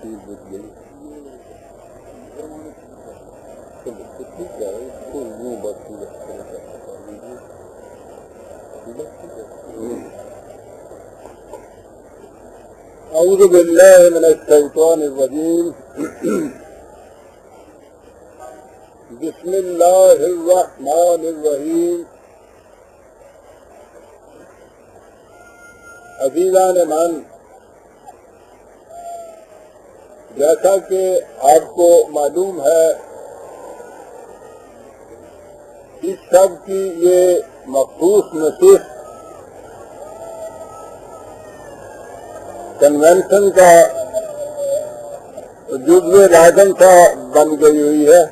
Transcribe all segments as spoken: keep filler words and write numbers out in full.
بتی بجھ گئی ٹھیک ہے اس کو یوں بتی بتا دیجیے. اعوذ باللہ من الشیطان الرجیم. بسم اللہ الرحمن الرحیم. عزیزان من، جیسا کہ آپ کو معلوم ہے اس شب کی یہ مخصوص نشست کنونشن کا جزو لازم تھا بن گئی ہوئی ہے.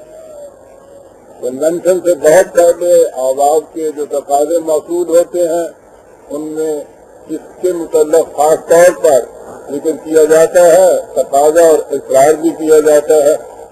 کنونشن سے بہت پہلے آواز کے جو تقاضے موصول ہوتے ہیں ان میں اس کے متعلق خاص طور پر ذکر کیا جاتا ہے، تقاضا اور اصرار بھی کیا جاتا ہے.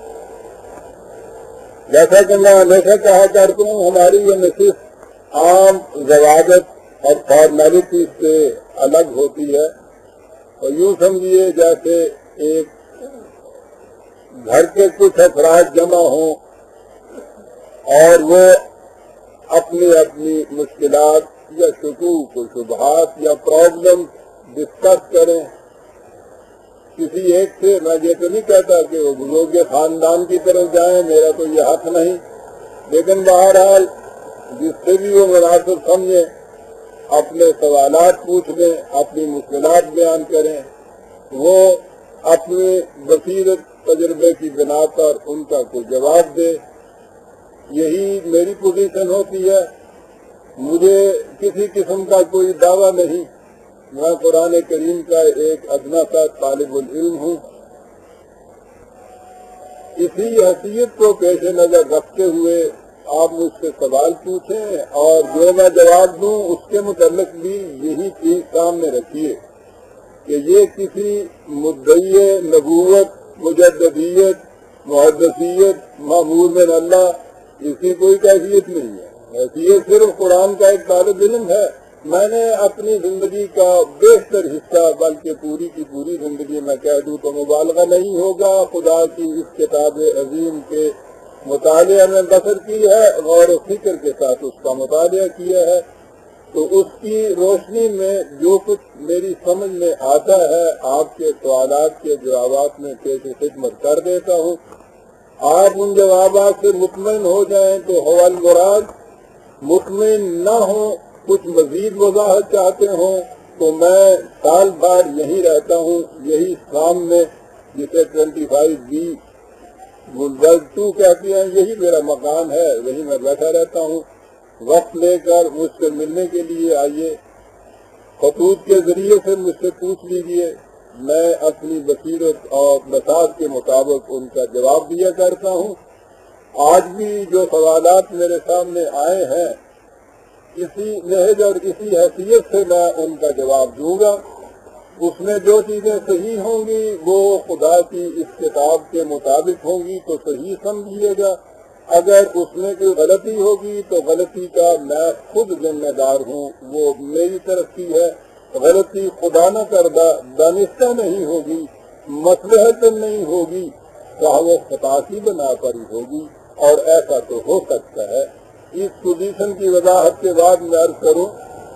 جیسا کہ میں ہمیشہ کہا کرتا ہوں، ہماری یہ نشست عام ضوابط اور فارمیلٹی سے الگ ہوتی ہے، اور یوں سمجھیے جیسے ایک گھر کے کچھ افراد جمع ہوں اور وہ اپنی اپنی مشکلات یا شکوک و شبہات یا پرابلم ڈسکس کریں. کسی ایک سے میں یہ تو نہیں کہتا کہ وہ بزرگ خاندان کی طرف جائیں، میرا تو یہ حق نہیں، لیکن بہرحال جس سے بھی وہ مناسب سمجھیں اپنے سوالات پوچھ لیں، اپنی مشکلات بیان کریں، وہ اپنی بصیرت تجربے کی بنا پر ان کا کوئی جواب دے. یہی میری پوزیشن ہوتی ہے. مجھے کسی قسم کا کوئی دعویٰ نہیں، میں قرآن کریم کا ایک ادنا سا طالب العلم ہوں. اسی حیثیت کو پیش نظر رکھتے ہوئے آپ مجھ سے سوال پوچھیں اور جو میں جواب دوں اس کے متعلق بھی یہی چیز سامنے رکھیے کہ یہ کسی مدعی نبوت، مجددیت، محدثیت، معمول من اللہ، اس کی کوئی کیفیت نہیں ہے. حیثیت صرف قرآن کا ایک طالب علم ہے. میں نے اپنی زندگی کا بیشتر حصہ، بلکہ پوری کی پوری زندگی میں کہہ دوں تو مبالغہ نہیں ہوگا، خدا کی اس کتاب عظیم کے مطالعہ میں بسر کی ہے، غور و فکر کے ساتھ اس کا مطالعہ کیا ہے. تو اس کی روشنی میں جو کچھ میری سمجھ میں آتا ہے آپ کے سوالات کے جوابات میں پیش خدمت کر دیتا ہوں. آپ ان جوابات سے مطمئن ہو جائیں تو ہو المراد، مطمئن نہ ہوں، کچھ مزید وضاحت چاہتے ہوں تو میں سال بھر یہی رہتا ہوں، یہی شام میں جسے twenty five B Gulberg two کہتے ہیں، یہی میرا مکان ہے، وہی میں بیٹھا رہتا ہوں. وقت لے کر مجھ سے ملنے کے لیے آئیے، خطوط کے ذریعے سے مجھ سے پوچھ لیجیے، میں اپنی بصیرت اور بساط کے مطابق ان کا جواب دیا کرتا ہوں. آج بھی جو سوالات میرے سامنے آئے ہیں اسی نہج اور اسی حیثیت سے میں ان کا جواب دوں گا. اس میں جو چیزیں صحیح ہوں گی وہ خدا کی اس کتاب کے مطابق ہوں گی تو صحیح سمجھیے گا. اگر اس میں کوئی غلطی ہوگی تو غلطی کا میں خود ذمہ دار ہوں، وہ میری طرف کی ہے. غلطی خدا نہ کردہ دانستہ نہیں ہوگی، مصلحت نہیں ہوگی، وہ خطا کی بنا پر ہی ہوگی، اور ایسا تو ہو سکتا ہے. اس پوزیشن کی وضاحت کے بعد میں عرض کروں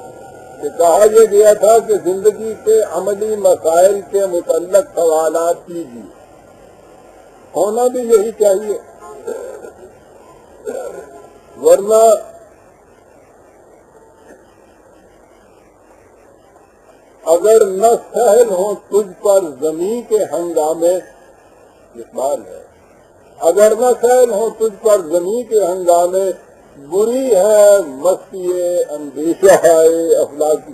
کہ کہا یہ گیا تھا کہ زندگی کے عملی مسائل کے متعلق سوالات کیجیے. ہونا بھی یہی چاہیے، ورنہ اگر نہ سہل ہوں تجھ پر زمین کے ہنگامے، اس بار ہے، اگر نہ سہل ہوں تجھ پر زمین کے ہنگامے، بری ہے مستی اندیشہ ہے افلاکی.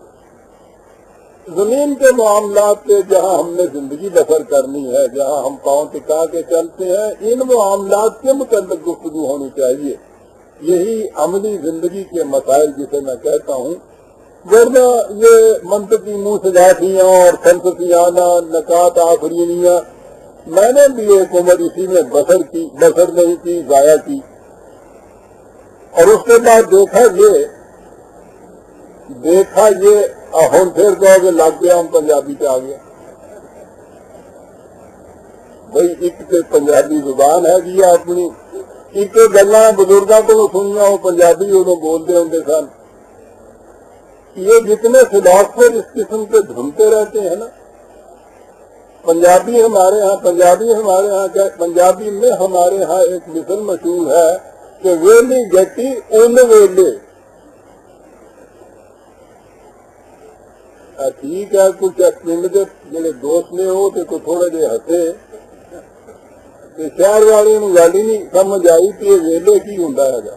زمین کے معاملات کے جہاں ہم نے زندگی بسر کرنی ہے، جہاں ہم پاؤں ٹکا کے چلتے ہیں، ان معاملات کے متعلق گفتگو ہونی چاہیے. یہی عملی زندگی کے مسائل جسے میں کہتا ہوں. ورنہ یہ منطقی منہ سجاتیاں اور فلسفیانہ نکات آفرینیاں، میں نے بھی ایک عمر اسی میں بسر کی، بسر نہیں کی، ضائع کی. اور اس کے بعد دیکھا یہ دیکھا یہ ہم پھر کہو کہ لگ گیا ہم پنجابی پہ آ گیا. بھائی ایک تے پنجابی زبان ہے جی اپنی ایک گلا بزرگوں کو سنیا وہ پنجابی ادو بولتے ہوں سن. یہ جتنے فلاسفر اس قسم کے ڈھونڈتے رہتے ہیں نا، پنجابی ہمارے ہاں پنجابی ہمارے ہاں کیا پنجابی میں ہمارے ہاں ایک مثل مشہور ہے کہ ویلی گٹی ان ویلے. ٹھیک ہے کچھ پنڈ کے جڑے دوست نے ہو تو کوئی تھوڑے جے ہسے، شہر والے گل ہی نہیں سمجھ آئی کہ یہ ویلے کی ہوں ہے.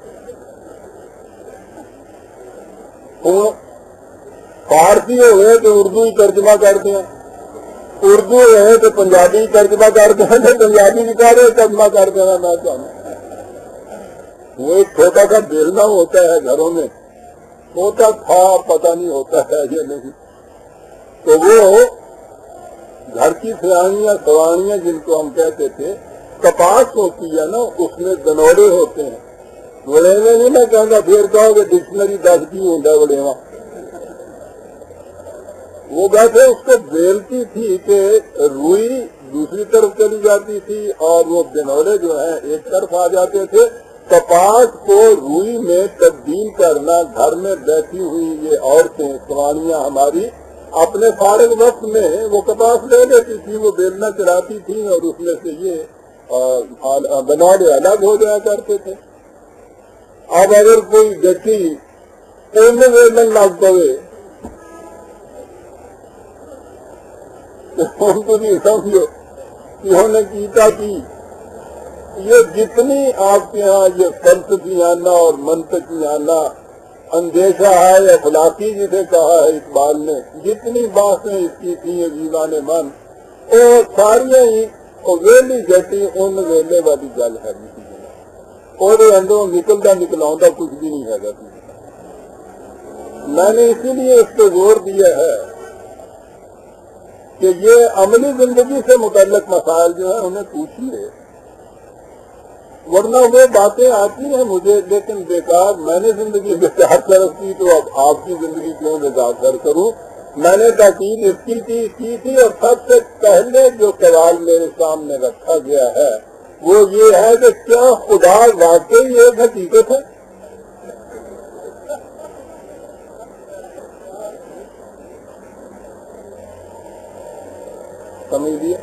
ہوں فارسی ہوئے تو اردو ہی ترجمہ کرتے ہیں، اردو ہے تو پنجابی ترجمہ کرتے ہیں، تو پنجابی بھی کہہ رہے ترجمہ کر دینا. میں چاہوں وہ ایک چھوٹا سا بیلنا ہوتا ہے گھروں میں، ہوتا تھا پتہ نہیں ہوتا ہے یا نہیں، تو وہ گھر کی سیاحیاں سوانیاں جن کو ہم کہتے تھے، کپاس ہوتی ہے نا اس میں دنوڑے ہوتے ہیں. وڑیوے نہیں میں کہوں گا پھر کہو کہ ڈکشنری دس کی ہوتا ہے وڑیواں. وہ بیٹھے اس کو بیلتی تھی کہ روئی دوسری طرف چلی جاتی تھی اور وہ دنوڑے جو ہیں ایک طرف آ جاتے تھے. کپاس کو روئی میں تبدیل کرنا گھر میں بیٹھی ہوئی یہ عورتیں سوانیاں ہماری اپنے فارغ وقت میں وہ کپاس لے لیتی تھی، وہ بیلنا چلاتی تھی اور اس میں سے یہ دنوڑے الگ ہو جایا کرتے تھے. اب اگر کوئی گٹی ان ویلن لگ پوے تو نہیں سمجھو کہ انہوں نے کیتا کی. یہ جتنی آپ کے یہاں یہ فلسفیانہ اور منطقیانہ اندیشہ ہے اخلاقی جسے کہا ہے اقبال نے، جتنی باتیں اس کی تھیں دیوان من، وہ ساری ہی ویلی گٹی ان ویلے والی گل ہے. اور اندروں نکلتا نکلاؤں کچھ بھی نہیں ہے. میں نے اسی لیے اس پہ زور دیا ہے کہ یہ عملی زندگی سے متعلق مسائل جو ہیں انہیں پوچھیے، ورنہ وہ باتیں آتی ہیں مجھے لیکن بیکار. میں نے زندگی بیکار کر کی تو اب آپ کی زندگی کیوں بیکار کر کروں. میں نے تاکید اس کی تھی کی تھی اور سب سے پہلے جو سوال میرے سامنے رکھا گیا ہے وہ یہ ہے کہ کیا خدا واقعی ایک حقیقت ہے؟ سمجھیے.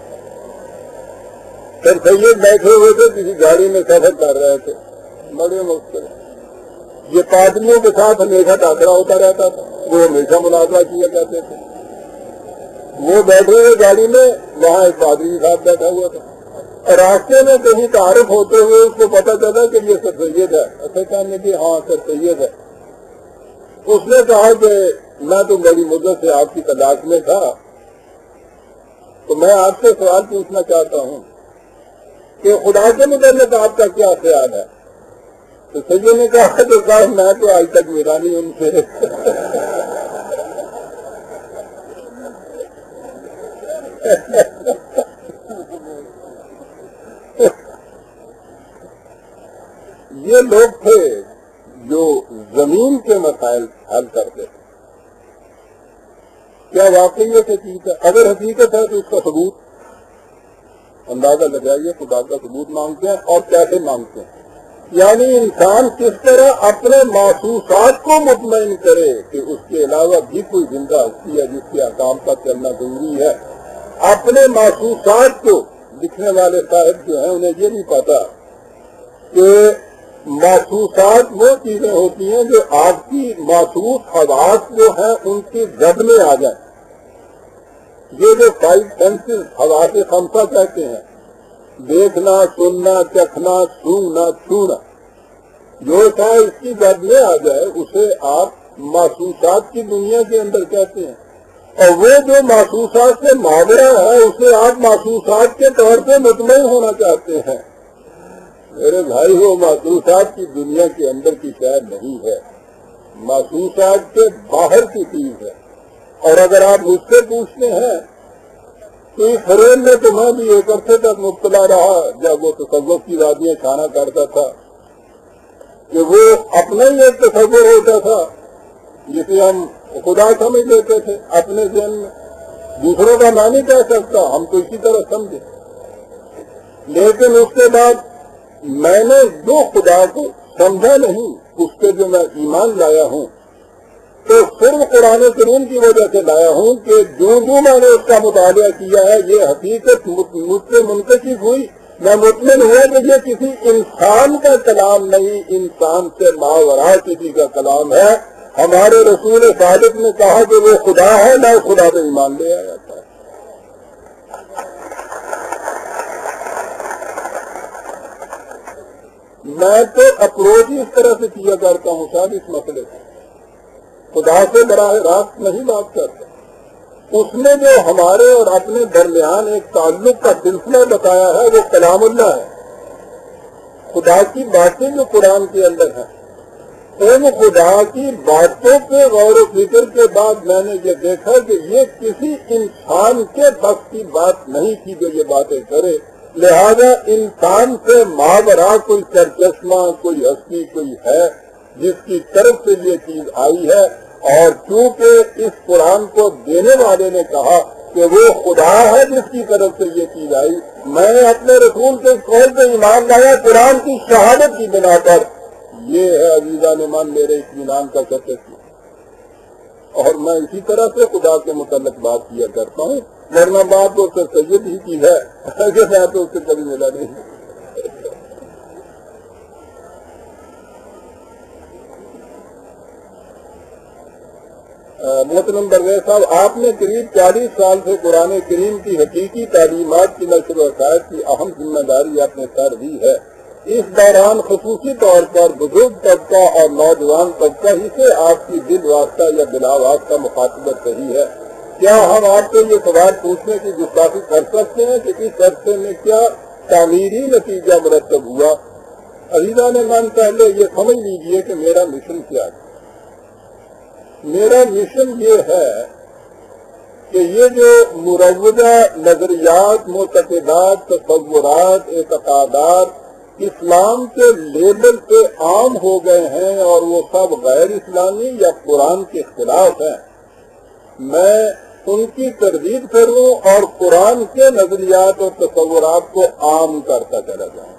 پھر سید بیٹھے ہوئے تھے کسی گاڑی میں سفر کر رہے تھے، بڑے مختلف یہ پادریوں کے ساتھ ہمیشہ ٹاکرا ہوتا رہتا تھا، وہ ہمیشہ مناظرہ کیا کرتے تھے. وہ بیٹھے ہوئے گاڑی میں، وہاں ایک پادری کے ساتھ بیٹھا ہوا تھا. راستے میں کہیں تعارف ہوتے ہوئے اس کو پتا چلا کہ یہ سر سید ہے. ایسے کہنے کی ہاں سر سید ہے. اس نے کہا کہ میں تو بڑی مدت سے آپ کی تلاش میں تھا، تو میں آپ سے سوال پوچھنا چاہتا ہوں کہ خدا کے متعلق آپ کا کیا خیال ہے؟ تو سید نے کہا تو کہا میں تو آج تک ملا نہیں ان سے. یہ لوگ تھے جو زمین کے مسائل حل کرتے تھے. کیا واقعی یہ حقیقت ہے؟ اگر حقیقت ہے تو اس کا ثبوت اندازہ لگائیے. خدا کا ثبوت مانگتے ہیں اور کیسے مانگتے ہیں؟ یعنی انسان کس طرح اپنے محسوسات کو مطمئن کرے کہ اس کے علاوہ بھی کوئی زندہ ہستی ہے جس کے احکام پر چلنا ضروری ہے. اپنے محسوسات کو لکھنے والے صاحب جو ہیں انہیں یہ نہیں پتا کہ محسوسات وہ چیزیں ہوتی ہیں جو آپ کی محسوس حواس جو ہیں ان کی زد میں آ جائیں. یہ جو فائیو سینسز حواس خمسہ کہتے ہیں، دیکھنا، سننا، چکھنا، سونگنا، چھونا، جو ہے اس کی زد میں آ جائے اسے آپ محسوسات کی دنیا کے اندر کہتے ہیں. اور وہ جو محسوسات سے ماورا ہے اسے آپ محسوسات کے طور پہ مطمئن ہونا چاہتے ہیں. میرے بھائی وہ محسوسات کی دنیا کے اندر کی شاید نہیں ہے، محسوسات کے باہر کی چیز ہے. اور اگر آپ مجھ سے پوچھتے ہیں تو اس فریم میں تو میں بھی ایک عرصے تک مبتلا رہا جب وہ تصوف کی وادیاں کھانا کرتا تھا کہ وہ اپنا ہی ایک تصور ہوتا تھا جسے ہم خدا سمجھ لیتے تھے اپنے ذہن میں. دوسروں کا میں نہیں کہہ سکتا، ہم تو اسی طرح سمجھے. لیکن اس کے بعد میں نے جو خدا کو سمجھا نہیں اس پہ جو میں ایمان لایا ہوں تو صرف قرآن کریم کی وجہ سے لایا ہوں کہ جو جو میں نے اس کا مطالعہ کیا ہے یہ حقیقت مجھ سے منتشف ہوئی. میں مطمئن ہوا کہ یہ کسی انسان کا کلام نہیں، انسان سے ماوراء کسی کا کلام ہے. ہمارے رسول صادق نے کہا کہ وہ خدا ہے، نہ خدا پہ ایمان لے آیا تھا. میں تو اپروچ اس طرح سے کیا کرتا ہوں صاحب اس مسئلے سے، خدا سے براہ راست نہیں بات کرتا. اس نے جو ہمارے اور اپنے درمیان ایک تعلق کا سلسلہ بتایا ہے وہ کلام اللہ ہے. خدا کی باتیں جو قرآن کے اندر ہیں، ان خدا کی باتوں کے غور و فکر کے بعد میں نے یہ دیکھا کہ یہ کسی انسان کے بس کی بات نہیں تھی جو یہ باتیں کرے. لہذا انسان سے ماوراء کوئی سرچشمہ، کوئی ہستی کوئی ہے جس کی طرف سے یہ چیز آئی ہے. اور چونکہ اس قرآن کو دینے والے نے کہا کہ وہ خدا ہے جس کی طرف سے یہ چیز آئی، میں نے اپنے رسول کے قول پہ ایمان لایا قرآن کی شہادت کی بنا پر. یہ ہے عزیزان من میرے اطمینان کا سچ. اور میں اسی طرح سے خدا کے متعلق بات کیا کرتا ہوں، ورنہ بات تو سر سید ہی کی ہے کہ میں تو اس سے کبھی ملا نہیں. محترم درویش صاحب، آپ نے قریب چالیس سال سے قرآن کریم کی حقیقی تعلیمات کی نشر و اشاعت کی اہم ذمہ داری اپنے سر دی ہے. اس دوران خصوصی طور پر بزرگ طبقہ اور نوجوان طبقہ ہی سے آپ کی دل واسطہ یا بلا واسطہ مخاطبت رہی ہے. کیا ہم آپ سے یہ سوال پوچھنے کی گستاخی کر سکتے ہیں کہ اس عرصے میں کیا تعمیری نتیجہ مرتب ہوا؟ عزیزان من، پہلے یہ سمجھ لیجئے کہ میرا مشن کیا ہے. میرا مشن یہ ہے کہ یہ جو مروجہ نظریات، معتقدات، تصورات، اعتقادات اسلام کے لیبل پہ عام ہو گئے ہیں اور وہ سب غیر اسلامی یا قرآن کے خلاف ہیں، میں ان کی تردید کروں اور قرآن کے نظریات اور تصورات کو عام کرتا چلا جاؤں.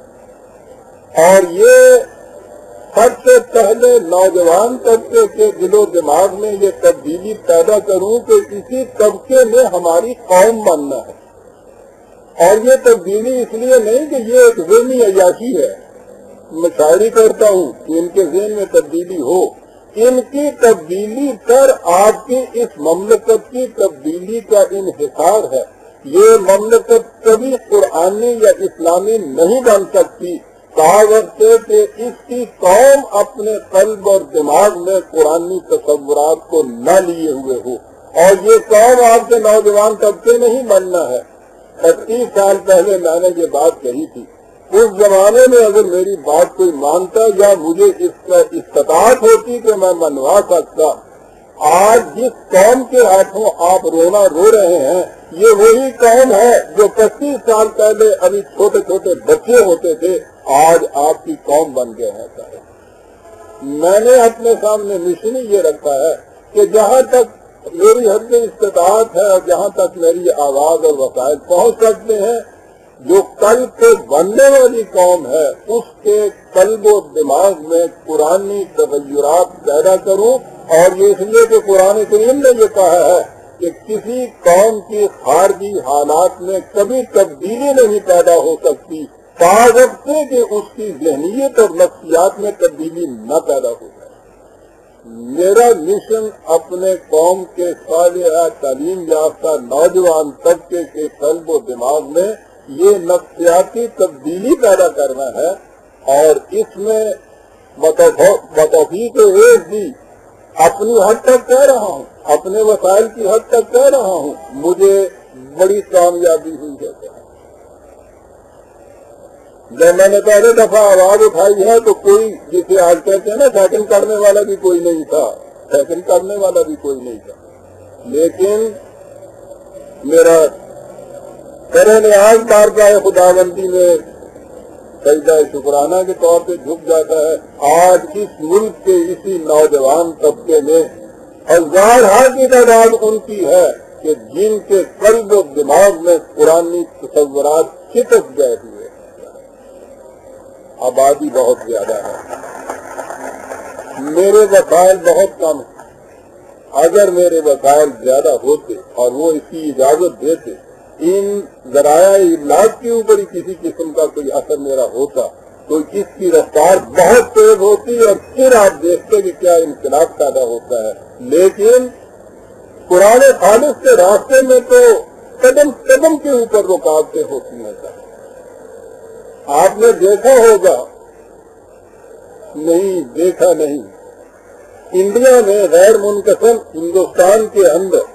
اور یہ سب سے پہلے نوجوان طبقے کے دل و دماغ میں یہ تبدیلی پیدا کروں کہ اسی طبقے میں ہماری قوم بننا ہے. اور یہ تبدیلی اس لیے نہیں کہ یہ ایک ذہنی عیاشی ہے، میں شاعری کرتا ہوں کہ ان کے ذہن میں تبدیلی ہو. ان کی تبدیلی پر آپ کی اس مملکت کی تبدیلی کا انحصار ہے. یہ مملکت کبھی قرآنی یا اسلامی نہیں بن سکتی کہاوت سے کہ اس کی قوم اپنے قلب اور دماغ میں قرآنی تصورات کو نہ لیے ہوئے ہو. اور یہ قوم آپ کے نوجوان طبقے نہیں بننا ہے. پچیس سال پہلے میں نے یہ بات کہی تھی. اس زمانے میں اگر میری بات کوئی مانتا یا مجھے اس کا استطاعت ہوتی کہ میں منوا سکتا، آج جس قوم کے ہاتھوں آپ رونا رو رہے ہیں یہ وہی قوم ہے جو پچیس سال پہلے ابھی چھوٹے چھوٹے بچے ہوتے تھے، آج آپ کی قوم بن گئے ہیں. میں نے اپنے سامنے مشن یہ رکھا ہے کہ جہاں تک میری حد استطاعت ہے اور جہاں تک میری آواز اور وسائل پہنچ سکتے ہیں، جو کل کو بننے والی قوم ہے اس کے قلب و دماغ میں قرآنی تغیرات پیدا کروں. اور یہ اس لیے کہ قرآن کریم نے یہ کہا ہے کہ کسی قوم کی خارجی حالات میں کبھی تبدیلی نہیں پیدا ہو سکتی تاغت سے کہ اس کی ذہنیت اور نفسیات میں تبدیلی نہ پیدا ہو جائے. میرا مشن اپنے قوم کے صالح تعلیم یافتہ نوجوان طبقے کے قلب و دماغ میں یہ نفسیاتی تبدیلی پیدا کرنا ہے. اور اس میں بتوفیق ایک بھی اپنی حد تک کہہ رہا ہوں، اپنے وسائل کی حد تک کہہ رہا ہوں، مجھے بڑی کامیابی ہوئی ہے. جب میں نے پہلے دفعہ آواز اٹھائی ہے تو کوئی جسے آج کہتے ہیں نا سیکنڈ کرنے والا بھی کوئی نہیں تھا، سیکنڈ کرنے والا بھی کوئی نہیں تھا. لیکن میرا کرے نیاز بارگاہ خداوندی میں سجدہ شکرانہ کے طور پہ جھک جاتا ہے. آج اس ملک کے اسی نوجوان طبقے میں ہزار کی تعداد ان کی ہے کہ جن کے قلب و دماغ میں قرآنی تصورات چپک گئے ہوئے، آبادی بہت زیادہ ہے، میرے وسائل بہت کم ہیں۔ اگر میرے وسائل زیادہ ہوتے اور وہ اس کی اجازت دیتے، ان ذرائع ابلاغ کے اوپر ہی کسی قسم کا کوئی اثر میرا ہوتا تو اس کی رفتار بہت تیز ہوتی اور پھر آپ دیکھتے کہ کیا انقلاب پیدا ہوتا ہے۔ لیکن قرآن خالص کے راستے میں تو قدم قدم کے اوپر رکاوٹیں ہوتی ہیں۔ آپ نے دیکھا ہوگا، نہیں دیکھا نہیں، انڈیا میں غیر منقسم ہندوستان کے اندر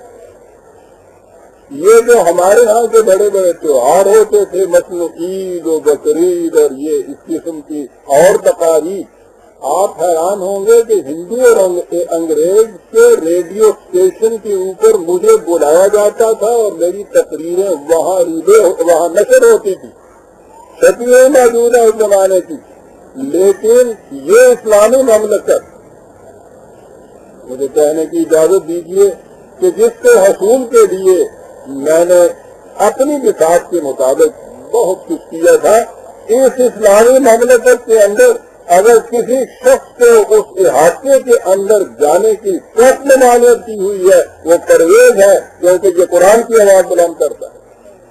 یہ جو ہمارے ہاں کے بڑے بڑے تیوہار ہوتے تھے، مثلا عید و بقرعید اور یہ اس قسم کی اور تقاریب، آپ حیران ہوں گے کہ ہندو اور انگریز کے ریڈیو اسٹیشن کے اوپر مجھے بلایا جاتا تھا اور میری تقریریں وہاں وہاں نشر ہوتی تھی، شکلیں موجود ہیں اس زمانے کی۔ لیکن یہ اسلامی مملکت، مجھے کہنے کی اجازت دیجیے کہ جس کے حصول کے لیے میں نے اپنی بساط کے مطابق بہت کچھ کیا تھا، اس اسلامی مملکت کے اندر اگر کسی شخص کو اس احاطے کے اندر جانے کی سخت ممانعت کی ہوئی ہے، وہ پرویز ہے، کیونکہ یہ قرآن کی آواز بلند کرتا ہے۔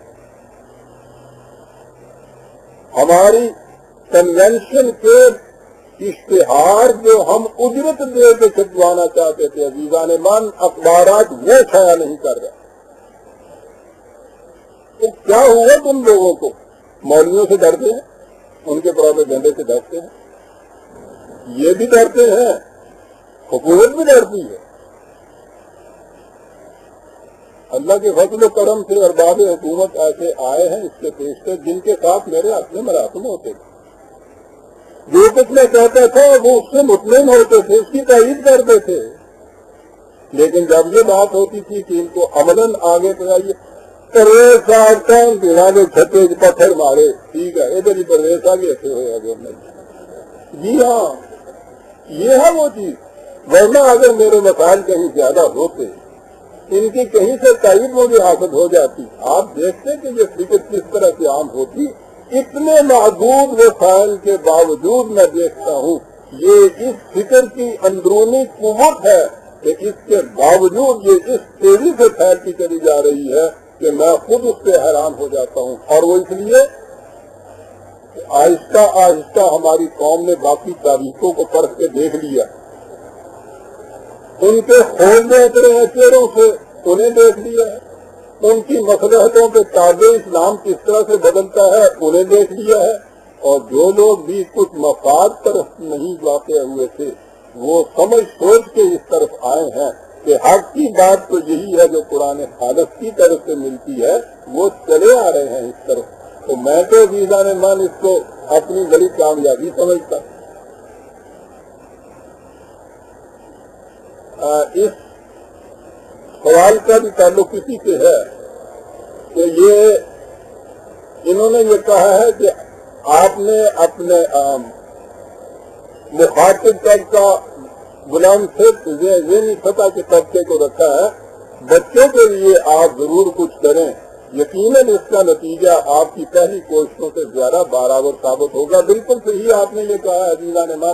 ہماری کنونشن کے اشتہار جو ہم اجرت دے کے چھپوانا چاہتے تھے، عزیزان من، اخبارات وہ چھایا نہیں کر رہے۔ تو کیا ہوا تم لوگوں کو؟ مولویوں سے ڈرتے ہیں، ان کے پروپیگنڈے سے ڈرتے ہیں، یہ بھی ڈرتے ہیں، حکومت بھی ڈرتی ہے۔ اللہ کے فضل و کرم سے ارباب حکومت ایسے آئے ہیں اس کے پیشتر جن کے ساتھ میرے اپنے مراسم ہوتے تھے، جو کچھ میں کہتا تھا وہ اس سے مطمئن ہوتے تھے، اس کی تائید کرتے تھے۔ لیکن جب یہ بات ہوتی تھی کہ ان کو عملاً آگے پڑھائیے، پرویز صاحب کون دلانے چھتے پتھر مارے، ٹھیک ہے ادھر ہی پرویز صاحب ایسے ہوئے اگر نہیں، جی ہاں یہ ہے وہ چیز۔ ورنہ اگر میرے مسائل کہیں زیادہ ہوتے، ان کی کہیں سے تائید مجھے حاصل ہو جاتی، آپ دیکھتے کہ یہ فکر کس طرح سے عام ہوتی۔ اتنے محدود وسائل کے باوجود میں دیکھتا ہوں یہ اس فکر کی اندرونی قوت ہے کہ اس کے باوجود یہ اس تیزی سے پھیلتی چلی جا رہی ہے کہ میں خود اس سے حیران ہو جاتا ہوں۔ اور وہ اس لیے کہ آہستہ آہستہ ہماری قوم نے باقی تاریخوں کو پرکھ کے دیکھ لیا، ان کے خون میں اترے ہیں چہروں سے، انہیں دیکھ لیا ہے، ان کی مصلحتوں کے تابع اسلام کس طرح سے بدلتا ہے انہیں دیکھ لیا ہے، اور جو لوگ بھی کچھ مفاد طرف نہیں واقع ہوئے تھے وہ سمجھ سوچ کے اس طرف آئے ہیں کہ حق کی بات تو یہی ہے جو قرآن خالص کی طرف سے ملتی ہے، وہ چلے آ رہے ہیں اس طرف۔ تو میں تو عزیزان من اس کو اپنی بڑی کامیابی سمجھتا۔ اس سوال کا بھی تعلق اسی سے ہے کہ یہ انہوں نے یہ کہا ہے کہ آپ نے اپنے مخاطب تک کا غلام سے ذہنی سطح کے طبقے کو رکھا ہے، بچوں کے لیے آپ ضرور کچھ کریں، یقیناً اس کا نتیجہ آپ کی پہلی کوششوں سے زیادہ برابر ثابت ہوگا۔ بالکل صحیح آپ نے یہ کہا ہے عزیزان من،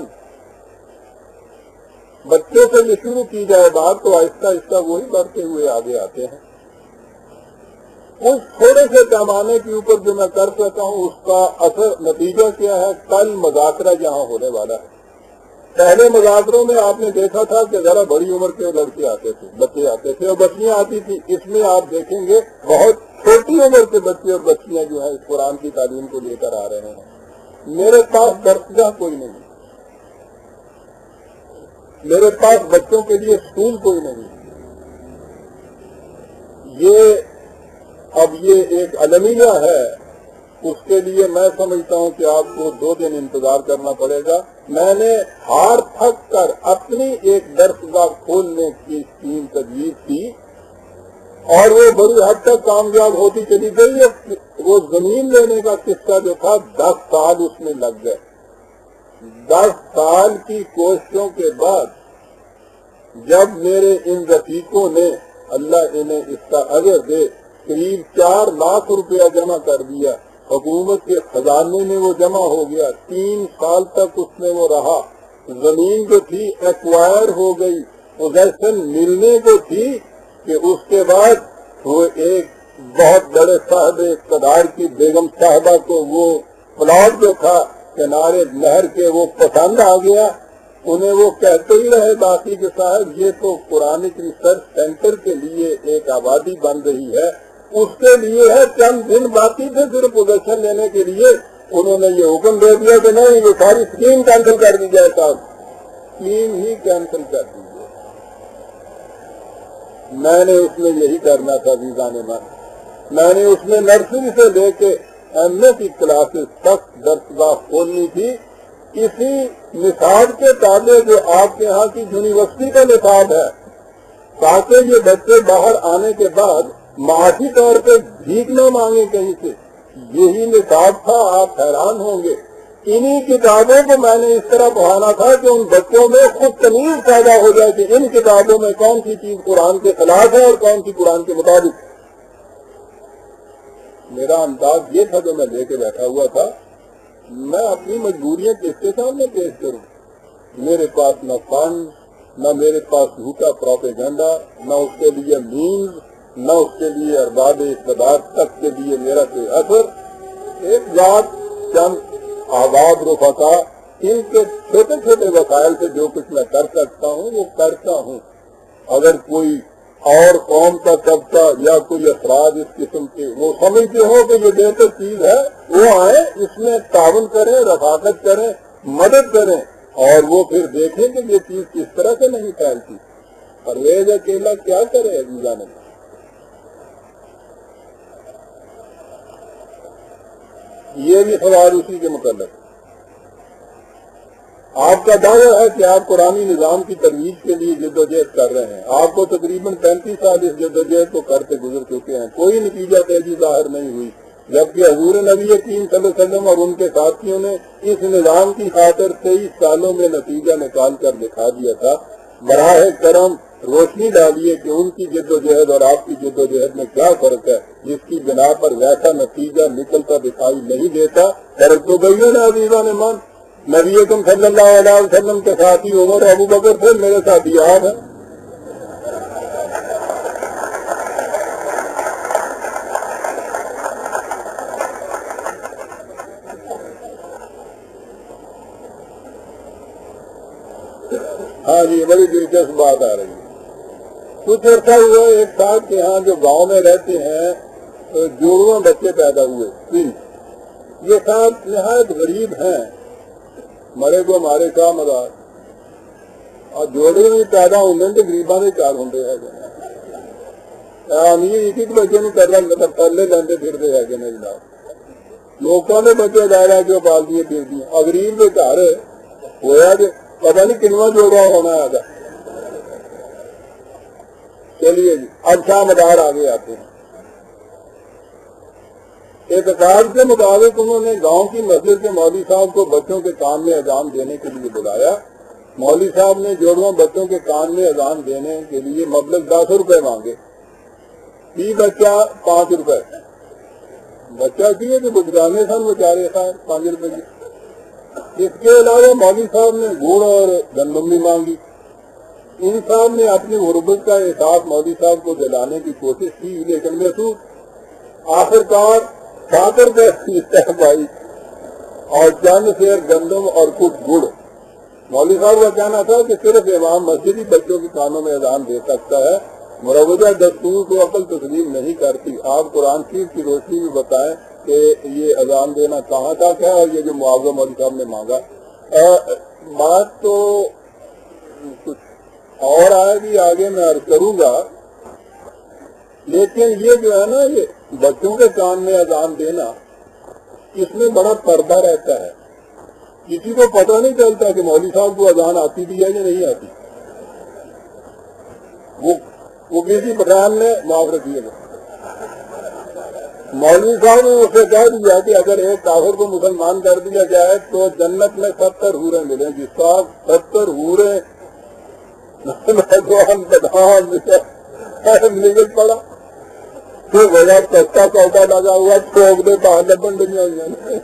بچوں سے یہ شروع کی جائے بات تو آہستہ آہستہ وہی بڑھتے ہوئے آگے آتے ہیں۔ اس تھوڑے سے پیمانے کے اوپر جو میں کر سکتا ہوں اس کا اثر نتیجہ کیا ہے؟ کل مذاکرہ یہاں ہونے والا ہے۔ پہلے مذاکروں میں آپ نے دیکھا تھا کہ ذرا بڑی عمر کے لڑکے آتے تھے، بچے آتے تھے اور بچیاں آتی تھی۔ اس میں آپ دیکھیں گے بہت چھوٹی عمر کے بچے اور بچیاں جو ہیں اس قرآن کی تعلیم کو لے کر آ رہے ہیں۔ میرے پاس درسگاہ کوئی نہیں، میرے پاس بچوں کے لیے اسکول کوئی نہیں۔ یہ اب یہ ایک المیہ ہے، اس کے لیے میں سمجھتا ہوں کہ آپ کو دو دن انتظار کرنا پڑے گا۔ میں نے ہار تھک کر اپنی ایک درسگاہ کھولنے کی اسکیم تجویز کی اور وہ بڑی حد تک کامیاب ہوتی چلی گئی۔ وہ زمین لینے کا قصہ جو تھا دس سال اس میں لگ گئے۔ دس سال کی کوششوں کے بعد جب میرے ان رفیقوں نے، اللہ انہیں اس کا اجر دے، قریب چار لاکھ روپیہ جمع کر دیا حکومت کے خزانے میں وہ جمع ہو گیا، تین سال تک اس میں وہ رہا، زمین جو تھی ایکوائر ہو گئی، پوزیشن ملنے کو تھی کہ اس کے بعد وہ ایک بہت بڑے صاحب اقتدار کی بیگم صاحبہ کو وہ پلاٹ جو تھا کنارے نہر کے وہ پسند آ گیا، انہیں وہ کہتے ہی رہے باقی کے صاحب یہ تو قرآنک ریسرچ سینٹر کے لیے ایک آبادی بن رہی ہے، اس کے لیے ہے، چند دن باقی تھے صرف پوزیشن لینے کے لیے، انہوں نے یہ حکم دے دیا کہ نہیں یہ ساری اسکیم کینسل کر دی جائے، صاحب اسکیم ہی کینسل کر دی جائے۔ میں نے اس میں یہی کرنا تھا ویزا نے من، میں نے اس میں نرسری سے لے کے ایم اے کی کلاسز تک درسگاہ کھولنی تھی، اسی نصاب کے تابع جو آپ کے یہاں کی یونیورسٹی کا نصاب ہے، تاکہ یہ بچے باہر آنے کے بعد معاشی طور پہ بھیک نہ مانگے کہیں سے، یہی نصاب تھا۔ آپ حیران ہوں گے، انہی کتابوں کو میں نے اس طرح پڑھانا تھا کہ ان بچوں میں خود تمیز پیدا ہو جائے کہ ان کتابوں میں کون سی چیز قرآن کے خلاف ہے اور کون سی قرآن کے مطابق۔ میرا انداز یہ تھا جو میں لے کے بیٹھا ہوا تھا، میں اپنی مجبوریاں کس کے سامنے پیش کروں؟ میرے پاس نہ فنڈ، نہ میرے پاس جھوٹا پروپیگنڈا، نہ اس کے لیے مینز، نہ اس کے لیے ارباب اقتدار تک کے لیے میرا کوئی اثر۔ ایک ذات، چند آباد رفقا، ان کے چھوٹے چھوٹے وسائل سے جو کچھ میں کر سکتا ہوں وہ کرتا ہوں۔ اگر کوئی اور قوم کا طبقہ یا کوئی افراد اس قسم کے وہ سمجھتے ہو کہ یہ بہتر چیز ہے، وہ آئیں، اس میں تعاون کریں، رفاقت کریں، مدد کریں، اور وہ پھر دیکھیں کہ یہ چیز کس طرح سے نہیں پھیلتی۔ پرویز اکیلا کیا کرے عزیزان؟ یہ بھی سوال اسی کے متعلق۔ آپ کا دعویٰ ہے کہ آپ قرآنی نظام کی ترویج کے لیے جدوجہد کر رہے ہیں، آپ کو تقریباً پینتیس سال اس جدوجہد کو کرتے گزر چکے ہیں، کوئی نتیجہ تیزی ظاہر نہیں ہوئی، جبکہ حضور نبی کریم صلی اللہ علیہ وسلم اور ان کے ساتھیوں نے اس نظام کی خاطر تیئیس سالوں میں نتیجہ نکال کر دکھا دیا تھا۔ براہ کرم روشنی ڈالیے کہ ان کی جدوجہد اور آپ کی جدوجہد میں کیا فرق ہے جس کی بنا پر ویسا نتیجہ نکلتا دکھائی نہیں دیتا۔ فرق تو گئی نا عزیزان من، نبی اکرم صلی اللہ علیہ وسلم کے ساتھی عمر ابو بکر تھے، میرے ساتھی آپ ہیں۔ ہاں جی، بڑی دلچسپ بات آ رہی ہے۔ کچھ عرصہ ہوا ایک صاحب کے ہاں جو گاؤں میں رہتے ہیں، جوڑواں بچے پیدا ہوئے، یہ صاحب نہایت غریب ہیں، مرے کو مارے کا مدار اور جوڑے بھی پیدا ہونے تو غریباں نے چار ہوں امیر ایک ایک بچے نہیں کر رہا، پہلے لیندے پھرتے ہے کہ نہیں جناب، لوگوں نے بچے دائرہ جو پال دیے پھر دیے، غریب کے گھر ہوا کہ پتہ نہیں کنواں جوڑا ہونا آگا۔ چلیے جی، اب شاہ مدار آگے آتے ہیں۔ اعتقاد کے مطابق انہوں نے گاؤں کی مسجد کے مولوی صاحب کو بچوں کے کان میں اذان دینے کے لیے بلایا۔ مولوی صاحب نے جوڑواں بچوں کے کان میں اذان دینے کے لیے مبلغ دس روپے مانگے، فی بچہ پانچ روپے۔ بچہ کیے کہ گزرانے سن بیچارے صاحب پانچ روپے کی۔ اس کے علاوہ مولوی صاحب نے گڑ اور گندم بھی مانگی۔ ان صاحب نے اپنی غربت کا احساس مولوی صاحب کو دلانے کی کوشش کی، لیکن محسوس آخرکار ساتر کا بھائی اور چند سیر گندم اور کچھ گڑ۔ مولوی صاحب کا کہنا تھا کہ صرف امام مسجد ہی بچوں کے کانوں میں اذان دے سکتا ہے، مروجہ دستور کو عقل تسلیم نہیں کرتی۔ آپ قرآن شریف کی روشنی میں بتائیں کہ یہ اذان دینا کہاں تک ہے اور یہ جو معاوضہ مولوی صاحب نے مانگا۔ بات تو کچھ اور آئے گی، آگے میں عرض کروں گا، لیکن یہ جو ہے نا یہ بچوں کے کان میں اذان دینا، اس میں بڑا پردہ رہتا ہے، کسی کو پتہ نہیں چلتا کہ مولوی صاحب کو اذان آتی بھی ہے یا نہیں آتی۔ وہ وہ کسی پٹھان نے معاف رکھیے گا، مولوی صاحب نے اسے کہہ دیا کہ اگر ایک کافر کو مسلمان کر دیا جائے تو جنت میں ستر حوریں ملیں گی۔ صاحب ستر حوریں نکل پڑا۔ تو بڑا سستا سودا لگا ہوا ٹھوک دے باہر بنڈیاں ہوئی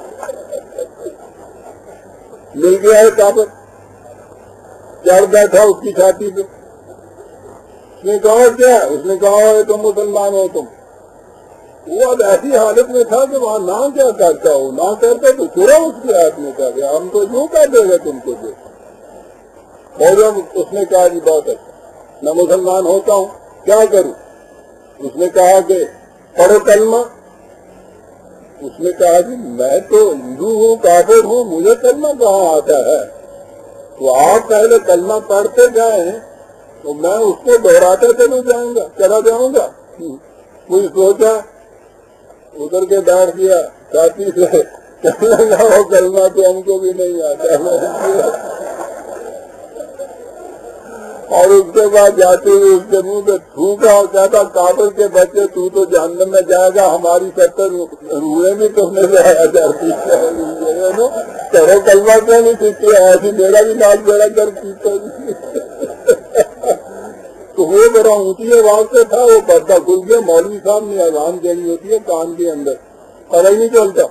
مل گیا ہے کافر، چڑھ بیٹھا اس کی چھاتی پہ. اس نے کہا کیا؟ اس نے کہا ہے تم مسلمان ہو تم. وہ اب ایسی حالت میں تھا کہ وہاں نہ کیا کرتا ہو، نہ کرتا تو چھوڑا اس کے ہاتھ میں کر گیا، ہم تو یوں کر دے گا تم کو دے. اور جب اس نے کہا جی بہت اچھا میں مسلمان ہوتا ہوں کیا کروں؟ اس نے کہا کہ پڑھو کلمہ. اس نے کہا جی میں تو ہندو ہوں، کافر ہوں، مجھے کلمہ کہاں آتا ہے؟ تو آپ پہلے کلمہ پڑھتے جائیں تو میں اس کو دہراتا چلو جاؤں گا چلا جاؤں گا. کوئی سوچا ادھر کے بیٹھ گیا ساتھی سے، کہنے لگا کلمہ تو ہم کو بھی نہیں آتا. اور اس کے بعد جاتے ہوئے اس کے منہ پہ تھوکا اور کہتا کافر کے بچے تو تو جہنم میں جائے گا، ہماری ستر روئے بھی تم نے لایا جاتی کرو کلمہ کیوں نہیں سیکھتے؟ ایسی میرا بھی نال بیڑا کر پیتا. تو وہ ذرا اونچی آواز سے تھا، وہ پردہ کھل گیا. مولوی صاحب نے اذان دینی ہوتی ہے کان کے اندر، پتہ ہی نہیں چلتا.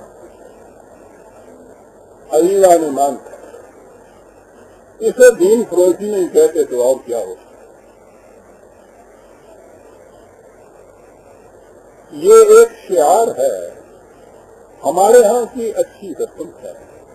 عزیزان ایمان اسے دین فروشی نہیں کہتے تو اور کیا ہو. یہ ایک شعار ہے، ہمارے ہاں کی اچھی رسم ہے.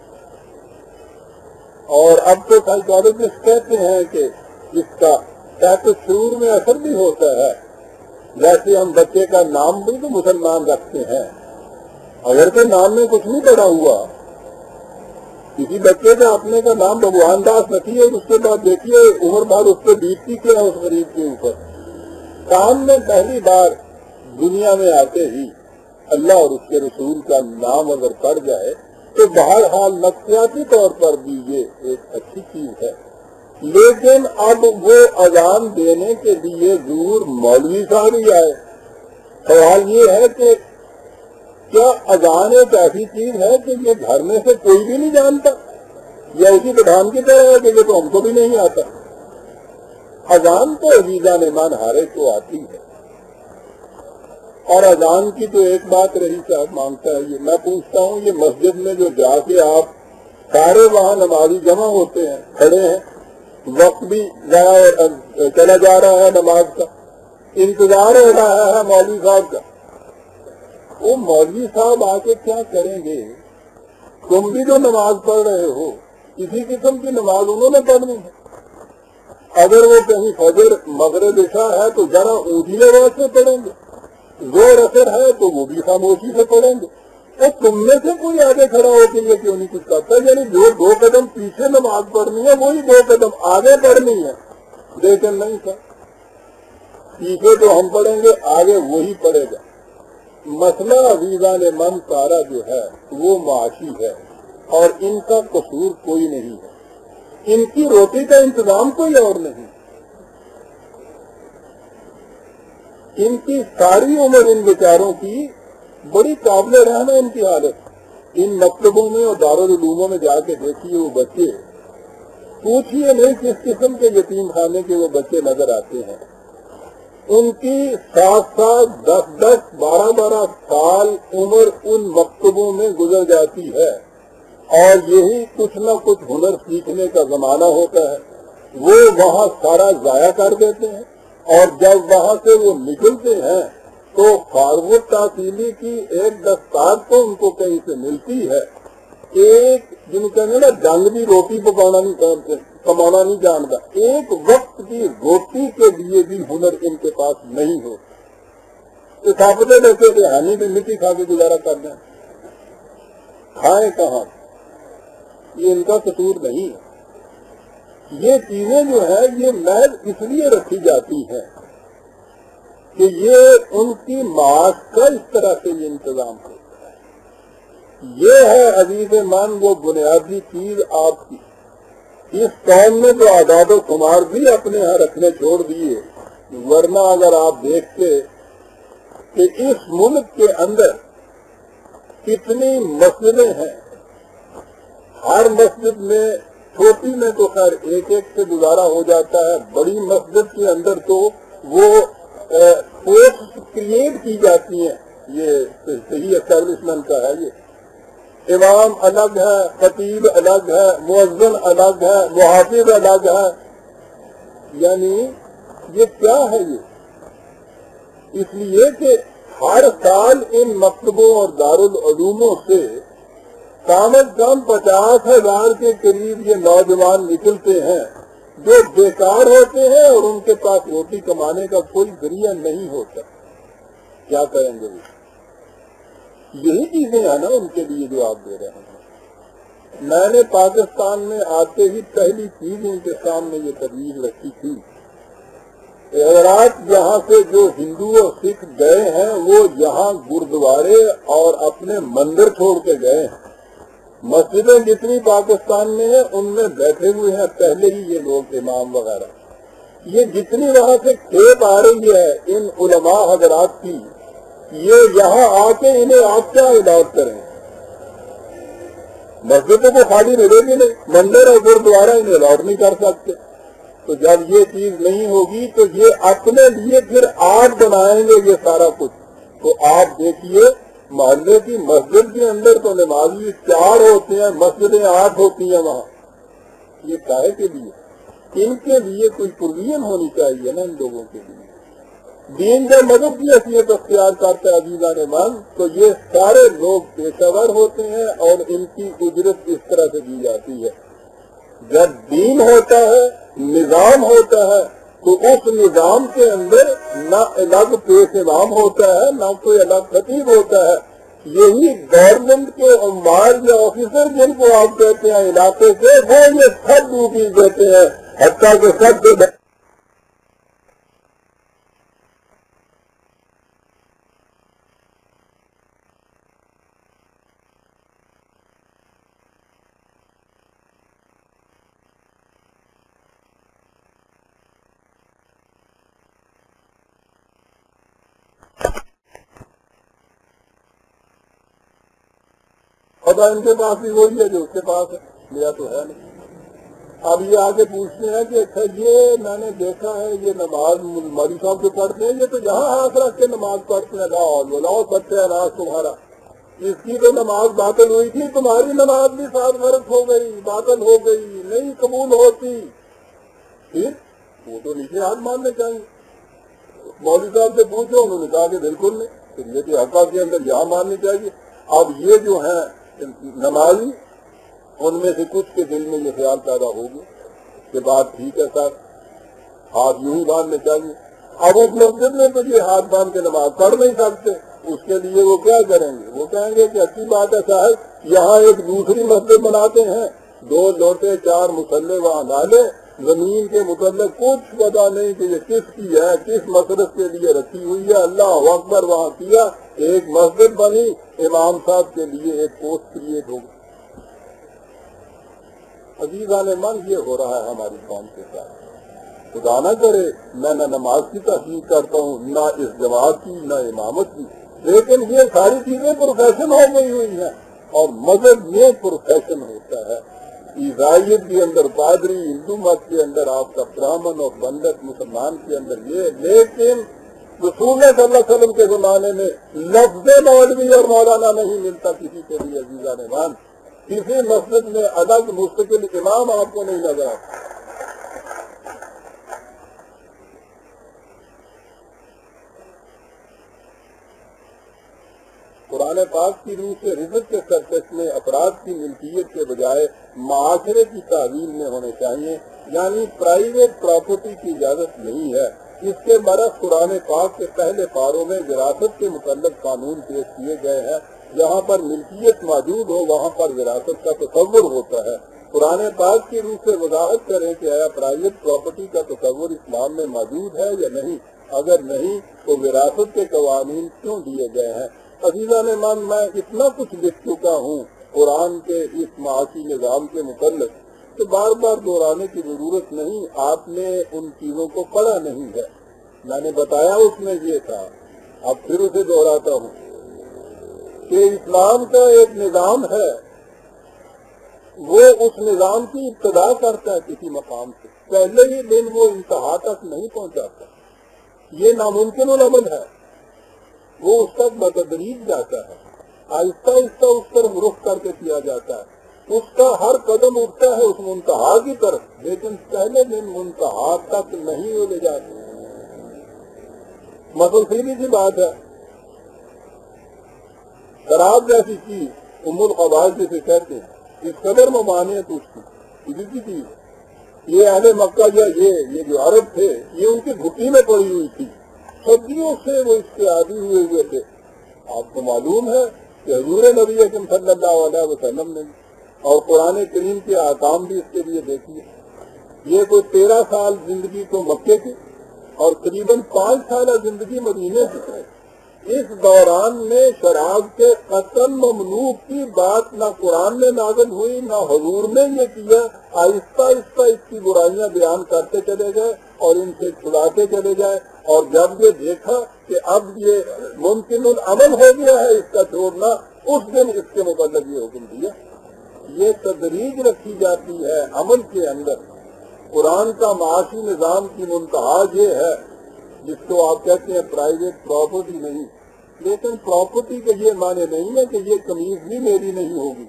اور اب تو سائیکالوجسٹ کہتے ہیں کہ اس کا تحت شعور میں اثر بھی ہوتا ہے. جیسے ہم بچے کا نام بھی تو مسلمان رکھتے ہیں، اگر تو نام میں کچھ نہیں پڑا ہوا. کسی بچے کا اپنے کا نام بھگوان داس رکھیے اور اس کے بعد دیکھیے عمر بھر اس پہ بیتتی کیا اس غریب کے اوپر. کام میں پہلی بار دنیا میں آتے ہی اللہ اور اس کے رسول کا نام اگر پڑ جائے تو بہرحال نفسیاتی طور پر بھی یہ ایک اچھی چیز ہے. لیکن اب وہ اذان دینے کے لیے ضرور مولوی صاحب ہی آئے. سوال یہ ہے کہ کیا اذان ایک ایسی چیز ہے کہ یہ گھر میں سے کوئی بھی نہیں جانتا، یا اسی پٹھان کی طرح ہے کہ یہ تو ہم کو بھی نہیں آتا؟ اذان تو عزیزان ایمان ہر ایک کو آتی ہے. اور اذان کی تو ایک بات رہی صاحب مانگتا ہے، یہ میں پوچھتا ہوں یہ مسجد میں جو جا کے آپ سارے وہاں نمازی جمع ہوتے ہیں، کھڑے ہیں، وقت بھی چلا جا رہا ہے، نماز کا انتظار ہو رہا ہے مولوی صاحب کا. وہ مولوی صاحب آ کے کیا کریں گے؟ تم بھی جو نماز پڑھ رہے ہو کسی قسم کی نماز انہوں نے پڑھنی ہے. اگر وہ کہیں فجر مغرب عشاء ہے تو ذرا اونچی آواز سے پڑھیں گے، زور اثر ہے تو وہ بھی خاموشی سے پڑھیں گے. تو تم میں سے کوئی آگے کھڑا ہو کے یہ کیوں نہیں کچھ کرتا؟ یعنی جو دو قدم پیچھے نماز پڑھنی ہے وہی دو قدم آگے پڑھنی ہے. لیکن نہیں سر، پیچھے تو ہم پڑھیں گے، آگے وہی پڑھے گا. مسئلہ عزیزان من سارا جو ہے وہ معاشی ہے، اور ان کا قصور کوئی نہیں ہے. ان کی روٹی کا انتظام کوئی اور نہیں. ان کی ساری عمر ان بیچاروں کی بڑی قابل رحم ہے ان کی حالت. ان مکتبوں میں اور دارالعلوموں میں جا کے دیکھیے وہ بچے، پوچھئے نہیں کس قسم کے یتیم خانے کے وہ بچے نظر آتے ہیں. ان کی سات سات دس دس بارہ بارہ سال عمر ان مکتبوں میں گزر جاتی ہے، اور یہی کچھ نہ کچھ ہنر سیکھنے کا زمانہ ہوتا ہے. وہ وہاں سارا ضائع کر دیتے ہیں، اور جب وہاں سے وہ نکلتے ہیں تو فارغ تحصیلی کی ایک دستار تو ان کو کہیں سے ملتی ہے. ایک جن کا نا جنگ بھی روٹی پکانا نہیں کمانا نہیں جانتا، ایک وقت کی روٹی کے لیے بھی ہنر ان کے پاس نہیں ہو. تو ثابت رہتے تھے ہانی بھی مٹی کھا کے گزارا کرنا، کھائیں کہاں؟ یہ ان کا قصور نہیں ہے. یہ چیزیں جو ہے یہ محض اس لیے رکھی جاتی ہیں کہ یہ ان کی معاش کا اس طرح سے یہ انتظام ہے. یہ ہے عزیز من وہ بنیادی چیز آپ کی. اس قوم میں جو اعداد و شمار بھی اپنے ہاں رکھنے چھوڑ دیے، ورنہ اگر آپ دیکھتے کہ اس ملک کے اندر کتنی مسجدیں ہیں، ہر مسجد میں چھوٹی میں تو خیر ایک ایک سے گزارا ہو جاتا ہے، بڑی مسجد کے اندر تو وہ پوسٹ کریٹ کی جاتی ہیں، یہ صحیح اسٹیبلشمنٹ کا ہے، یہ امام الگ ہے، خطیب الگ ہے، مؤذن الگ ہے، محافظ الگ ہے، یعنی یہ کیا ہے؟ یہ اس لیے کہ ہر سال ان مکتبوں اور دارالعلوموں سے کم از کم پچاس ہزار کے قریب یہ نوجوان نکلتے ہیں جو بیکار ہوتے ہیں اور ان کے پاس روٹی کمانے کا کوئی ذریعہ نہیں ہوتا. کیا کریں گے وہ؟ یہی چیزیں ہیں نا ان کے لیے جو آپ دے رہے ہیں. میں نے پاکستان میں آتے ہی پہلی چیز ان کے سامنے یہ تجویز رکھی تھی کہ حضرات یہاں سے جو ہندو اور سکھ گئے ہیں وہ یہاں گردوارے اور اپنے مندر چھوڑ کے گئے ہیں. مسجدیں جتنی پاکستان میں ہیں ان میں بیٹھے ہوئے ہیں پہلے ہی یہ لوگ امام وغیرہ. یہ جتنی وہاں سے کھیپ آ رہی ہے ان علماء حضرات کی، یہ یہاں آ کے انہیں آپ کیا علاج کریں؟ مسجدوں کو خالی ملے گی نہیں، مندر اور گردوارا انہیں الاٹ نہیں کر سکتے. تو جب یہ چیز نہیں ہوگی تو یہ اپنے لیے پھر آپ بنائیں گے یہ سارا کچھ. تو آپ دیکھیے محلے کی مسجد کے اندر تو نمازی چار ہوتے ہیں، مسجدیں آٹھ ہوتی ہیں وہاں. یہ کائے کے لیے؟ ان کے لیے کوئی پروویژن ہونی چاہیے نا ان لوگوں کے لیے. دین جب مذہب کی حیثیت اختیار کرتا ہے عزیزان من تو یہ سارے لوگ پیشہ ور ہوتے ہیں اور ان کی اجرت اس طرح سے دی جاتی ہے. جب دین ہوتا ہے، نظام ہوتا ہے، تو اس نظام کے اندر نہ الگ پیش امام ہوتا ہے نہ کوئی الگ خطیب ہوتا ہے. یہی گورنمنٹ کے عمال یا آفیسر جن کو آپ کہتے ہیں علاقے سے، وہ یہ سب ڈیوٹی دیتے ہیں، حتیٰ کہ سب سے ان کے پاس بھی وہی ہے جو اس کے پاس ہے، میرا تو ہے نہیں. اب یہ آگے پوچھتے ہیں کہ اچھا یہ میں نے دیکھا ہے یہ نماز مولوی صاحب جو پڑھتے ہیں یہ تو جہاں ہاتھ رکھ کے نماز پڑھتے ہیں، لاؤ لاؤ سچے اناج تمہارا، اس کی تو نماز باطل ہوئی تھی، تمہاری نماز بھی ساتھ فرض ہو گئی، باطل ہو گئی، نہیں قبول ہوتی. پھر وہ تو نیچے ہاتھ ماننے چاہیے. مولوی صاحب سے پوچھو، انہوں نے کہا کہ بالکل نہیں. پھر یہ کہ حقا کے اندر یہاں ماننی چاہیے. اب یہ جو ہیں نمازی، ان میں سے کچھ کے دل میں یہ خیال پیدا ہوگی کہ بات ٹھیک ہے سر، ہاتھ یوں ہی باندھنے چاہیے. اب اس مسجد میں تو یہ ہاتھ باندھ کے نماز پڑھ نہیں سکتے، اس کے لیے وہ کیا کریں گے؟ وہ کہیں گے کہ اچھی بات ہے صاحب، یہاں ایک دوسری مسجد بناتے ہیں، دو لوٹے چار مسلے وہاں ڈالے، زمین کے متعلق کچھ پتا نہیں کہ یہ کس کی ہے، کس مقصد کے لیے رکھی ہوئی ہے. اللہ اکبر وہاں کیا، ایک مسجد بنی، امام صاحب کے لیے ایک پوسٹ کریٹ ہو گئی. عزیزان من یہ ہو رہا ہے ہماری قوم کے ساتھ. خدا نہ کرے میں نہ نماز کی تحقیق کرتا ہوں، نہ اس جماعت کی، نہ امامت کی، لیکن یہ ساری چیزیں پروفیشن ہو گئی ہوئی ہیں اور مذہب یہ پروفیشن ہوتا ہے. عیسائیت کے اندر پادری، ہندو مت کے اندر آپ کا برہمن اور پنڈت، مسلمان کے اندر یہ. لیکن رسول صلی اللہ علیہ وسلم کے زمانے میں لفظ مولوی اور مولانا نہیں ملتا کسی کے لیے. عزیزان ایمان کسی مسجد میں الگ مستقل امام آپ کو نہیں نظر آتا. قرآن پاک کی روح سے رزق کے سرچشمے افراد کی ملکیت کے بجائے معاشرے کی تعویل میں ہونے چاہیے، یعنی پرائیویٹ پراپرٹی کی اجازت نہیں ہے. اس کے برعکس قرآن پاک کے پہلے پاروں میں وراثت کے متعلق قانون پیش کیے گئے ہیں. جہاں پر ملکیت موجود ہو وہاں پر وراثت کا تصور ہوتا ہے. قرآن پاک کی روح سے وضاحت کریں کہ آیا پرائیویٹ پراپرٹی کا تصور اسلام میں موجود ہے یا نہیں؟ اگر نہیں تو وراثت کے قوانین کیوں دیے گئے ہیں؟ عزیزان من میں اتنا کچھ لکھ چکا ہوں قرآن کے اس معاشی نظام کے متعلق کہ بار بار دہرانے کی ضرورت نہیں. آپ نے ان چیزوں کو پڑھا نہیں ہے. میں نے بتایا اس میں یہ تھا، اب پھر اسے دہراتا ہوں کہ اسلام کا ایک نظام ہے، وہ اس نظام کی ابتدا کرتا ہے کسی مقام سے، پہلے ہی دن وہ انتہا تک نہیں پہنچاتا. یہ ناممکن العمل ہے، وہ اس تک بتدریج جاتا ہے، آہستہ آہستہ اس طرف رخ کر کے کیا جاتا ہے، اس کا ہر قدم اٹھتا ہے اس منتہا کی طرف، لیکن پہلے دن منتہا تک نہیں وہ لے جاتے۔ مثلا سیدھی سی بات ہے، شراب جیسی چیز ام الخبائث جسے کہتے ہیں، اس قدر ممانعت اس کی کسی کی چیز، یہ اہل مکہ یا یہ یہ جو عرب تھے یہ ان کی گھٹی میں پڑی ہوئی تھی، صدیوں سے وہ اس کے عادی ہوئے ہوئے تھے۔ آپ کو معلوم ہے کہ حضور نبی اکرم صلی اللہ علیہ وسلم نے اور قرآن کریم کے احکام بھی اس کے لیے دیکھیے، یہ کوئی تیرہ سال زندگی تو مکے کی اور قریباً پانچ سالہ زندگی مدینے کی ہے، اس دوران میں شراب کے قتل ممنوع کی بات نہ قرآن میں نازل ہوئی نہ حضور نے یہ کیا، آہستہ آہستہ اس کی برائیاں بیان کرتے چلے گئے اور ان سے چھڑاتے چلے گئے، اور جب یہ دیکھا کہ اب یہ ممکن العمل ہو گیا ہے اس کا چھوڑنا، اس دن اس کے متعلق یہ حکم دیا۔ یہ تدریج رکھی جاتی ہے عمل کے اندر۔ قرآن کا معاشی نظام کی منتہا یہ ہے جس کو آپ کہتے ہیں پرائیویٹ پراپرٹی نہیں، لیکن پراپرٹی کے یہ معنی نہیں ہے کہ یہ قمیض بھی میری نہیں ہوگی،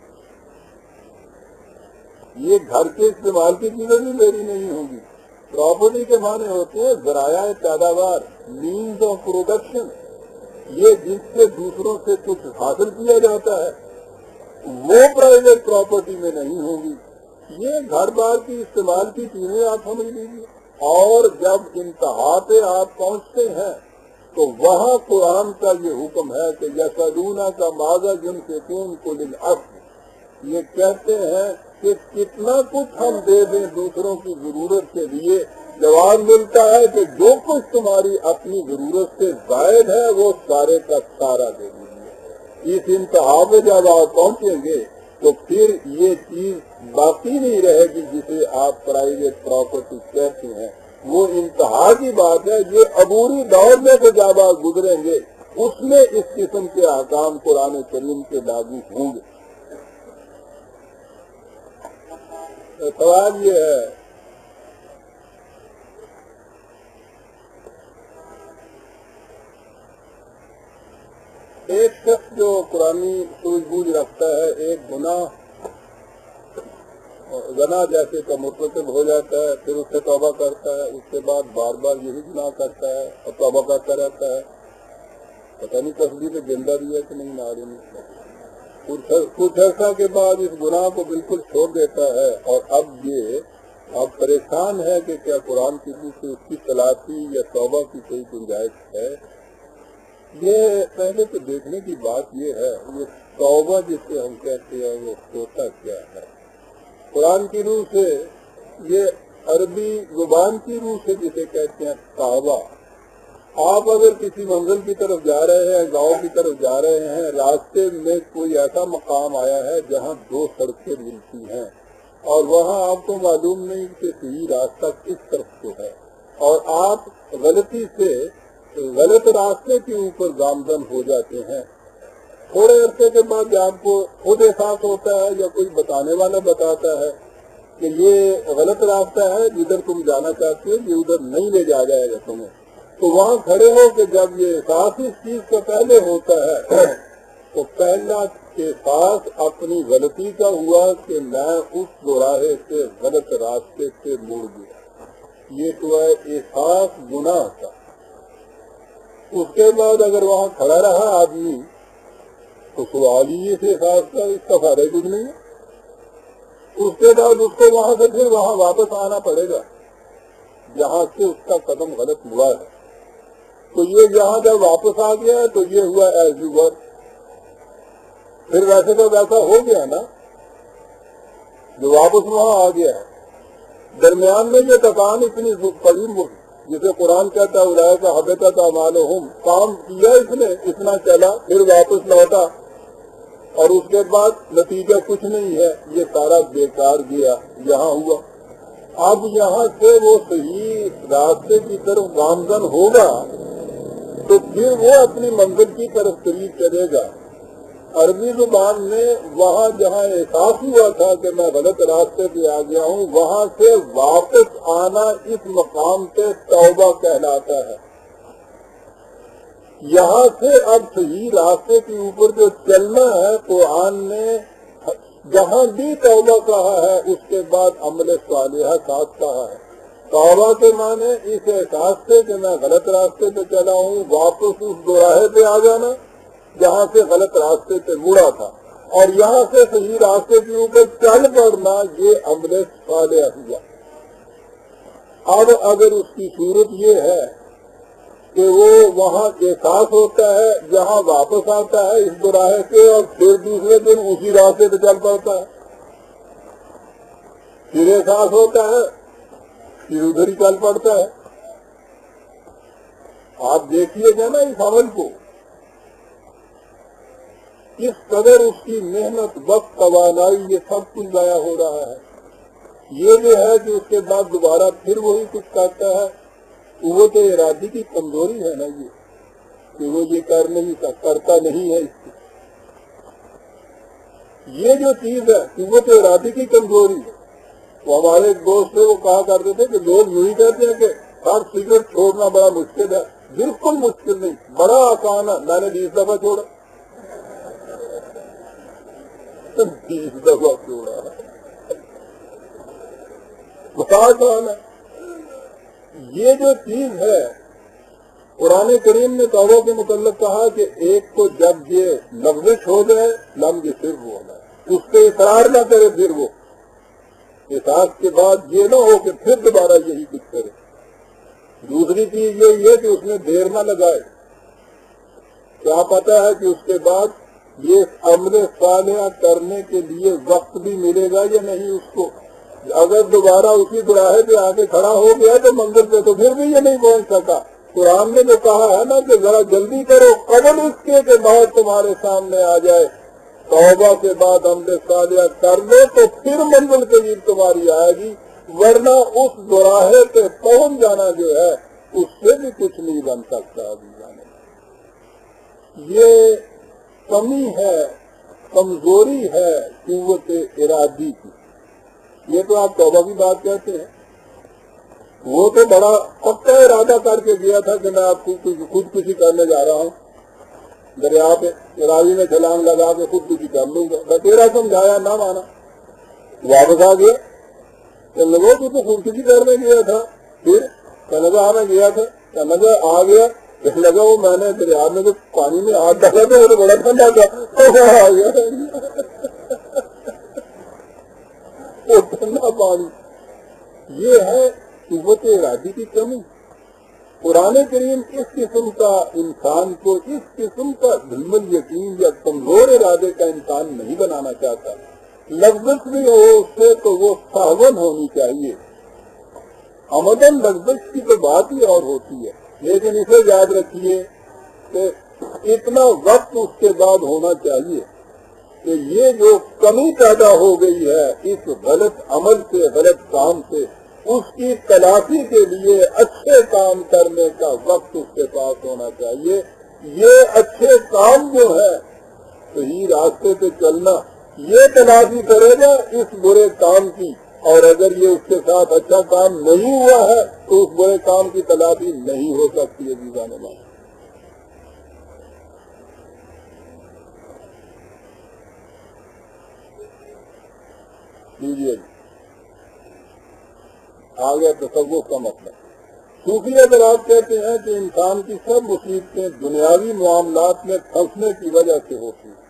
یہ گھر کے استعمال کی چیزیں بھی میری نہیں ہوگی۔ پراپرٹی کے معنی ہوتے ہیں ذرائع پیداوار، مینز آف پروڈکشن، یہ جس سے دوسروں سے کچھ حاصل کیا جاتا ہے، وہ پرائیویٹ پراپرٹی میں نہیں ہوگی۔ یہ گھر بار کی استعمال کی چیزیں آپ سمجھ لیجیے، اور جب انتہا پہ آپ پہنچتے ہیں تو وہاں قرآن کا یہ حکم ہے کہ یسألونہ کا ماذا ينفقون قل العفو، یہ کہتے ہیں کہ کتنا کچھ ہم دے دیں دوسروں کی ضرورت کے لیے، جواب ملتا ہے کہ جو کچھ تمہاری اپنی ضرورت سے زائد ہے وہ سارے کا سارا دے دیجیے۔ اس انتہا پہ جب آپ پہنچیں گے تو پھر یہ چیز باقی نہیں رہے گی جسے آپ پرائیویٹ پراپرٹی کہتے ہیں، وہ انتہا کی بات ہے۔ یہ عبوری دور میں سے جب آپ گزریں گے اس میں اس قسم کے احکام قرآن کریم کے لاگو ہوں گے۔ سوال یہ ہے ایک شخص جو قرآنی سوجھ بوجھ رکھتا ہے، ایک گناہ گناہ جیسے کا مرتکب ہو جاتا ہے، پھر اس سے توبہ کرتا ہے، اس کے بعد بار بار یہی گناہ کرتا ہے اور توبہ کرتا رہتا ہے، پتہ نہیں تصدیق زندہ بھی ہے کہ نہیں معلوم، کچھ عرصہ کے بعد اس گناہ کو بالکل چھوڑ دیتا ہے، اور اب یہ اب پریشان ہے کہ کیا قرآن کی روح سے اس کی تلافی یا توبہ کی کوئی گنجائش ہے۔ یہ پہلے تو دیکھنے کی بات یہ ہے یہ توبہ جسے ہم کہتے ہیں وہ ہوتا کیا ہے۔ قرآن کی روح سے، یہ عربی زبان کی روح سے جسے کہتے ہیں توبہ۔ آپ اگر کسی منزل کی طرف جا رہے ہیں، گاؤں کی طرف جا رہے ہیں، راستے میں کوئی ایسا مقام آیا ہے جہاں دو سڑکیں ملتی ہیں اور وہاں آپ کو معلوم نہیں کہ صحیح راستہ کس طرف کو ہے، اور آپ غلطی سے غلط راستے کے اوپر گامزن ہو جاتے ہیں، تھوڑے عرصے کے بعد آپ کو خود احساس ہوتا ہے یا کوئی بتانے والا بتاتا ہے کہ یہ غلط راستہ ہے، جدھر تم جانا چاہتے ہو یہ ادھر نہیں لے جا جائے گا تمہیں، تو وہاں کھڑے ہو کہ جب یہ احساس اس چیز کا پہلے ہوتا ہے تو پہلا احساس اپنی غلطی کا ہوا کہ میں اس دوراہے سے غلط راستے سے مڑ گیا، یہ تو ہے احساس گناہ کا۔ اس کے بعد اگر وہاں کھڑا رہا آدمی تو سوال ہی اس احساس کا اس کا فائدہ کچھ نہیں ہے، اس کے بعد اس کو وہاں سے پھر وہاں واپس آنا پڑے گا جہاں سے اس کا قدم غلط ہوا ہے، تو یہ یہاں جب واپس آ گیا تو یہ ہوا ایز یو ور، پھر ویسے تو ویسا ہو گیا نا جو واپس وہاں آ گیا ہے۔ درمیان میں یہ تکان اتنی قریب جسے قرآن کہتا ہے اولئک حبطت اعمالہم، کام کیا اس نے، اتنا چلا، پھر واپس لوٹا اور اس کے بعد نتیجہ کچھ نہیں ہے، یہ سارا بیکار گیا، یہاں ہوا۔ اب یہاں سے وہ صحیح راستے کی طرف گامزن ہوگا تو پھر وہ اپنی منزل کی طرف قریب چلے گا۔ عربی زبان میں وہاں جہاں احساس ہوا تھا کہ میں غلط راستے پہ آ گیا ہوں، وہاں سے واپس آنا اس مقام پہ توبہ کہلاتا ہے۔ یہاں سے اب صحیح راستے کے اوپر جو چلنا ہے، قرآن نے جہاں بھی توبہ کہا ہے اس کے بعد عمل صالحہ ساتھ کہا ہے۔ توبہ کے معنی اس احساس سے کہ میں غلط راستے پہ چلا ہوں، واپس اس دوراہے پہ آ جانا جہاں سے غلط راستے پہ مڑا تھا، اور یہاں سے صحیح راستے کے اوپر چل پڑنا، یہ عمل صالح ہوا۔ اب اگر اس کی صورت یہ ہے کہ وہ وہاں احساس ہوتا ہے، جہاں واپس آتا ہے اس دوراہے سے، اور پھر دوسرے دن اسی راستے پہ چل پڑتا ہے، پھر احساس ہوتا ہے، پھر ادھر ہی چل پڑتا ہے۔ آپ دیکھیے گا نا اس عمل کو، کس قدر اس کی محنت، وقت، توانائی، یہ سب کچھ ضائع ہو رہا ہے۔ یہ جو ہے کہ اس کے بعد دوبارہ پھر وہی کچھ کرتا ہے، قوت ارادی کی کمزوری ہے نا یہ، کہ وہ یہ کر نہیں کرتا نہیں ہے اس کی۔ یہ جو چیز ہے قوت ارادی کی کمزوری ہے۔ وہ ہمارے ایک دوست تھے، وہ کہا کرتے تھے کہ لوگ یوں ہی کہتے ہیں کہ ہر سگریٹ چھوڑنا بڑا مشکل ہے۔ بالکل مشکل نہیں، بڑا آسان ہے، میں نے بیس دفعہ چھوڑا بیس دفعہ چھوڑا بڑا آسان ہے۔ یہ جو چیز ہے، قرآن کریم نے توبہ کے متعلق کہا کہ ایک تو جب یہ لفظ ہو جائے، لفظ صرف ہو جائے، اس پہ اقرار نہ کرے، پھر وہ احساس کے بعد یہ نہ ہو کہ پھر دوبارہ یہی کچھ کرے۔ دوسری چیز یہ ہے کہ اس میں دیر نہ لگائے۔ کیا پتا ہے کہ اس کے بعد یہ عمل صالحہ کرنے کے لیے وقت بھی ملے گا یا نہیں اس کو۔ اگر دوبارہ اسی دوراہے پہ آ کے کھڑا ہو گیا تو منزل پہ، تو پھر بھی یہ نہیں پہنچ سکا۔ قرآن نے جو کہا ہے نا کہ ذرا جلدی کرو، قبل اس کے کہ بعد تمہارے سامنے آ جائے، توبہ کے بعد عمل صالحہ کر لو تو پھر منزل قریب تمہاری آئے گی، ورنہ اس دوراہے پہ پہنچ جانا جو ہے اس سے بھی کچھ نہیں بن سکتا۔ ابھی جانے یہ کمی ہے، کمزوری ہے قوت ارادی کی۔ یہ تو آپ توبہ کی بات کہتے ہیں، وہ تو بڑا پکا ارادہ کر کے گیا تھا کہ میں آپ کو خودکشی کرنے جا رہا ہوں، دریا پہ راوی میں چھلانگ لگا کے خودکشی کر لوں گا۔ بتیرا سمجھایا نہ مانا، واپس آ گیا۔ کہنے لگا تو تو خودکشی کرنے گیا تھا، پھر کہنے لگا میں گیا تھا، کہنے لگا آ گیا، کہنے لگا وہ میں نے دریا میں جو پانی میں ہاتھ ڈالا تھا وہ تو بڑا ٹھنڈا تھا، آ گیا وہ ٹھنڈا پانی۔ یہ ہے قوت ارادی کی کمی۔ قرآن کریم اس قسم کا انسان کو، اس قسم کا ظلم الیقین یا کمزور ارادے کا انسان نہیں بنانا چاہتا۔ لفظ بھی ہو اس سے تو وہ صاون ہونی چاہیے۔ آمدن لفظ کی تو بات ہی اور ہوتی ہے، لیکن اسے یاد رکھیے کہ اتنا وقت اس کے بعد ہونا چاہیے کہ یہ جو کمی پیدا ہو گئی ہے اس غلط عمل سے، غلط کام سے، اس کی تلافی کے لیے اچھے کام کرنے کا وقت اس کے پاس ہونا چاہیے۔ یہ اچھے کام جو ہے، صحیح راستے پہ چلنا، یہ تلافی کرے گا اس برے کام کی، اور اگر یہ اس کے ساتھ اچھا کام نہیں ہوا ہے تو اس برے کام کی تلافی نہیں ہو سکتی ہے۔ عزیزان اللہ، لیجیے آگے تصوف کا مطلب۔ صوفی حضرات کہتے ہیں کہ انسان کی سب مصیبتیں دنیاوی معاملات میں پھنسنے کی وجہ سے ہوتی ہیں۔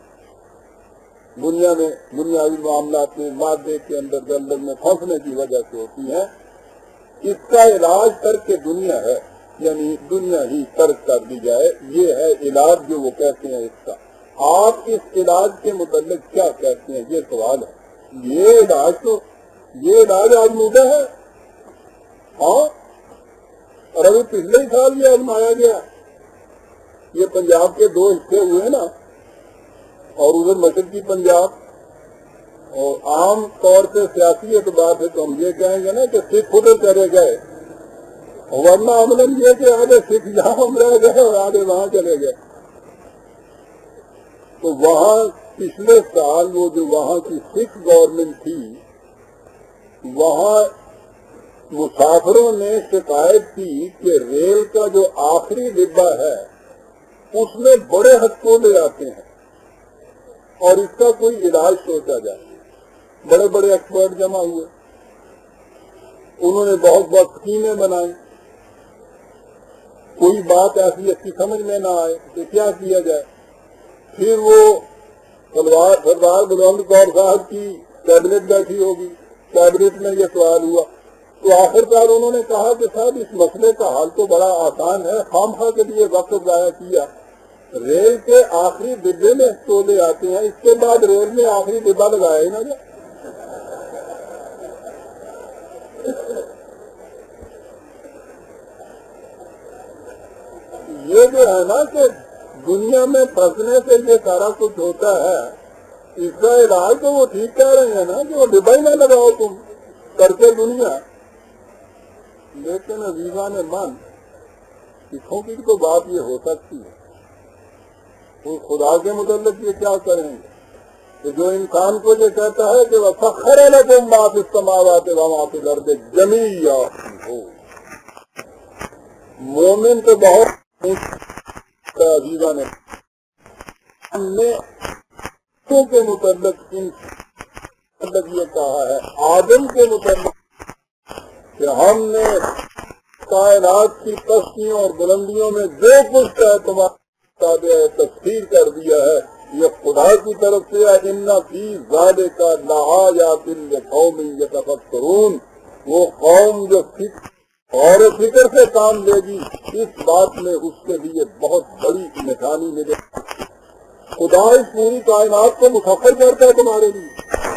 دنیا میں، دنیاوی معاملات میں، مادے کے اندر دلدل میں پھنسنے کی وجہ سے ہوتی ہیں۔ اس کا علاج ترک دنیا ہے، یعنی دنیا ہی ترک کر دی جائے، یہ ہے علاج جو وہ کہتے ہیں اس کا۔ آپ اس علاج کے متعلق کیا کہتے ہیں، یہ سوال ہے۔ یہ علاج تو یہ علاج آج موجود ہے، ہاں، اور ابھی پچھلے سال یہ آزمایا گیا۔ یہ پنجاب کے دو حصے ہوئے نا، اور ادھر مشرقی پنجاب، اور عام طور سے سیاسی اعتبار سے تو ہم یہ کہیں گے نا کہ سکھ ادھر چلے گئے، ورنہ عملاً یہ کہ آگے سکھ جہاں رہ گئے اور آگے وہاں چلے گئے۔ تو وہاں پچھلے سال وہ جو وہاں کی سکھ گورنمنٹ تھی، وہاں مسافروں نے شکایت کی کہ ریل کا جو آخری ڈبہ ہے उसमें बड़े हथकंडे आते हैं और इसका कोई इलाज सोचा जाए। बड़े बड़े एक्सपर्ट जमा हुए, उन्होंने बहुत बहुत स्कीमें बनाई, कोई बात ऐसी अच्छी समझ में ना आए तो क्या किया जाए। फिर वो सरदार सरदार बलवंत कौर साहब की कैबिनेट बैठी होगी, कैबिनेट में ये सवाल हुआ तो आखिरकार उन्होंने कहा कि साहब इस मसले का हल तो बड़ा आसान है, खामखा के लिए वक्त जाया किया। रेल के आखिरी डिब्बे में तोले आते हैं, इसके बाद रेल में आखिरी डिब्बा लगाया ही ना जाए। ये जो है ना कि दुनिया में फंसने से ये सारा कुछ होता है, इसका इलाज तो वो ठीक कह रहे हैं ना कि वो डिब्बा ही ना लगाओ तुम करके दुनिया। लेकिन अजीजा ने मन सिखों की तो बात ये हो सकती है, वो खुदा के मुतल्लिक ये क्या करेंगे कि जो इंसान को ये कहता है कि वह फखर लकुम मा फिस समावाति व मा फिल अर्दि जमीअ हो। मोमिन तो बहुत अजीजा ने हमने के मुतल्लिक इन ये कहा है, आदम के मुतल्लिक कि हमने कायनात की पस्तियों और बुलंदियों में जो कुछ है तुम्हारे तस्वीर कर दिया है, ये खुदा की तरफ से है। इन्ना फी ज़ालिका लआयातिन लिक़ौमिन यतफ़क्करून, वो कौम जो फिक्र और फिक्र से काम लेगी, इस बात में उसके लिए बहुत बड़ी निशानी मिलेगी। खुदा इस पूरी कायनात को मुसख्खर करता है तुम्हारे लिए।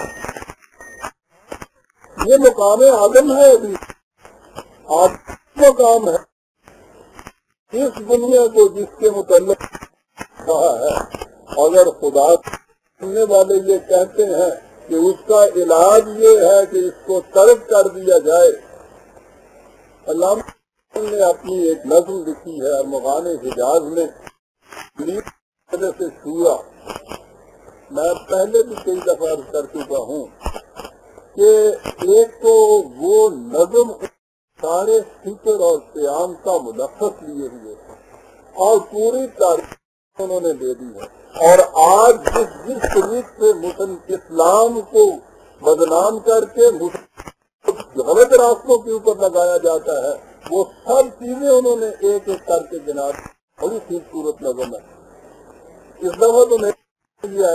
ये मुकाम आदम है, अभी आदम काम है इस दुनिया को जिसके मुतल्लिक कहा है। अगर खुदा सुनने वाले ये कहते हैं कि उसका इलाज ये है कि इसको तर्क कर दिया जाए। अल्लाह ने अपनी एक नज़्म लिखी है अरमग़ान हिजाज में, से शूरा, मैं पहले भी कई दफा अर्ज कर चुका हूँ कि एक तो वो नज़्म सारे फिक्र और क़याम का मुलख्खस लिए हुए और पूरी तारीख उन्होंने दे दी है। और आज जिस जिस तरीके से मुस्लिम इस्लाम को बदनाम करके गलत रास्तों के ऊपर लगाया जाता है, वो सब चीजें उन्होंने एक एक करके गिना दी। बड़ी खूबसूरत नज़्म है। इस दफा तो नहीं लिया है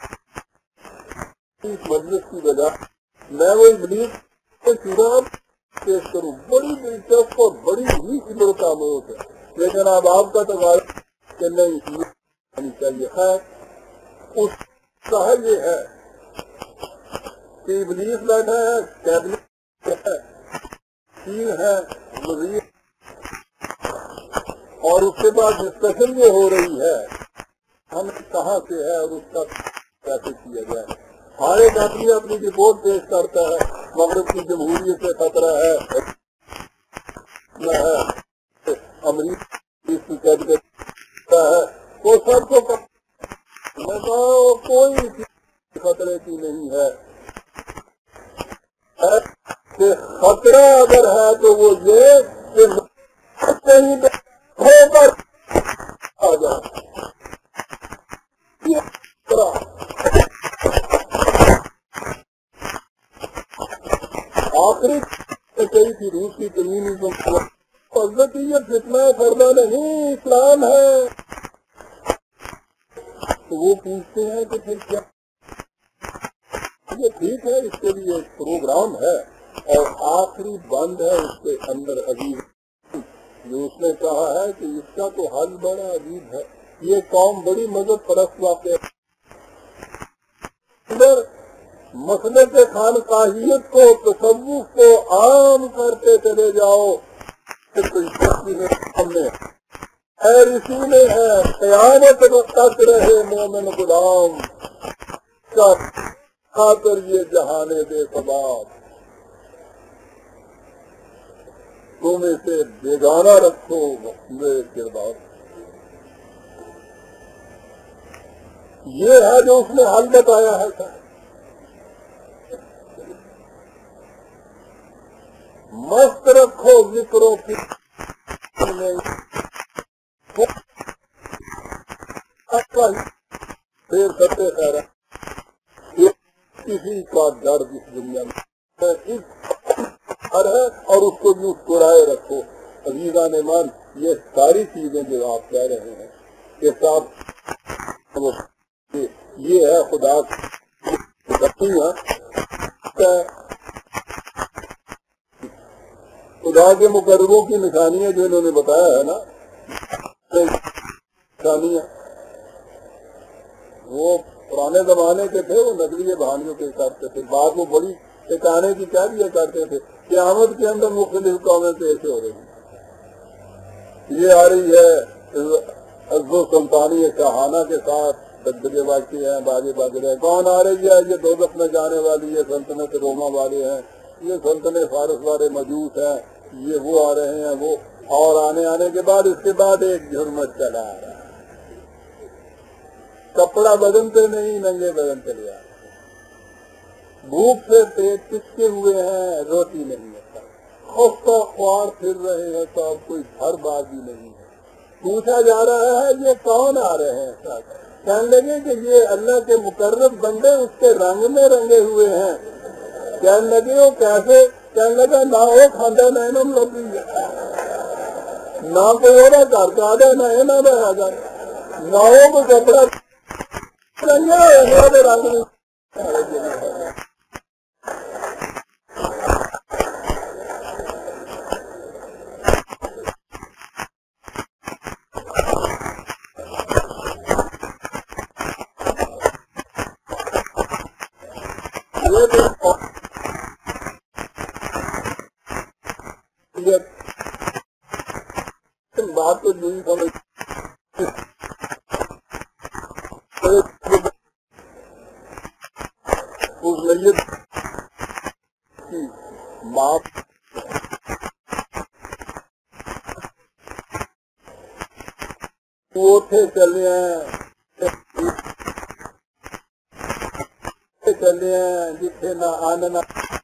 इस मजलिस की वजह, मैं वो इब्लीस के चुनाव पेश करूँ, बड़ी दिलचस्प और बड़ी ही इबरत आमोज है। लेकिन अब आपका तकाज़ा कि नहीं होनी चाहिए। खैर, उसका ये है कि इब्लीस बैठा है, कैबिनेट है, तीन है वज़ीर, और उसके बाद डिस्कशन ये हो रही है हम कहाँ से है और उसका कैसे किया जाए। हर एक आदमी अपनी रिपोर्ट पेश करता है, मगरब की जमहूरियत से खतरा है, है अमरीकी कैबिनेट है, तो सबको कोई खतरे की नहीं है। खतरा अगर है तो वो ये कि कहीं होकर आ जाए। आखिरी कही थी रूस की कम्युनिज्म ये जितना फर्मा नहीं इस्लाम है, तो वो पूछते हैं कि फिर क्या ये ठीक है, इसके लिए एक प्रोग्राम है और आखिरी बंद है उसके अंदर अजीब जो उसने कहा है कि इसका तो हल बड़ा अजीब है। ये कौम बड़ी मदद परस्त वाक़ मसले के खानकाहियत को तसव्वुफ को आम करते चले जाओ, हमने खैर इसी में है क़यामत तक रहे मोमिन गुलाम का खातर ये जहाने दे सबाब, तुम इसे बेगाना रखो मेरे किरदार। ये है जो उसने हल बताया है सर। मस्त रखो जिक्रों की پھر ستے خیر کسی کا درد اس دنیا میں ہر ہے اور اس کو بھی مسکرائے رکھو. عزیزان ایمان، یہ ساری چیزیں جو آپ کہہ رہے ہیں کہ صاحب یہ ہے خدا خدا کے مقربوں کی نشانیاں جو انہوں نے بتایا ہے نا، نشانیاں وہ پرانے زمانے کے تھے، وہ نقلی بہانیوں کے کرتے تھے. بعد میں بڑی ٹھکانے کی کہہ دیا کرتے تھے. قیامت کے اندر مختلف قومیں پیش ہو رہی ہیں. یہ آ رہی ہے عز و سلطانی شاہانہ کے ساتھ دگدگے باقی ہیں، باجے باج رہے ہیں. کون آ رہی ہے؟ یہ دوزخ میں جانے والی ہے سلطنت روما والے ہیں، یہ سلطنت فارس والے مجوس ہیں، یہ وہ آ رہے ہیں وہ. اور آنے آنے کے بعد اس کے بعد ایک جھرمٹ چلا آ رہا ہے. کپڑا بدلتے نہیں، ننگے بدن چلے آ رہے ہیں. بھوک سے پیٹ پچکے ہوئے ہیں، روٹی نہیں ہوتا. خستہ خوار پھر رہے ہیں تو اب کوئی گھر بار بھی نہیں ہے. پوچھا جا رہا ہے یہ کون آ رہے ہیں ساتھ؟ کہنے لگے کہ یہ اللہ کے مقرب بندے اس کے رنگ میں رنگے ہوئے ہیں. کہنے لگے وہ کیسے؟ کہنے لگا نہ وہ کھاندہ نہ لگی نہ کوئی وہ گھر کا آدھا نہ ہے نہ رہا جائے نہ وہ کوئی کپڑا رنگے رنگ میں. بات تو نہیں سمجھ اس میت کی ماں وہ تھے چلے ہیں چلے ہیں جتنے نہ آنا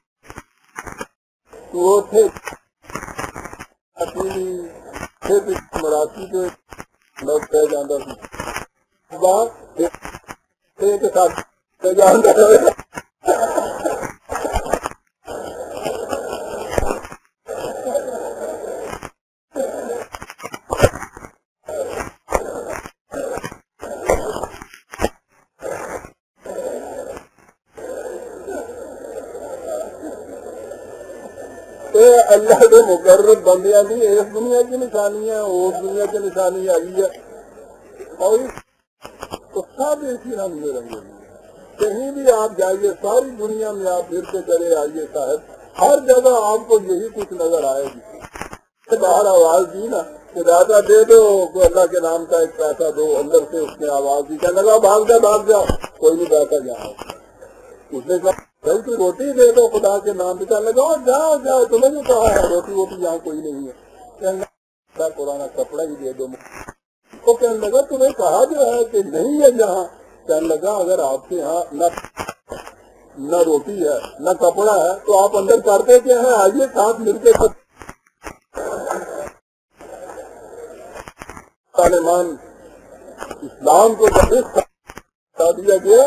وہ تھے مراسی کے لوگ کہہ جانا کے ساتھ اللہ کے مقرر بندیاں بھی اس دنیا کی نشانیاں اس دنیا کی نشانی آئی ہے. اور سب ایسی رنگ میں رنگے کہیں بھی آپ جائیے ساری دنیا میں آپ پھر کے چلے آئیے صاحب ہر جگہ آپ کو یہی کچھ نظر آئے گی. باہر آواز دی نا کہ دادا دے دو کوئی اللہ کے نام کا ایک پیسہ دو، اندر سے اس نے آواز دی کہنے لگا بھاگ جا بھاگ جاؤ کوئی نہیں پیسہ جاؤ. اس نے کہا بھائی تو روٹی دے دو خدا کے نام پہ. کہنے لگا جاؤ جاؤ تمہیں جو کہا ہے روٹی ووٹی یہاں کوئی نہیں ہے. کہنے لگا پرانا کپڑا ہی دے دو. وہ کہنے لگا تمہیں کہا جو ہے کہ نہیں ہے جہاں. کہنے لگا اگر آپ کے یہاں نہ نہ روٹی ہے نہ کپڑا ہے تو آپ اندر کرتے کیا ہیں؟ آئیے ساتھ مل کے طالبان اسلام کو بتا دیا گیا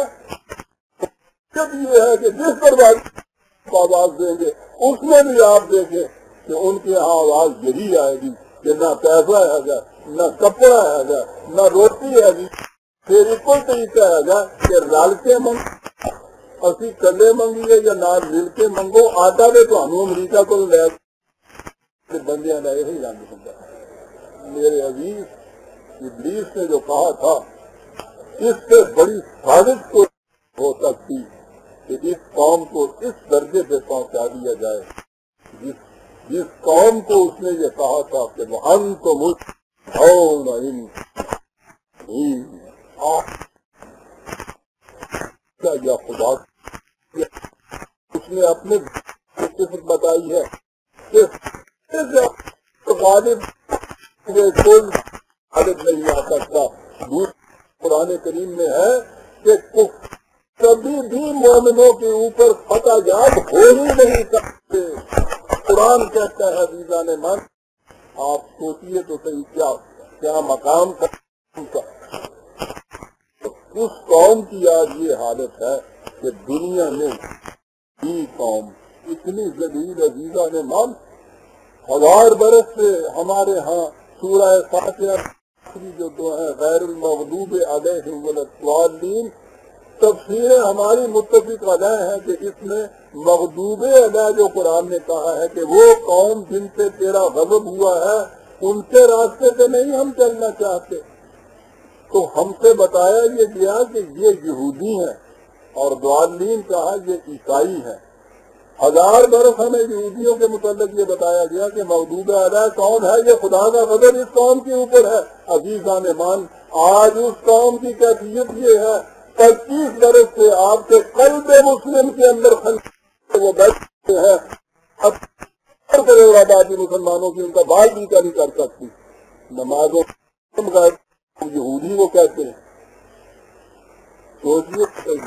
یہ ہے کہ جس پر آواز دیں گے اس میں بھی آپ دیکھیں کہ ان کی یہاں آواز یہی آئے گی کہ نہ پیسہ ہے گا نہ کپڑا ہے گا نہ روٹی ہے گی. پھر ایک طریقہ ہے گا کہ رل کے منگ اسی کلے منگیے یا نہ مل کے منگو. آٹا دے تو ہم امریکہ کو لے بندیاں لے ہی جانے ہوتا ہے. میرے عزیز ابلیس نے جو کہا تھا اس سے بڑی سازش کو ہو سکتی کہ اس قوم کو اس درجے پہ پہنچا دیا جائے جس جس قوم کو اس نے یہ کہا تھا کہ وہ ہم تو مجھ یا خدا اس نے اپنے صفت بتائی ہے کہ غالب کوئی غالب نہیں آ سکتا. قرآن کریم میں ہے کہ کبھی بھی مومنوں کے اوپر فتح یاب ہو ہی نہیں سکتے. قرآن کہتا ہے عزیزان من آپ سوچیے تو صحیح کیا کیا مقام کا اس قوم کی آج یہ حالت ہے کہ دنیا میں یہ قوم اتنی ذلیل عزیزہ نے مان ہزار برس سے ہمارے ہاں سورہ فاتحہ جو دو ہے غیر المغضوب علیہم ولا تفسیریں ہماری متفق علیہ ہیں کہ اس میں مغضوب علیہ جو قرآن نے کہا ہے کہ وہ قوم جن سے تیرا غضب ہوا ہے ان کے راستے سے نہیں ہم چلنا چاہتے. تو ہم سے بتایا یہ گیا کہ یہ یہودی ہیں اور ضالین کہا یہ عیسائی ہیں. ہزار برس ہمیں یہودیوں کے متعلق یہ بتایا گیا کہ مغضوب علیہ کون ہے, یہ خدا کا غضب اس قوم کے اوپر ہے. عزیزان مان آج اس قوم کی کیفیت یہ ہے پچیس برس سے آپ کے قلب مسلم کے اندر وہ بیٹھتے ہیں آبادی مسلمانوں کی ان کا بال بھی کا نہیں کر سکتی. نمازوں یہودی وہ کہتے ہیں. سوچیے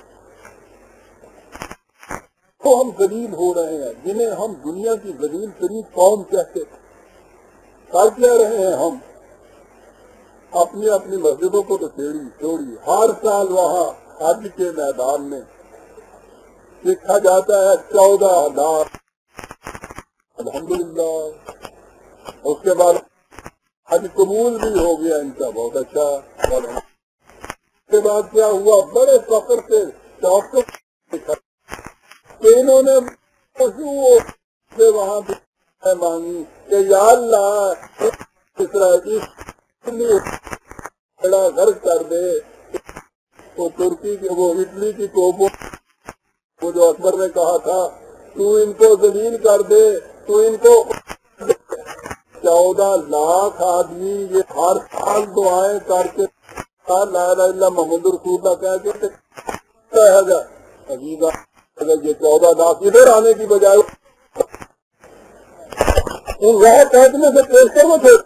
تو ہم ذلیل ہو رہے ہیں جنہیں ہم دنیا کی ذلیل ترین قوم کہتے کر کیا رہے ہیں. ہم اپنی اپنی مسجدوں کو تو چھوڑی چھوڑی ہر سال وہاں حج کے میدان میں لکھا جاتا ہے چودہ ہزار الحمدللہ. اس کے بعد حج قبول بھی ہو گیا ان کا, بہت اچھا. اس کے بعد کیا ہوا, بڑے فخر سے چوکس انہوں نے وہاں پہ مانگی کہ یا اللہ بڑا غرض کر دے. وہ ترکی کی وہ اٹلی کی توپوں وہ جو اکبر نے کہا تھا تو ان کو ذلیل کر دے, تو ان کو چودہ لاکھ آدمی یہ ہر سال دعائیں کر کے لا الہ الا اللہ محمد رسول اللہ کہہ کے عزیزہ اگر یہ چودہ لاکھ ادھر آنے کی بجائے ان راہ پہنچنے سے پیش کرو تھے.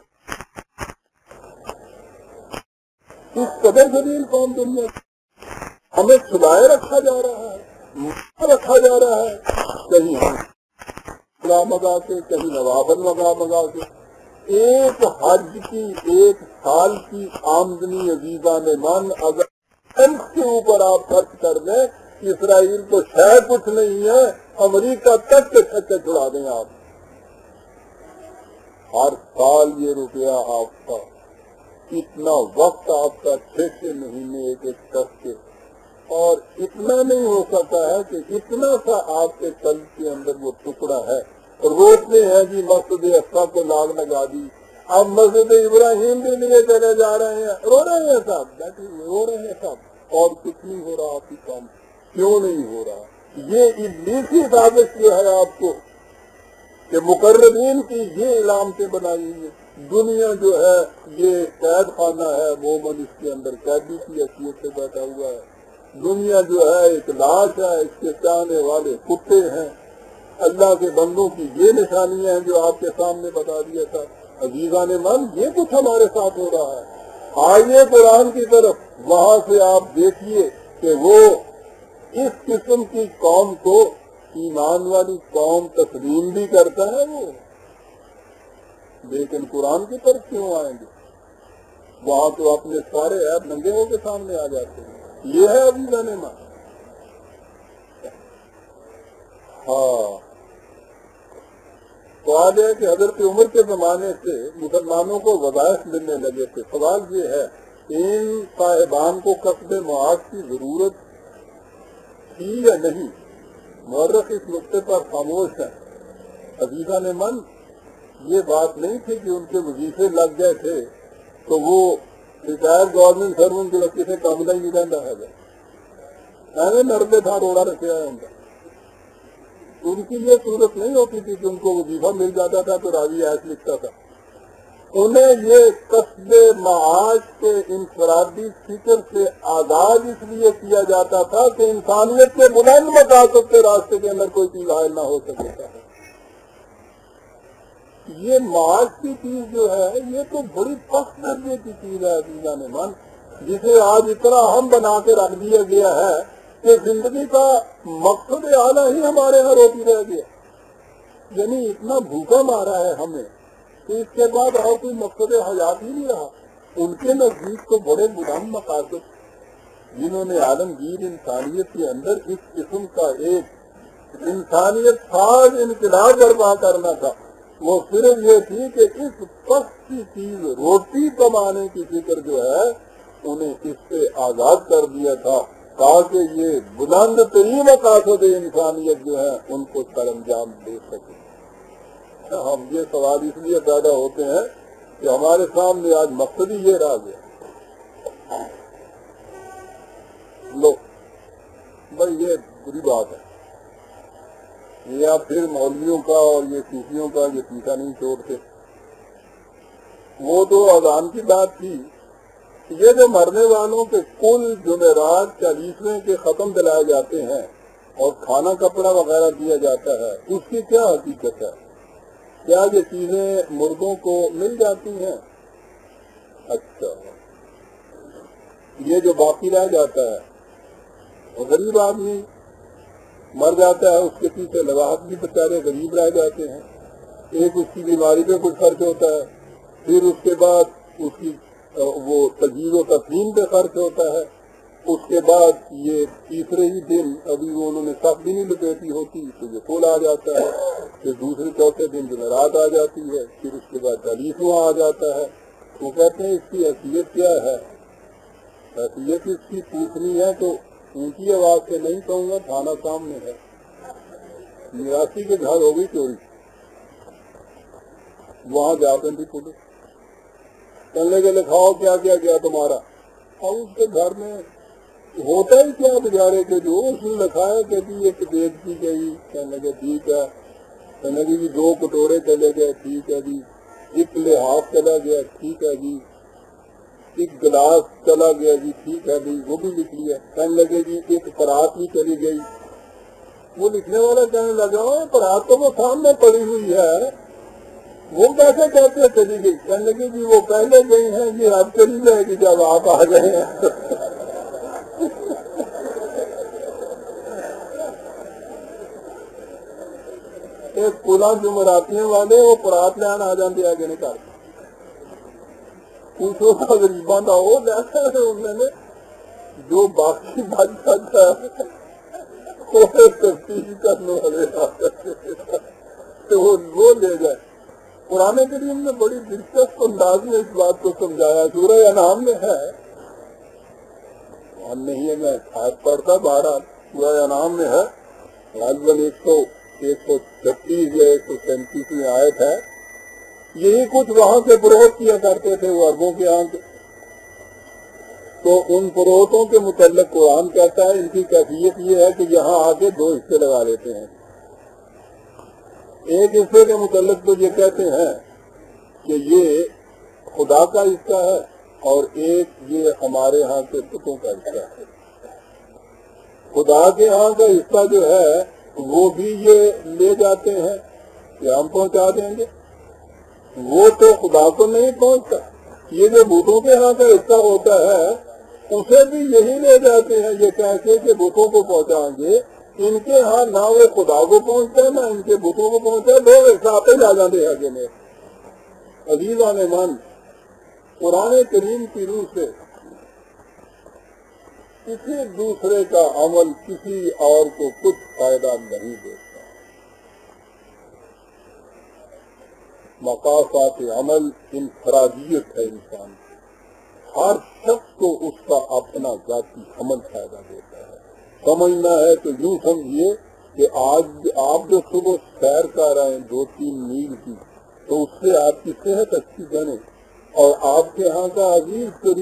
اس قدر ذلیل قوم دنیا ہمیں چھلائے رکھا جا رہا ہے, رکھا جا رہا ہے, کہیں ہم مگا مگا کے کہیں نوافل مگا مگا کے. ایک حج کی ایک سال کی آمدنی عزیزہ نے من اگر اس کے اوپر آپ خرچ کر دیں, اسرائیل تو شاید کچھ نہیں ہے, امریکہ تک کے چھکے چھڑا دیں آپ. ہر سال یہ روپیہ آپ کا اتنا وقت آپ کا چھ چھ مہینے ایک ایک شخص کے, اور اتنا نہیں ہو سکتا ہے کہ اتنا سا آپ کے قلب کے اندر وہ ٹکڑا ہے. روکتے ہیں جی مسجد اقصی کو لاگ لگا دی, اب مسجد ابراہیم بھی لیے چلے جا رہے ہیں, رو رہے ہیں صاحب, بیٹھے رو رہے ہیں صاحب, اور کچھ نہیں ہو رہا آپ کی کام. کیوں نہیں ہو رہا؟ یہ ابلیسی سازش یہ ہے آپ کو کہ مقربین کی یہ علامتیں بنائی ہیں. دنیا جو ہے یہ قید خانہ ہے, مومن اس کے اندر قیدی کی حیثیت سے بیٹھا ہوا ہے. دنیا جو ہے ایک لاش ہے, اس کے چاہنے والے کتے ہیں. اللہ کے بندوں کی یہ نشانیاں ہیں جو آپ کے سامنے بتا دیا تھا. عزیزان من یہ کچھ ہمارے ساتھ ہو رہا ہے. آئیے قرآن کی طرف, وہاں سے آپ دیکھیے کہ وہ اس قسم کی قوم کو ایمان والی قوم تسلیم بھی کرتا ہے وہ, لیکن قرآن کی طرف کیوں آئیں گے؟ وہاں تو اپنے سارے عیب ننگے ہو کے سامنے آ جاتے ہیں. یہ ہے ابھی جانے ماں. ہاں سوال ہے کہ حضرت عمر کے زمانے سے مسلمانوں کو وظائف ملنے لگے تھے. سوال یہ ہے ان صاحبان کو قصد معاش کی ضرورت تھی یا نہیں؟ مورخ اس نقطے پر خاموش ہے. عزیزان من یہ بات نہیں تھی کہ ان کے وظیفے لگ گئے تھے تو وہ ریٹائر گورنمنٹ سرونٹ جو کسی کام نہیں نہیں رہتا ہے ایسے نرمے تھا روڑا رکھا ہے ان کا. ان کی یہ صورت نہیں ہوتی تھی کہ ان کو وظیفہ مل جاتا تھا تو راوی ایس لکھتا تھا. انہیں یہ قصد معاش کے انفرادی فکر سے آزاد اس لیے کیا جاتا تھا کہ انسانیت کے بلند مقاصد کے راستے کے اندر کوئی چیز حائل نہ ہو سکے. یہ معاش کی چیز جو ہے یہ تو بڑی پست درجے کی چیز ہے عزیزان من, جسے آج اتنا ہم بنا کے رکھ دیا گیا ہے کہ زندگی کا مقصد اعلیٰ ہی ہمارے یہاں روٹی رہ گیا. یعنی اتنا بھوکا مارا ہے ہمیں کہ اس کے بعد اور کوئی مقصد حیات ہی نہیں رہا. ان کے نزدیک تو بڑے بلند مقاصد جنہوں نے عالمگیر انسانیت کے اندر اس قسم کا ایک انسانیت ساز انقلاب برپا کرنا تھا، وہ صرف یہ تھی کہ اس پستی چیز روٹی کمانے کی فکر جو ہے انہیں اس سے آزاد کر دیا تھا تاکہ یہ بلند ترین مقاصد انسانیت جو ہے ان کو سر انجام دے سکے۔ ہم یہ سوال اس لیے پیدا ہوتے ہیں کہ ہمارے سامنے آج مقصد ہی یہ رہ گیا۔ لو بھائی یہ بری بات ہے، یا پھر مولویوں کا اور یہ صوفیوں کا یہ پیچھا نہیں چھوڑتے۔ وہ تو اذان کی بات تھی، یہ جو مرنے والوں کے کل جمعرات چالیسویں کے ختم دلائے جاتے ہیں اور کھانا کپڑا وغیرہ دیا جاتا ہے، اس کی کیا حقیقت ہے؟ کیا یہ چیزیں مردوں کو مل جاتی ہیں؟ اچھا، یہ جو باقی رہ جاتا ہے وہ غریب آدمی مر جاتا ہے، اس کے پیچھے لواحق بھی بیچارے غریب رہ جاتے ہیں۔ ایک اس کی بیماری پہ کچھ خرچ ہوتا ہے، پھر اس کے بعد اس کی وہ تجہیز و تفہیم پہ خرچ ہوتا ہے، اس کے بعد یہ تیسرے ہی دن ابھی وہ انہوں نے سب بھی نہیں لپیٹی ہوتی تو یہ پھول آ جاتا ہے، پھر دوسرے چوتھے دن جمعرات آ جاتی ہے، پھر اس کے بعد چالیسواں آ جاتا ہے۔ وہ کہتے ہیں اس کی حیثیت کیا ہے؟ حیثیت اس کی پوچھنی ہے تو اونچی آواز سے نہیں کہوں گا، تھانہ سامنے ہے، میراثی کے گھر ہوگی چوری، وہاں جا پہنچی پولیس، کہنے کے لکھاؤ کیا کیا کیا تمہارا، اور اس کے گھر میں ہوتا ہی کیا بیچارے کے جو اس نے لکھایا کہ جی ایک بیچتی گئی، کہنے لگے ٹھیک ہے، کہنے لگے جی دو کٹورے چلے گئے، ٹھیک ہے جی، ایک لحاظ چلا گیا، ٹھیک ہے جی، ایک گلاس چلا گیا جی، ٹھیک ہے جی، وہ بھی لکھ لیا۔ کہنے لگے جی ایک پرات بھی چلی گئی، وہ لکھنے والا کہنے لگا پرات تو وہ سامنے پڑی ہوئی ہے، وہ کیسے کہتے چلی گئی؟ کہنے لگے جی وہ پہلے گئی ہیں، یہ اب چلی جائے گی جب آپ آ گئے ہیں۔ ایک پلا جمعراتیاں والے وہ پرات لین آ جاندے آگے نہیں کرتے، پوچھو کا غریباں دا وہ لیتا ہے، انہوں نے جو باقی بچ جاتا ہے وہ تفتیش کرنے والے تو وہ لے جائے۔ قرآن کریم نے بڑی دلچسپ انداز میں اس بات کو سمجھایا، سورہ انعام میں ہے، نہیں ہے میں آیت پڑھتا بہرحال سورہ انعام میں ہے، غالباً ایک سو ایک سو چھتیس یا ایک سو سینتیسویں آیت ہے۔ یہی کچھ وہاں سے فروخت کیا کرتے تھے وہ عربوں کے یہاں کے، تو ان فروختوں کے متعلق قرآن کہتا ہے ان کی کیفیت یہ ہے کہ یہاں آ کے دو حصے لگا لیتے ہیں۔ ایک حصے کے متعلق تو یہ کہتے ہیں کہ یہ خدا کا حصہ ہے اور ایک یہ ہمارے ہاں کے بتوں کا حصہ ہے۔ خدا کے ہاں کا حصہ جو ہے وہ بھی یہ لے جاتے ہیں کہ ہم پہنچا دیں گے، وہ تو خدا کو نہیں پہنچتا، یہ جو بتوں کے ہاں کا حصہ ہوتا ہے اسے بھی یہی لے جاتے ہیں، یہ کہہ کے کہ بتوں کو پہنچائیں گے، ان کے ہاں نہ وہ خدا کو پہنچتا ہے نہ ان کے بتوں کو پہنچتا ہے، لوگ ایک ساتھ جا جاتے ہیں آگے میں۔ عزیزان من، قرآن کریم کی روح سے کسی دوسرے کا عمل کسی اور کو کچھ فائدہ نہیں دیتا۔ مقاصد عمل انفرادیت ہے انسان کی، ہر شخص کو اس کا اپنا ذاتی عمل فائدہ دیتا ہے۔ سمجھنا ہے تو یوں سمجھیے کہ آج آپ جو صبح سیر کر رہے ہیں دو تین میل کی، تو اس سے آپ کی صحت اچھی بنے اور آپ کے ہاں کا عزیز قریب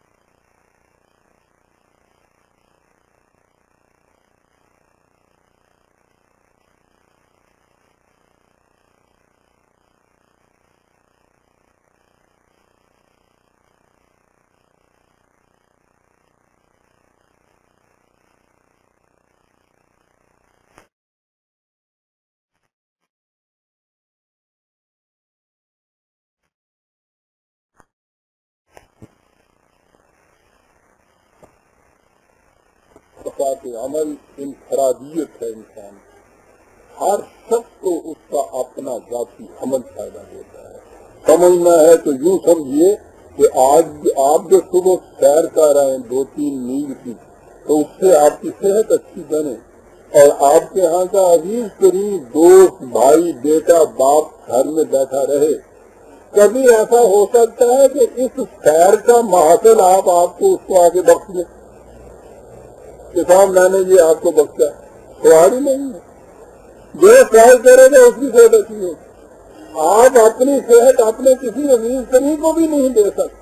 مقاصد عمل انفرادیت ہے انسان کی، ہر شخص کو اس کا اپنا ذاتی عمل فائدہ دیتا ہے۔ سمجھنا ہے تو یوں سمجھیے کہ آج آپ جو صبح سیر کر رہے ہیں دو تین میل کی، تو اس سے آپ کی صحت اچھی بنے اور آپ کے ہاں کا عزیز ترین دوست بھائی بیٹا باپ گھر میں بیٹھا رہے۔ کبھی ایسا ہو سکتا ہے کہ اس سیر کا محصل آپ آپ کو اس کو آگے بخش دیں کہ صاحب میں نے یہ آپ کو بخشا، سوال ہی نہیں ہے۔ جو سیر کرے گا اس کی صحت اچھی ہوگی۔ آپ اپنی صحت اپنے کسی عزیز ترین کو بھی نہیں دے سکتے۔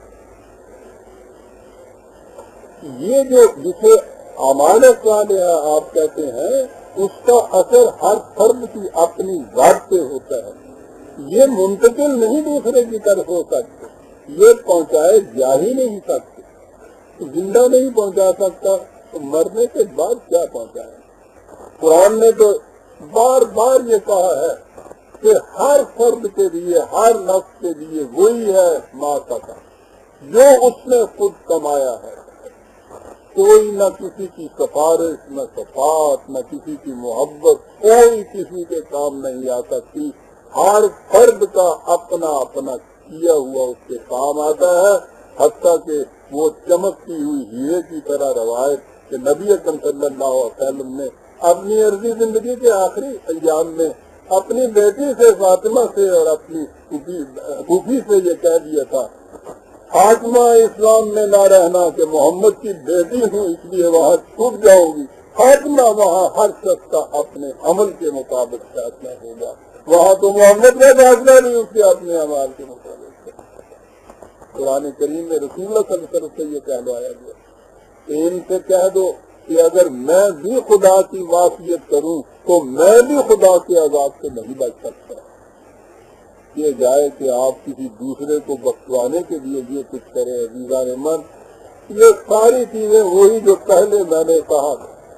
یہ جو جسے اعمال صالحہ آپ کہتے ہیں، اس کا اثر ہر فرد کی اپنی ذات پہ ہوتا ہے۔ یہ منتقل نہیں دوسرے کی طرف ہو سکتے، یہ پہنچائے جا ہی نہیں سکتے۔ زندہ نہیں پہنچا سکتا تو مرنے کے بعد کیا پہنچائے؟ قرآن نے تو بار بار یہ کہا ہے کہ ہر فرد کے لیے، ہر نفس کے لیے وہی ہے ما کا جو اس نے خود کمایا ہے۔ کوئی نہ کسی کی سفارش، نہ صفات، نہ کسی کی محبت، کوئی کسی کے کام نہیں آ سکتی۔ ہر فرد کا اپنا اپنا کیا ہوا اس کے کام آتا ہے، حتیٰ کہ وہ چمکتی ہوئی ہیرے کی طرح روایت کہ نبی اکرم صلی اللہ علیہ وسلم نے اپنی عرضی زندگی کے آخری ایام میں اپنی بیٹی سے فاطمہ سے اور اپنی پھوپھی سے یہ کہہ دیا تھا، فاطمہ اسلام میں نہ رہنا کہ محمد کی بیٹی ہوں اس لیے وہاں چھوٹ جاؤں گی، فاطمہ وہاں ہر شخص کا اپنے عمل کے مطابق فیصلہ ہوگا، وہاں تو محمد کا فیصلہ نہیں، اس کے اپنے عمل کے مطابق۔ قرآن کریم میں رسول اللہ صلی اللہ علیہ وسلم سے یہ کہلوایا گیا کہ ان سے کہہ دو کہ اگر میں بھی خدا کی واسطیت کروں تو میں بھی خدا کے عذاب سے نہیں بچ سکتا۔ یہ جائے کہ آپ کسی دوسرے کو بخشوانے کے لیے یہ کچھ کریں عزیزان من، یہ ساری چیزیں وہی جو پہلے میں نے کہا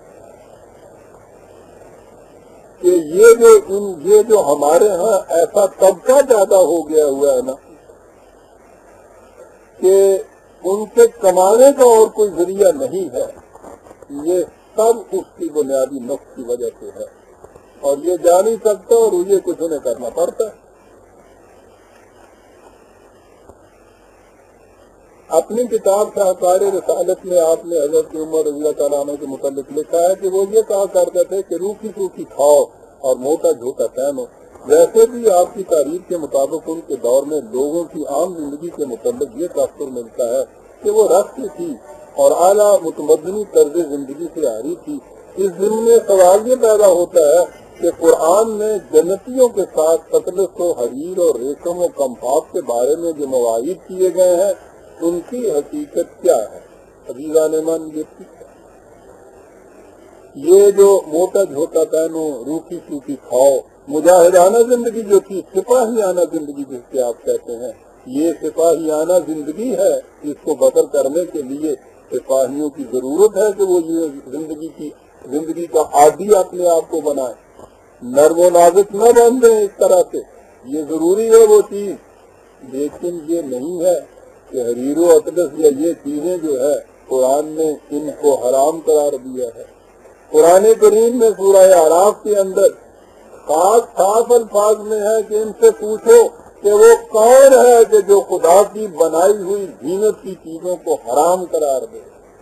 کہ یہ جو ان یہ جو ہمارے ہاں ایسا طبقہ پیدا ہو گیا ہوا ہے نا کہ ان سے کمانے کا اور کوئی ذریعہ نہیں ہے، یہ سب اس کی بنیادی نقص کی وجہ سے ہے اور یہ جا نہیں سکتا اور یہ کچھ انہیں کرنا پڑتا ہے۔ اپنی کتاب شاہکار رسالت میں آپ نے حضرت عمر رضی اللہ تعالیٰ عنہ کے متعلق لکھا ہے کہ وہ یہ کہا کرتے تھے کہ روکھی سوکھی کھاؤ اور موٹا جھوٹا پہنو۔ ویسے بھی آپ کی تعریف کے مطابق ان کے دور میں لوگوں کی عام زندگی کے متعلق یہ تاثر ملتا ہے کہ وہ رقص تھی اور اعلیٰ متمدنی طرز زندگی سے آ رہی تھی۔ اس ضمن میں سوال یہ پیدا ہوتا ہے کہ قرآن میں جنتیوں کے ساتھ پطلس و حریر اور ریشم و کمپاس کے بارے میں جو مواعید کیے گئے ہیں ان کی حقیقت کیا ہے؟ عزیزان من، یہ جو موٹا جھوٹا پہنو، روکھی سوکھی کھاؤ، مجاہدانہ زندگی جو تھی، سپاہیانہ زندگی جس سے آپ کہتے ہیں، یہ سپاہیانہ زندگی ہے۔ اس کو بسر کرنے کے لیے سپاہیوں کی ضرورت ہے کہ وہ یہ زندگی کی زندگی کا عادی اپنے آپ کو بنائے، نرم و نازک نہ بن دیں اس طرح سے، یہ ضروری ہے وہ چیز، لیکن یہ نہیں ہے کہ حریر و اطلس یا یہ چیزیں جو ہے قرآن نے ان کو حرام قرار دیا ہے۔ قرآن کریم میں سورہ اعراف کے اندر خاص خاص الفاظ میں ہے کہ ان سے پوچھو کہ وہ کون ہے کہ جو خدا کی بنائی ہوئی زینت کی چیزوں کو حرام قرار دے۔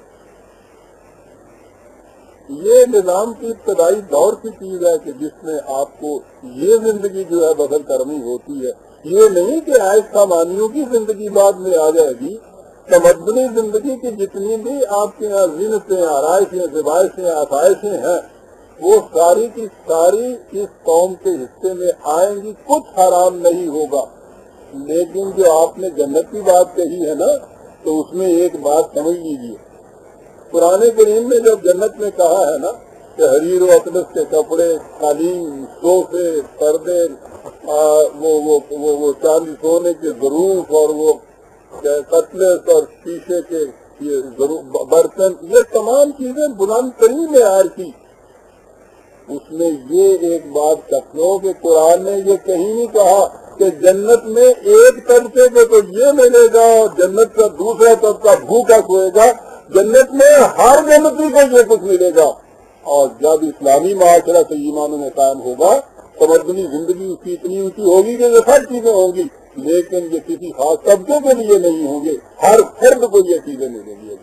یہ نظام کی ابتدائی دور کی چیز ہے کہ جس میں آپ کو یہ زندگی جو ہے بدل کرنی ہوتی ہے، یہ نہیں کہ آہستہ مانیوں کی زندگی بعد میں آ جائے گی۔ تمدنی زندگی کی جتنی بھی آپ کے یہاں زینتیں، آرائشیں، زبائشیں، آسائشیں ہیں، وہ ساری کی ساری اس قوم کے حصے میں آئیں گی، کچھ حرام نہیں ہوگا۔ لیکن جو آپ نے جنت کی بات کہی ہے نا، تو اس میں ایک بات سمجھ لیجیے، قرآن کریم نے جب جنت میں کہا ہے نا کہ حریر و اطلس کے کپڑے، قالین، صوفے، پردے، وہ وہ وہ وہ چاندی سونے کے ظروف اور وہ کتلس اور شیشے کے یہ برتن، یہ تمام چیزیں بلند ترین معیار کی، اس میں یہ ایک بات کہہ لو کہ قرآن نے یہ کہیں نہیں کہا کہ جنت میں ایک طبقے کو تو یہ ملے گا اور جنت کا دوسرا طبقہ بھوکا سوئے گا۔ جنت میں ہر جنتی کو یہ کچھ ملے گا، اور جب اسلامی معاشرہ صحیح معنوں میں قائم ہوگا، تمدنی زندگی اس کی اتنی اونچی ہوگی کہ یہ سب چیزیں ہوں گی، لیکن یہ کسی خاص طبقے کے لیے نہیں ہوں گے، ہر فرد کو یہ چیزیں ملیں گی۔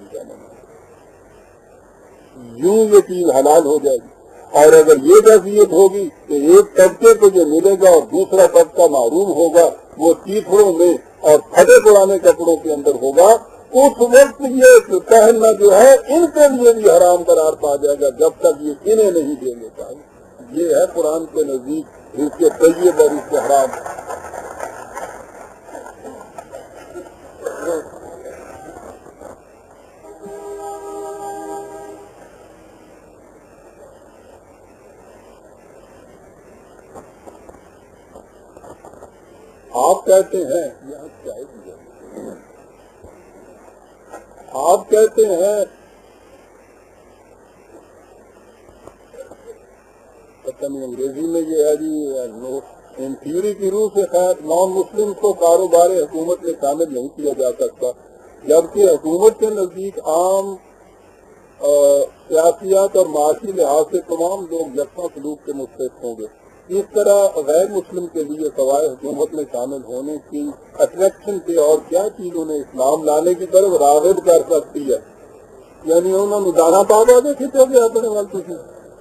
یوں یہ چیز حلال ہو جائے گی، اور اگر یہ کیفیت ہوگی کہ ایک طبقے کو جو ملے گا اور دوسرا طبقہ معروم ہوگا، وہ چیتڑوں میں اور پھٹے پرانے کپڑوں کے اندر ہوگا، اس وقت یہ پہننا جو ہے ان کے لیے بھی حرام قرار پا جائے گا، جب تک یہ انہیں نہیں دیں گے پائے۔ یہ ہے قرآن کے نزدیک اس کے طیب اور اس کے حرام۔ آپ کہتے ہیں آپ کہتے ہیں پتہ نہیں انگریزی میں یہ ہے جی ان تھیوری کی روح سے خیر نان مسلم کو کاروبار حکومت میں شامل نہیں کیا جا سکتا، جبکہ حکومت کے نزدیک عام سیاسیات اور معاشی لحاظ سے تمام لوگ یکساں سلوک کے مستحق ہوں گے۔ اس طرح غیر مسلم کے لیے سوائے حکومت میں شامل ہونے کی اٹریکشن کے اور کیا چیز انہیں اسلام لانے کی طرف راغب کر سکتی ہے؟ یعنی انہوں نے دانا پاوا دیکھے تو بھی اپنے وقت سے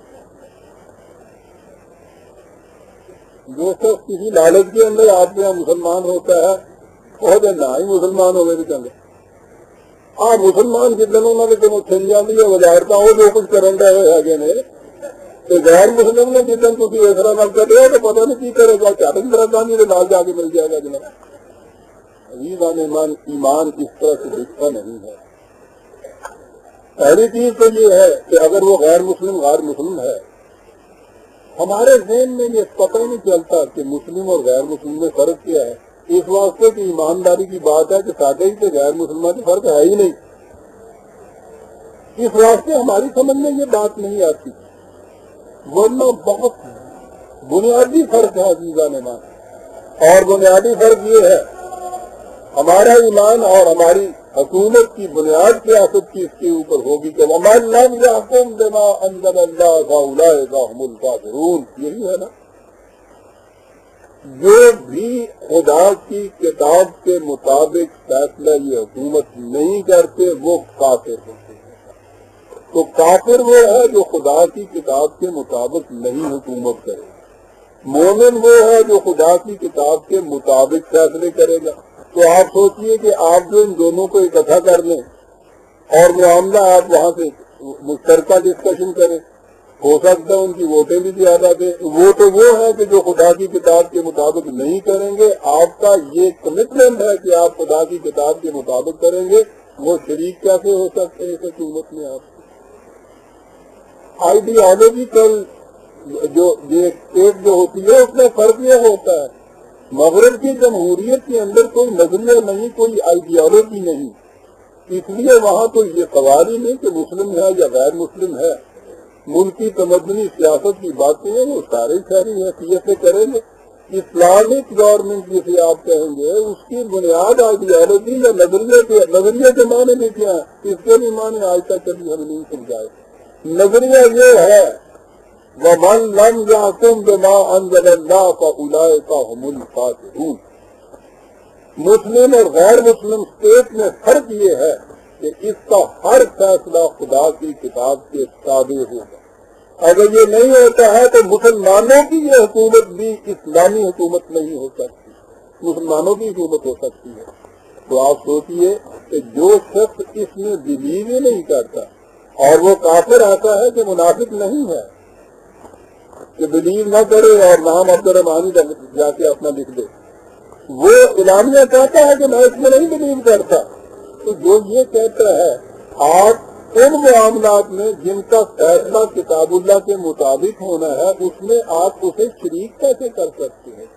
جو شخص کسی لالچ کے اندر آپ کے یہاں مسلمان ہوتا ہے بہت نہ ہی مسلمان ہو گئے چلے آ مسلمان جتنے انہوں نے تمہیں چھن جاتی ہے وزارت وہ جو کچھ کرن رہے ہے نے تو غیر مسلم نے جتنے تھی اس طرح نال کر رہے تو پتہ نہیں کی کرے گا، چار طرح گاندھی کے نال جا کے مل جائے گا جناب۔ عزیزان ایمان ایمان اس طرح سے دکھتا نہیں ہے۔ پہلی چیز تو یہ ہے کہ اگر وہ غیر مسلم غیر مسلم ہے، ہمارے ذہن میں یہ پتہ نہیں چلتا کہ مسلم اور غیر مسلم میں فرق کیا ہے، اس واسطے کی ایمانداری کی بات ہے کہ سادہ ہی سے غیر مسلمان میں فرق ہے ہی نہیں، اس واسطے ہماری سمجھ میں یہ بات نہیں آتی، ورنہ بہت بنیادی فرق ہے عزیزان ایمان۔ اور بنیادی فرق یہ ہے ہمارا ایمان اور ہماری حکومت کی بنیاد سیاست کی اس کے اوپر ہوگی کہ وَمَن لَمْ يَحْكُمْ بِمَا أَنزَلَ اللَّهُ فَأُولَٰئِكَ هُمُ الْكَافِرُونَ، یہی ہے نا، جو بھی خدا کی کتاب کے مطابق فیصلہ یہ حکومت نہیں کرتے وہ کافر ہوتے ہیں۔ تو کافر وہ ہے جو خدا کی کتاب کے مطابق نہیں حکومت کرے، مومن وہ ہے جو خدا کی کتاب کے مطابق فیصلے کرے گا۔ تو آپ سوچئے کہ آپ جو ان دونوں کو اکٹھا کر لیں اور معاملہ آپ وہاں سے مشترکہ ڈسکشن کریں، ہو سکتا ہے ان کی ووٹیں بھی زیادہ دیں، وہ تو وہ ہے کہ جو خدا کی کتاب کے مطابق نہیں کریں گے۔ آپ کا یہ کمٹمنٹ ہے کہ آپ خدا کی کتاب کے مطابق کریں گے، وہ شریک کیسے ہو سکتے ہیں اس حکومت میں؟ آپ آئیڈیالوجیکل جو یہ ایک جو ہوتی ہے اس میں فرق یہ ہوتا ہے، مغرب کی جمہوریت کے اندر کوئی نظریہ نہیں، کوئی آئیڈیالوجی نہیں، اس لیے وہاں تو یہ سوال ہی نہیں کہ مسلم ہے یا غیر مسلم ہے، ملکی تمدنی سیاست کی باتیں ہیں وہ سارے شہری حیثیت سے کریں گے۔ اسلامک گورنمنٹ جسے آپ کہیں گے اس کی بنیاد آئیڈیالوجی یا نظریے کے نظریے کے معنی میں کیا ہے، اس کے بھی معنی آج تک کبھی ہم نہیں سمجھائے۔ نظریہ یہ ہے وَمَن لَمْ يَحْكُمْ بِمَا أَنزَلَ اللَّهُ فَأُولَٰئِكَ هُمُ الْكَافِرُونَ۔ مسلم اور غیر مسلم اسٹیٹ میں فرق یہ ہے کہ اس کا ہر فیصلہ خدا کی کتاب کے تابع ہوگا۔ اگر یہ نہیں ہوتا ہے تو مسلمانوں کی یہ حکومت بھی اسلامی حکومت نہیں ہو سکتی، مسلمانوں کی حکومت ہو سکتی ہے۔ تو آپ سوچئے کہ جو شخص اس میں بلیو ہی نہیں کرتا اور وہ کافر آتا ہے کہ منافق نہیں ہے کہ بلیو نہ کرے اور نام عبد الرحمانی جا کے اپنا لکھ دے، وہ اعلامیہ کہتا ہے کہ میں اس میں نہیں بلیو کرتا، تو جو یہ کہتا ہے آپ ان معاملات میں جن کا فیصلہ کتاب اللہ کے مطابق ہونا ہے اس میں آپ اسے شریک کیسے کر سکتے ہیں؟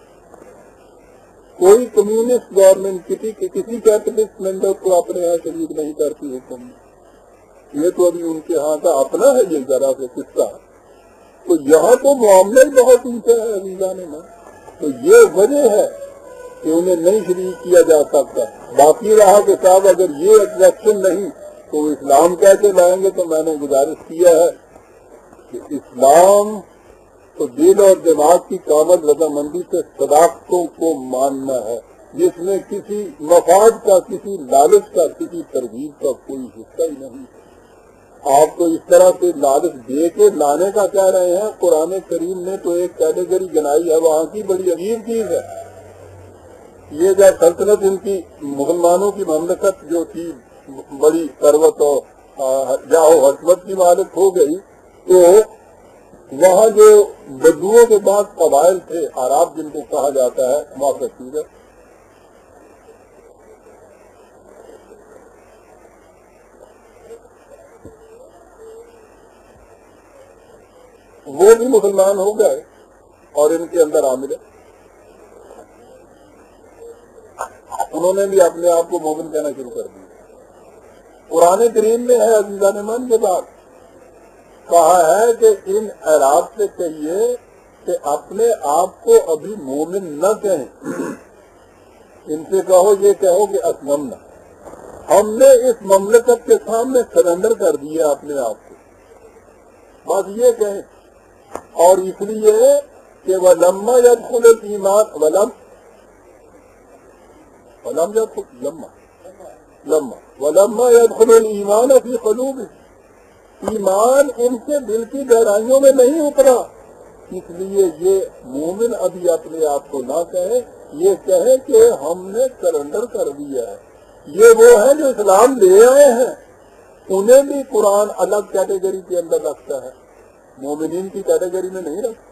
کوئی کمیونسٹ گورنمنٹ کسی کسی کیپٹلسٹ ممبر کو اپنے یہاں شریک نہیں کرتی حکومت، یہ تو ابھی ان کے ہاں کا اپنا ہے یہ ذرا سے قصہ، تو یہاں تو معاملہ ہی بہت اونچا ہے عزیزان میں، تو یہ وجہ ہے کہ انہیں نہیں شریک کیا جا سکتا۔ باقی رہا کہ صاحب اگر یہ اٹریکشن نہیں تو اسلام کیسے لائیں گے، تو میں نے گزارش کیا ہے کہ اسلام تو دل اور دماغ کی کامل رضامندی سے صداقتوں کو ماننا ہے، جس میں کسی مفاد کا، کسی لالچ کا، کسی ترغیب کا کوئی حصہ ہی نہیں۔ آپ کو اس طرح سے لالچ دے کے لانے کا کہہ رہے ہیں، قرآن کریم نے تو ایک کیٹیگری بنائی ہے وہاں کی، بڑی عجیب چیز ہے۔ یہ جب سلطنت ان کی مسلمانوں کی مملکت جو تھی بڑی ثروت اور جاؤ حکمت کی مالک ہو گئی، تو وہاں جو بدوؤں کے بعد قبائل تھے، عرب جن کو کہا جاتا ہے، معافی وہ بھی مسلمان ہو گئے اور ان کے اندر عامل ہے، انہوں نے بھی اپنے آپ کو مومن کہنا شروع کر دیا۔ قرآن کریم میں ہے عزیزان من کے بعد کہا ہے کہ ان اعراب سے کہیے کہ اپنے آپ کو ابھی مومن نہ کہیں، ان سے کہو یہ کہو کہ اسلمنا، ہم نے اس مملکت کے سامنے سرنڈر کر دیا اپنے آپ کو، بس یہ کہیں۔ اور اس لیے کہ وَلَمَّا يَدْخُلُ الْإِيمَانَ وَلَمْ وَلَمْ يَدْخُلُ لَمَّا لَمَّا وَلَمَّا يَدْخُلُ الْإِيمَانَ فِي قُلُوبِهِمْ، ایمان ان کے دل کی گہرائیوں میں نہیں اترا، اس لیے یہ مومن ابھی اپنے آپ کو نہ کہے، یہ کہے کہ ہم نے سرنڈر کر دیا ہے۔ یہ وہ ہیں جو اسلام لے آئے ہیں، انہیں بھی قرآن الگ کیٹیگری کے اندر رکھتا ہے، مومنین کی کیٹیگری میں نہیں رکھتا۔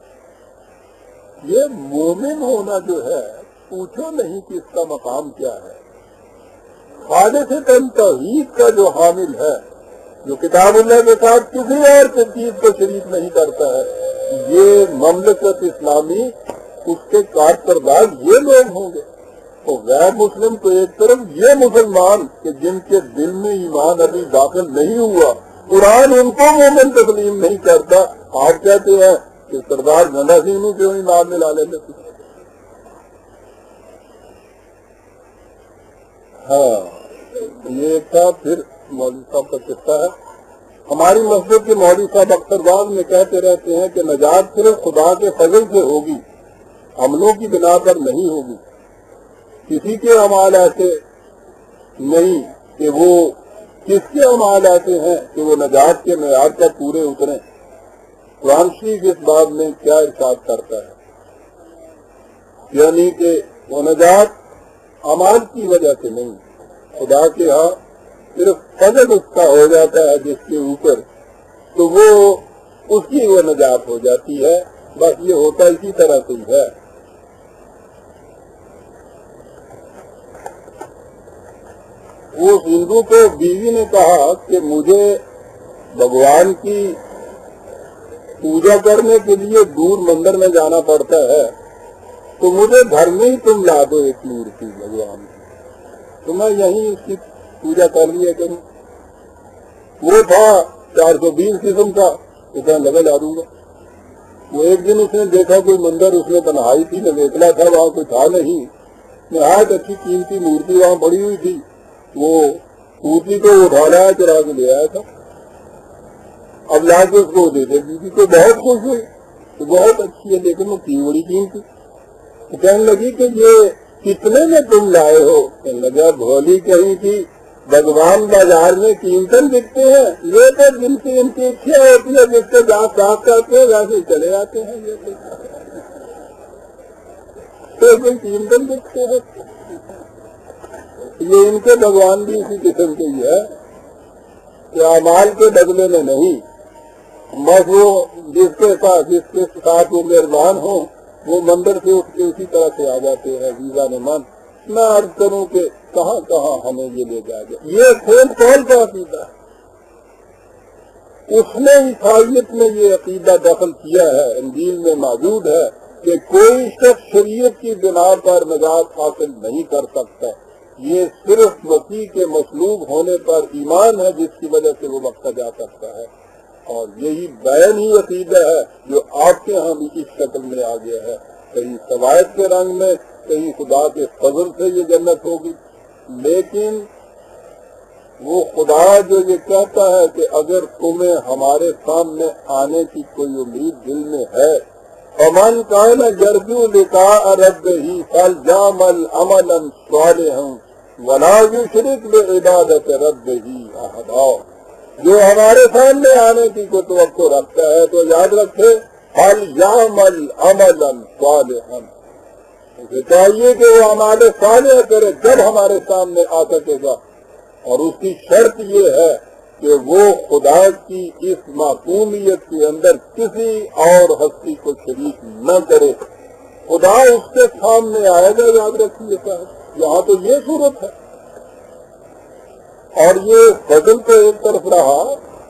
یہ مومن ہونا جو ہے پوچھو نہیں کہ اس کا مقام کیا ہے، خالص توحید کا جو حامل ہے، جو کتاب اللہ کے ساتھ کسی اور چیز کو شریک نہیں کرتا ہے، یہ مملکت اسلامی اس کے کارکردار یہ لوگ ہوں گے۔ تو غیر مسلم تو ایک طرف، یہ مسلمان کہ جن کے دل میں ایمان ابھی داخل نہیں ہوا، قرآن ان کو مومن تسلیم نہیں کرتا۔ آپ کہتے ہیں کہ سردار گنڈا سنگھ نو کیوں ایمان میں لا لیتے تھے؟ ہاں یہ ایک تھا۔ پھر مولوی صاحب کا قصہ ہے، ہماری مسجد کے مولوی صاحب اکثر بعض میں کہتے رہتے ہیں کہ نجات صرف خدا کے فضل سے ہوگی، عملوں کی بنا پر نہیں ہوگی۔ کسی کے اعمال ایسے نہیں کہ وہ کس کے اعمال ایسے ہیں کہ وہ نجات کے معیار پر پورے اتریں۔ قرآن شریف اس بات میں کیا ارشاد کرتا ہے، یعنی کہ وہ نجات اعمال کی وجہ سے نہیں، خدا کے ہاں صرف فضل اس کا ہو جاتا ہے جس کے اوپر، تو وہ اس کی وہ نجات ہو جاتی ہے۔ بس یہ ہوتا اسی طرح سے ہی ہے۔ اس ہندو کو بیوی نے کہا کہ مجھے بھگوان کی پوجا کرنے کے لیے دور مندر میں جانا پڑتا ہے، تو مجھے گھر میں ہی تم لا دو ایک مورتی بھگوان کی، تو میں یہیں اس کی پوجا کر لیا کروں۔ وہ تھا چار سو بیس قسم کا، اتنا لگا لا دوں گا۔ وہ ایک دن اس نے دیکھا کوئی مندر اس میں تنہائی تھی، نویکلا تھا، وہاں کوئی تھا نہیں، نہایت اچھی قیمتی مورتی وہاں پڑی ہوئی تھی۔ وہ مورتی کو اٹھا لایا، چرا کے لے آیا تھا، اب لا کے اس کو دے دے بیوی کو بہت خوش ہوئی، تو بہت اچھی ہے لیکن وہ کی بڑی قیمتی۔ تو کہنے لگی کہ یہ کتنے میں تم لائے ہو؟ کہنے لگا بھولی کہیں تھی، بھگوان بازار میں قیمتاً بکتے ہیں، یہ تو جن کی ان کی اچھا ہوتی ہے جس کے دانت صاف کرتے ہیں ویسے ہی چلے آتے ہیں، یہ تو کوئی قیمتاً بکتے ہیں۔ یہ ان کے بھگوان بھی اسی قسم کے ہی ہے کہ اعمال کے بدلے میں نہیں، بس وہ جس کے ساتھ جس کے ساتھ وہ مہربان ہوں وہ مندر سے اٹھ کے اسی طرح سے آ جاتے ہیں۔ ویزا نے من میں عرض کروں کہ کہاں کہاں ہمیں یہ لے جائے گا، یہ کھول کھول کا عقیدہ ہے۔ اس نے عیسائیت میں یہ عقیدہ دخل کیا ہے، انجیل میں موجود ہے کہ کوئی شخص شریعت کی بنا پر نجات حاصل نہیں کر سکتا، یہ صرف مسیح کے مصلوب ہونے پر ایمان ہے جس کی وجہ سے وہ بخشا جا سکتا ہے۔ اور یہی بین ہی عقیدہ ہے جو آپ کے ہاں بھی اس شکل میں آ گیا ہے، کہیں سوائد کے رنگ میں، کہیں خدا کے فضل سے یہ جنت ہوگی۔ لیکن وہ خدا جو یہ کہتا ہے کہ اگر تمہیں ہمارے سامنے آنے کی کوئی امید دل میں ہے، فمن کان یرجو لقاء ربہ فلیعمل عملا صالحا ولا یشرک بعبادۃ ربہ احدا، جو ہمارے سامنے آنے کی کوئی توقع رکھتا ہے تو یاد رکھے فلیعمل عملا صالحا، اسے چاہیے کہ وہ اعمال صالح کرے جب ہمارے سامنے آ سکے گا، اور اس کی شرط یہ ہے کہ وہ خدا کی اس معصومیت کے اندر کسی اور ہستی کو شریک نہ کرے، خدا اس کے سامنے آئے گا۔ یاد رکھیے صاحب، یہاں تو یہ صورت ہے، اور یہ فضل تو ایک طرف رہا،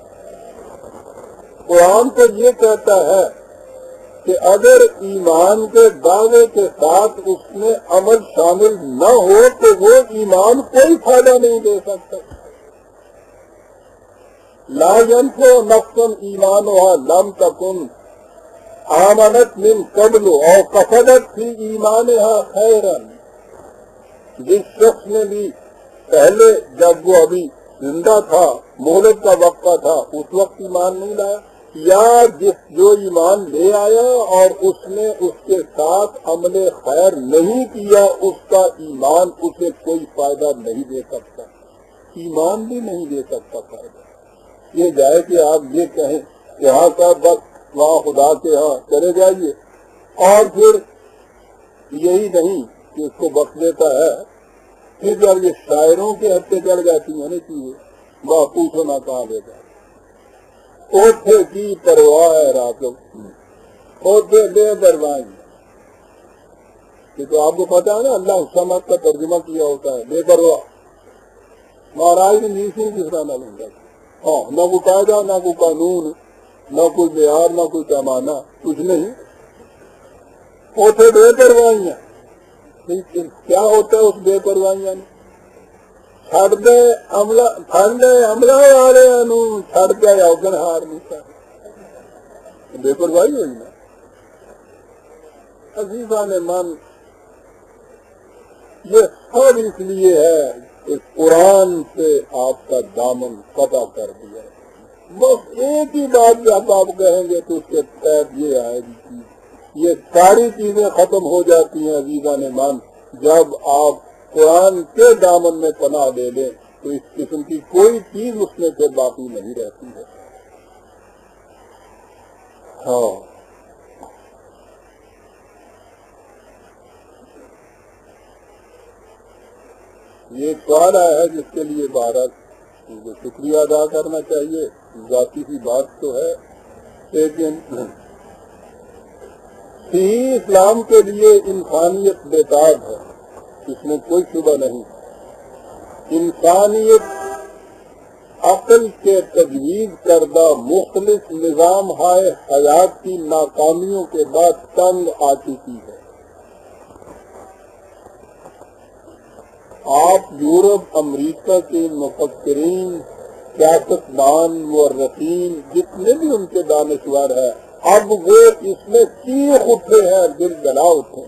قرآن تو یہ کہتا ہے کہ اگر ایمان کے دعوے کے ساتھ اس میں عمل شامل نہ ہو تو وہ ایمان کوئی فائدہ نہیں دے سکتا۔ لا ينفع نفسا ایمانها لم تکن آمنت من قبل او کسبت فی ایمانها خیرا، جس شخص نے بھی پہلے جب وہ ابھی زندہ تھا، مہلت کا وقفہ تھا، اس وقت ایمان نہیں لایا، یا جس جو ایمان لے آیا اور اس نے اس کے ساتھ عمل خیر نہیں کیا، اس کا ایمان اسے کوئی فائدہ نہیں دے سکتا، ایمان بھی نہیں دے سکتا فائدہ۔ یہ جائے کہ آپ یہ کہیں کہ ہاں صاحب بس وہاں خدا کے ہاں چلے جائیے، اور پھر یہی نہیں کہ اس کو بخش دیتا ہے، پھر جب یہ شاعروں کے ہتھے چڑھ جاتی ہیں نا چیزیں، وہ پوچھو نہ کہاں لے جائے۔ اوٹھے کی پرواہ ہے راکب اوٹھے بے پرواہی، یہ تو آپ کو پتا ہے نا، اللہ سمجھ کا ترجمہ کیا ہوتا ہے بے پرواہ، مہاراج نے نیچے کس طرح نہ لوں گا، ہاں نہ کوئی قاعدہ، نہ کوئی قانون، نہ کوئی معیار، نہ کوئی پیمانہ، کچھ نہیں، اوٹھے بے پرواہیاں۔ کیا ہوتا ہے اس بے پرواہیاں میں؟ چھڑ دے عملہ پھڑ دے عملہ والے نو چھڑ کے اوگن ہار نہیں سکتے، بے پرواہی ہوئی نا۔ عزیزان من، یہ سب اس لیے ہے کہ قرآن سے آپ کا دامن قطع کر دیا، بس ایک ہی بات جب آپ کہیں گے تو اس کے تحت یہ آئے گی، یہ ساری چیزیں ختم ہو جاتی ہیں عزیزان من جب آپ قرآن کے دامن میں پناہ لے لیں، تو اس قسم کی کوئی چیز اس میں سے باقی نہیں رہتی ہے۔ ہاں یہ سوال آیا ہے جس کے لیے بھارت کو شکریہ ادا کرنا چاہیے، ذاتی سی بات تو ہے، لیکن صحیح اسلام کے لیے انسانیت بےتاب ہے، اس میں کوئی شبہ نہیں۔ انسانیت عقل کے تجویز کردہ مختلف نظام ہائے حیات کی ناکامیوں کے بعد تنگ آ چکی ہے۔ آپ یورپ امریکہ کے مفکرین، سیاستدان، مورخین، جتنے بھی ان کے دانشور ہیں، اب وہ اس میں چیخ اٹھے ہیں، دل گلا اٹھے۔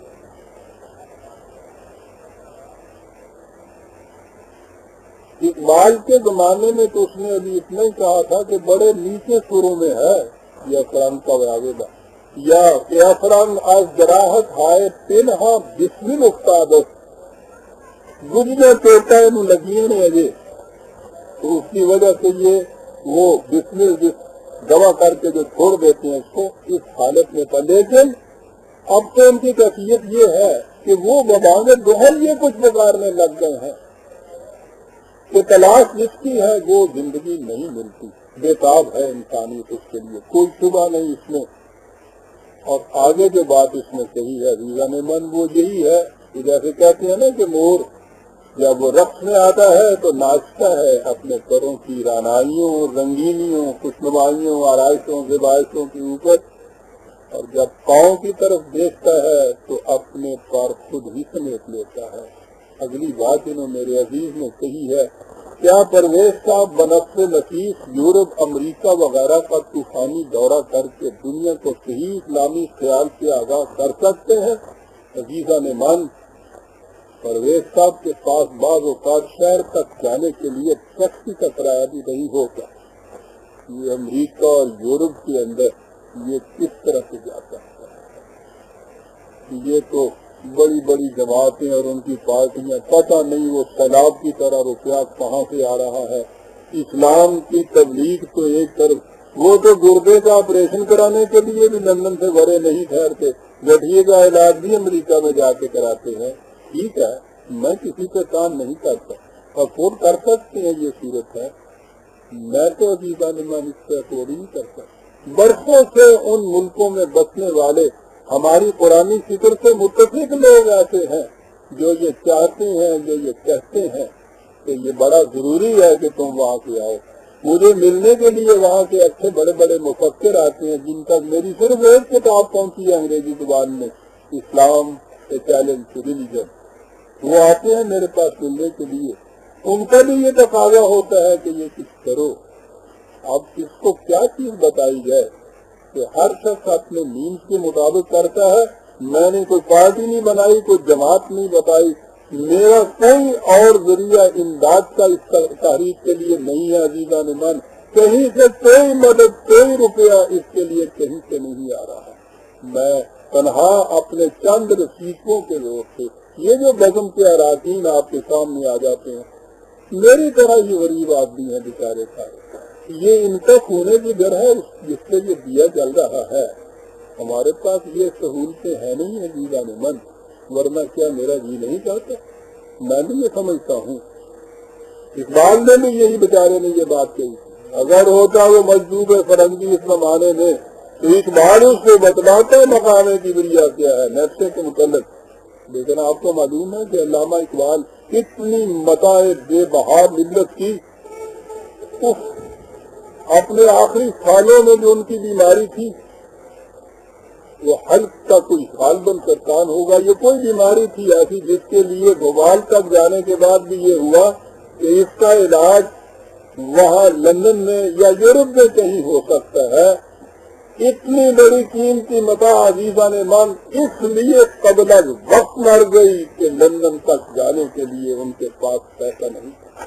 اقبال کے زمانے میں تو اس نے ابھی اتنا ہی کہا تھا کہ بڑے نیچے سروں میں ہے یا فرنگ کا واغبہ، یا کیا فرنگ از جراحت ہائے پنہا بسمل افتادت، گجنے چوٹا انہوں لگیے نے اجے، تو اس کی وجہ سے یہ وہ بسمل جس دوا کر کے جو چھوڑ دیتے ہیں اس کو، اس حالت میں تھا۔ لیکن اب تو ان کی کیفیت یہ ہے کہ وہ ببانگ دوہر یہ کچھ بگاڑنے لگ گئے ہیں کہ تلاش جس کی ہے وہ زندگی نہیں ملتی، بےتاب ہے انسانیت اس کے لیے، کوئی شبہ نہیں اس میں۔ اور آگے جو بات اس میں کہی ہے عزیزان من، وہ یہی ہے کہ جیسے کہتے ہیں نا کہ مور جب وہ رقص میں آتا ہے تو ناچتا ہے اپنے پروں کی رانائیوں، رنگینیوں، خوشنمائیوں، آرائشوں، زیبائشوں کے اوپر، اور جب پاؤں کی طرف دیکھتا ہے تو اپنے پر خود ہی سمیٹ لیتا ہے۔ اگلی بات انہوں میرے عزیز نے کہی ہے، کیا پرویز صاحب بنفس لطیف یورپ امریکہ وغیرہ کا طوفانی دورہ کر کے دنیا کو صحیح اسلامی خیال سے آگاہ کر سکتے ہیں؟ عزیزان من، پرویز صاحب کے پاس بعض اوقات شہر تک جانے کے لیے ٹیکسی کا کرایہ بھی نہیں ہوتا. یہ امریکہ اور یورپ کے اندر یہ کس طرح سے جاتا ہے؟ یہ تو بڑی بڑی جماعتیں اور ان کی پارٹیاں، پتہ نہیں وہ سیلاب کی طرح روپیہ کہاں سے آ رہا ہے. اسلام کی تبلیغ تو ایک طرف، وہ تو گردے کا آپریشن کرانے کے لیے بھی لندن سے بڑے نہیں ٹھہرتے، گٹھیے کا علاج بھی امریکہ میں جا کے کراتے ہیں. ٹھیک ہے، میں کسی پہ کام نہیں کرتا، افورڈ کر سکتے ہیں، یہ صورت ہے. میں تو عزیزہ نمان اس سے افورڈ نہیں کرتا. برسوں سے ان ملکوں میں بسنے والے ہماری قرآنی فکر سے متفق لوگ ایسے ہیں جو یہ چاہتے ہیں، جو یہ کہتے ہیں کہ یہ بڑا ضروری ہے کہ تم وہاں سے آؤ. مجھے ملنے کے لیے وہاں کے اچھے بڑے بڑے مفکر آتے ہیں جن تک میری صرف ایک کتاب پہنچی ہے انگریزی زبان میں، Islam a challenge to religion. وہ آتے ہیں میرے پاس ملنے کے لیے. ان کا بھی یہ تقاضا ہوتا ہے کہ یہ کچھ کرو. اب کس کو کیا چیز بتائی جائے کہ ہر شخص اپنے نیند کے مطابق کرتا ہے. میں نے کوئی پارٹی نہیں بنائی، کوئی جماعت نہیں بتائی، میرا کوئی اور ذریعہ امداد کا اس تحریک کے لیے نہیں ہے. عزیزان من، کہیں سے کوئی مدد، کوئی روپیہ اس کے لیے کہیں سے نہیں آ رہا. میں تنہا اپنے چند رفیقوں کے زور سے، یہ جو بزم کے اراکین آپ کے سامنے آ جاتے ہیں، میری طرح یہ غریب آدمی ہے بیچارے سارے. یہ ان کا کھونے کی گھر ہے جس سے یہ دیا چل رہا ہے. ہمارے پاس یہ سہولتیں ہیں نہیں ہے عزیزان من، ورنہ کیا میرا جی نہیں چاہتا. میں بھی یہ سمجھتا ہوں، اقبال نے بھی یہی بیچارے نے یہ بات کہی. اگر ہوتا وہ مجذوب فرنگی اس زمانے میں تو اقبال اس کو بتلاتا مقام کبریا کیا ہے نفسے کے متعلق. لیکن آپ کو معلوم ہے کہ علامہ اقبال کتنی متاع بے بہار ملت کی، اپنے آخری سالوں میں جو ان کی بیماری تھی، وہ حلق کا کوئی غالباً سرطان ہوگا، یہ کوئی بیماری تھی ایسی جس کے لیے بھوپال تک جانے کے بعد بھی یہ ہوا کہ اس کا علاج وہاں لندن میں یا یورپ میں کہیں ہو سکتا ہے. اتنی بڑی قیمتی متاع عزیزان مان اس لیے قبل از وقت مر گئی کہ لندن تک جانے کے لیے ان کے پاس پیسہ نہیں تھا.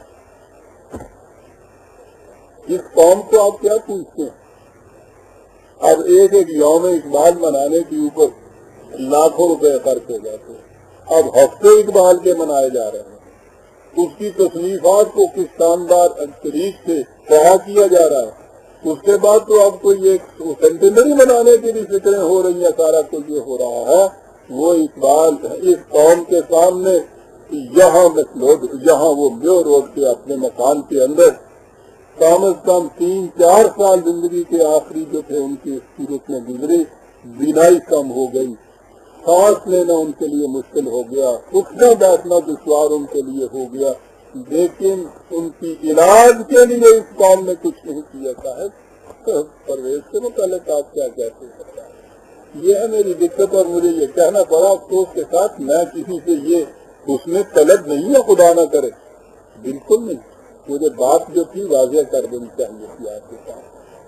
اس قوم کو آپ کیا پوچھتے ہیں؟ اب ایک ایک یوم اقبال منانے کے اوپر لاکھوں روپے خرچ ہو جاتے ہیں. اب ہفتے اقبال کے منائے جا رہے ہیں. اس کی تصنیفات کو کس شاندار طریق سے کہا کیا جا رہا ہے. اس کے بعد تو اب کوئی ایک سینٹنری منانے کی بھی فکریں ہو رہی ہیں. سارا کچھ یہ ہو رہا ہے. وہ اقبال اس قوم کے سامنے یہاں یہاں وہ میو روڈ کے اپنے مکان کے اندر کم از کم تین چار سال زندگی کے آخری جو تھے ان کی صورت میں گزرے. بینائی کم ہو گئی، سانس لینا ان کے لیے مشکل ہو گیا، اٹھنا بیٹھنا دشوار ان کے لیے ہو گیا. لیکن ان کی علاج کے لیے اس قوم میں کچھ نہیں کیا ہے. پرویز سے متعلق آپ کیا کہتے ہیں؟ یہ ہے میری دقت، اور مجھے یہ کہنا پڑا افسوس کے ساتھ. میں کسی سے یہ اس میں طلب نہیں ہے، خدا نہ کرے، بالکل نہیں. مجھے بات جو تھی واضح کر دینی چاہیے تھی آپ کے ساتھ.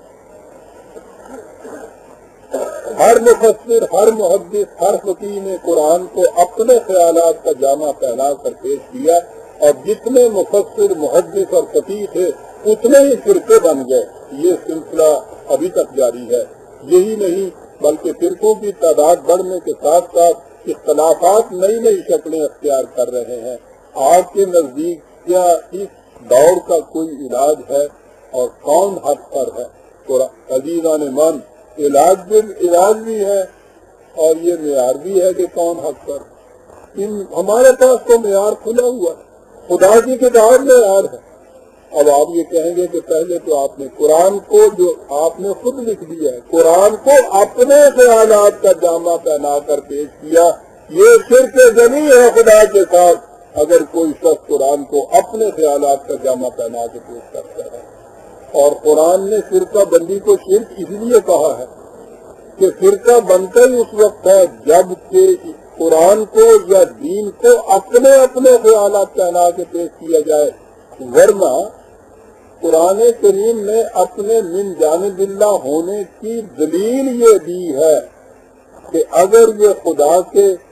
ہر مفسر، ہر محدث، ہر فقیہ نے قرآن کو اپنے خیالات کا جامع پہنا کر پیش کیا، اور جتنے مفسر، محدث اور فقیہ تھے اتنے ہی فرقے بن گئے. یہ سلسلہ ابھی تک جاری ہے. یہی نہیں بلکہ فرقوں کی تعداد بڑھنے کے ساتھ ساتھ اختلافات نئی نئی شکلیں اختیار کر رہے ہیں. آپ کے نزدیک کیا اس دور کا کوئی علاج ہے، اور کون حد پر ہے؟ عزیزان من، علاج بھی علاج بھی ہے اور یہ معیار بھی ہے کہ کون حد پر. ان ہمارے پاس تو معیار کھلا ہوا ہے، خدا کی کتاب معیار ہے. اب آپ یہ کہیں گے کہ پہلے تو آپ نے قرآن کو، جو آپ نے خود لکھ دیا ہے، قرآن کو اپنے خیالات کا جامع پہنا کر پیش کیا. یہ شرک جمی ہے خدا کے ساتھ اگر کوئی شخص قرآن کو اپنے خیالات کا جامع پہنا کے پیش کرتا ہے. اور قرآن نے فرقہ بندی کو شرک اس لیے کہا ہے کہ فرقہ بنتا ہی اس وقت ہے جب کہ قرآن کو یا دین کو اپنے اپنے خیالات پہنا کے پیش کیا جائے. ورنہ قرآن کریم نے اپنے من جانب اللہ ہونے کی دلیل یہ دی ہے کہ اگر یہ خدا کے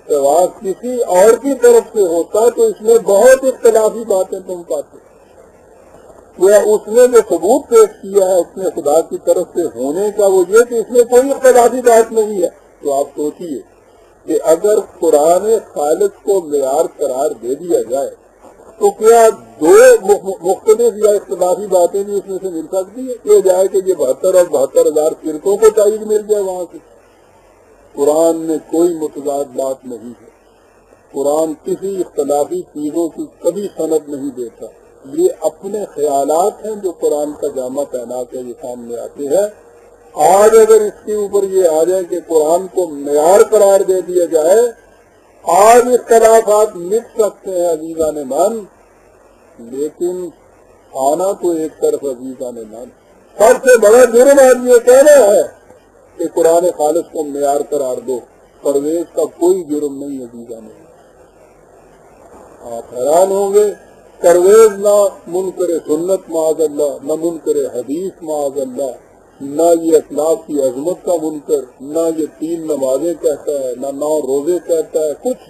اقتباس کسی اور کی طرف سے ہوتا تو اس میں بہت اختلافی باتیں تم پاتے. وہ اس نے جو ثبوت پیش کیا ہے اس نے خدا کی طرف سے ہونے کا وہ یہ کہ اس میں کوئی اختلافی بات نہیں ہے. تو آپ سوچیے کہ اگر قرآن خالق کو معیار قرار دے دیا جائے تو کیا دو مختلف یا اختلافی باتیں بھی اس میں سے مل سکتی ہے؟ کہ جائے کہ یہ بہتر اور بہتر ہزار فرقوں کو تائید مل جائے وہاں سے. قرآن میں کوئی متضاد بات نہیں ہے. قرآن کسی اختلافی چیزوں کی کبھی سند نہیں دیتا. یہ اپنے خیالات ہیں جو قرآن کا جامع پہنا کے یہ سامنے آتے ہیں. آج اگر اس کے اوپر یہ آ جائے کہ قرآن کو معیار قرار دے دیا جائے، آج اختلافات مٹ سکتے ہیں عزیزان مان، لیکن آنا تو ایک طرف عزیزان مان. سب سے بڑا جرم آج یہ کہنا ہے کہ قرآن خالص کو معیار قرار دو. پرویز کا کوئی جرم نہیں عزیزان مان. آپ حیران ہوں گے، پرویز نہ منکر سنت معاذ اللہ، نہ منکر حدیث معاذ اللہ، نہ یہ اخلاق کی عظمت کا منکر، نہ یہ تین نمازیں کہتا ہے، نہ نو روزے کہتا ہے. کچھ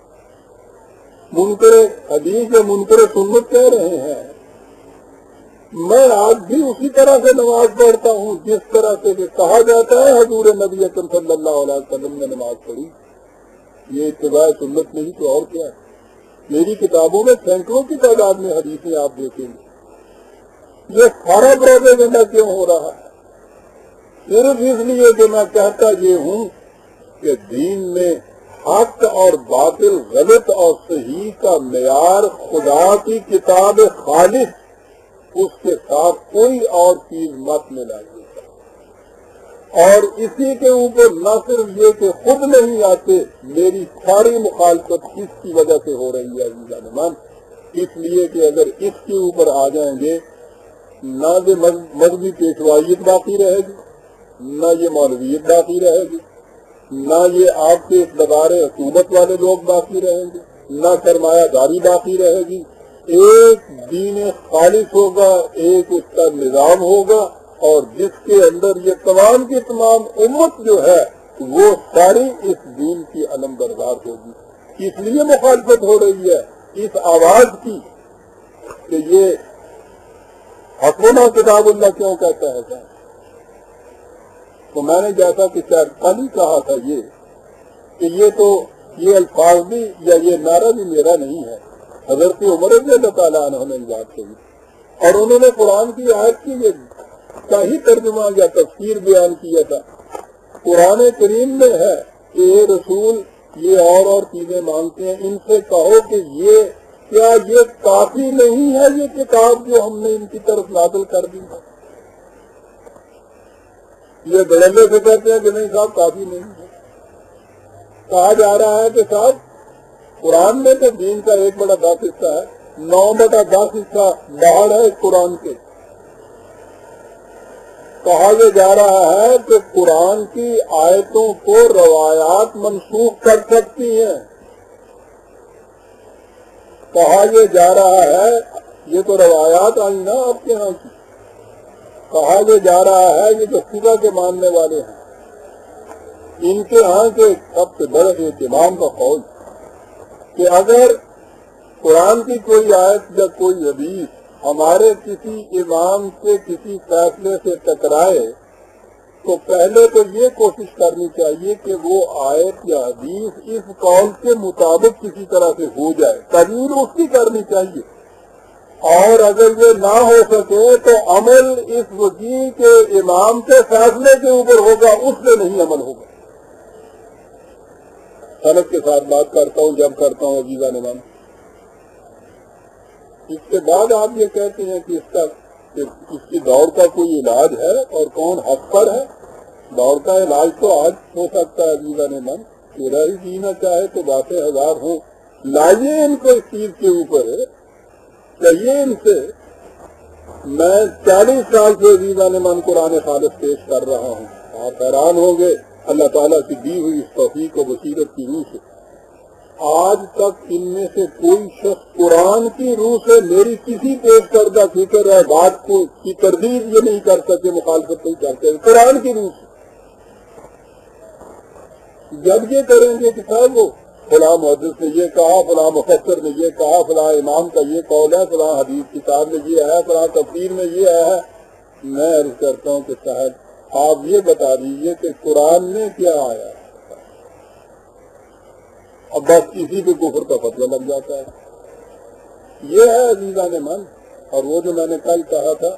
منکر حدیث یا منکر سنت کہہ رہے ہیں. میں آج بھی اسی طرح سے نماز پڑھتا ہوں جس طرح سے کہ کہا جاتا ہے حضور نبی اکرم صلی اللہ علیہ وسلم نے نماز پڑھی. یہ اتباع سنت نہیں تو اور کیا ہے. میری کتابوں میں سینکڑوں کی تعداد میں حدیثیں آپ دیکھیں گے. یہ سارا پروپیگنڈا کیوں ہو رہا ہے؟ صرف اس لیے کہ میں کہتا یہ ہوں کہ دین میں حق اور باطل، غلط اور صحیح کا معیار خدا کی کتاب خالص، اس کے ساتھ کوئی اور چیز مت ملائیے. اور اسی کے اوپر نہ صرف یہ کہ خود نہیں آتے، میری ساری مخالفت اس کی وجہ سے ہو رہی ہے عزیزان مان. اس لیے کہ اگر اس کے اوپر آ جائیں گے، نہ یہ مذہبی پیشوائیت باقی رہے گی، نہ یہ مولویت باقی رہے گی، نہ یہ آپ کے اقتدار حکومت والے لوگ باقی رہیں گے، نہ سرمایہ داری باقی رہے گی. ایک دین خالص ہوگا، ایک اس کا نظام ہوگا، اور جس کے اندر یہ تمام کی تمام امت جو ہے وہ ساری اس دین کی علم بردار ہوگی. اس لیے مخالفت ہو رہی ہے اس آواز کی کہ یہ حسبنا کتاب اللہ کیوں کہتا ہے. تو میں نے جیسا کہ شاید کل ہی کہا تھا یہ کہ یہ تو یہ الفاظ بھی یا یہ نعرہ بھی میرا نہیں ہے. حضرت عمر رضی اللہ تعالیٰ عنہ نے بات کہی اور انہوں نے قرآن کی آیت کی یہ صحیح ترجمہ یا تفسیر بیان کیا تھا. قرآن کریم میں ہے کہ یہ رسول یہ اور اور چیزیں مانگتے ہیں، ان سے کہو کہ یہ کیا یہ کافی نہیں ہے یہ کتاب جو ہم نے ان کی طرف نازل کر دی ہے. یہ دلندے سے کہتے ہیں کہ نہیں صاحب کافی نہیں ہے. کہا جا رہا ہے کہ صاحب قرآن میں تو دین کا ایک بڑا دس حصہ ہے، نو بٹا دس حصہ باہر ہے قرآن کے. کہا یہ جا رہا ہے کہ قرآن کی آیتوں کو روایات منسوخ کر سکتی ہیں. کہا یہ جا رہا ہے، یہ تو روایات آئی نا آپ کے ہاں کی. کہا یہ جا رہا ہے یہ جو فقہ کے ماننے والے ہیں ان کے ہاں کے سب سے بڑے اہتمام کا قول کہ اگر قرآن کی کوئی آیت یا کوئی حدیث ہمارے کسی امام کے کسی فیصلے سے ٹکرائے تو پہلے تو یہ کوشش کرنی چاہیے کہ وہ آیت یا حدیث اس قول کے مطابق کسی طرح سے ہو جائے، تعبیر اس کی کرنی چاہیے. اور اگر یہ نہ ہو سکے تو عمل اس وکیل کے امام کے فیصلے کے اوپر ہوگا، اس سے نہیں عمل ہوگا. صنعت کے ساتھ بات کرتا ہوں جب کرتا ہوں عزیزان مان. اس کے بعد آپ یہ کہتے ہیں کہ اس کا اس کی دور کا کوئی علاج ہے اور کون حق پر ہے. دور کا علاج تو آج ہو سکتا ہے عزیزان مان. پورا ہی جینا چاہے تو باتیں ہزار ہوں. لائیے ان کو اس چیز کے اوپر کہیے ان سے. میں چالیس سال سے عزیزان من قرآن خالص پیش کر رہا ہوں. آپ حیران ہوں گے اللہ تعالیٰ کی دی ہوئی اس توفیق و بصیرت کی روح سے آج تک ان میں سے کوئی شخص قرآن کی روح سے میری کسی پیش کردہ فکر ہے بات کو کی تردید یہ نہیں کر سکے، مخالفت نہیں کر سکے قرآن کی روح سے. جب یہ کریں گے کہ صاحب وہ فلاں محدث نے یہ کہا، فلاں مفسر نے یہ کہا، فلاں امام کا یہ قول ہے، فلاں حدیث کتاب میں یہ ہے، فلاں تفسیر میں یہ ہے. میں عرض کرتا ہوں کہ صاحب آپ یہ بتا دیجئے کہ قرآن میں کیا آیا ہے. اب بس کسی پہ کفر کا فتویٰ لگ جاتا ہے. یہ ہے عزیزان من. اور وہ جو میں نے کل کہا تھا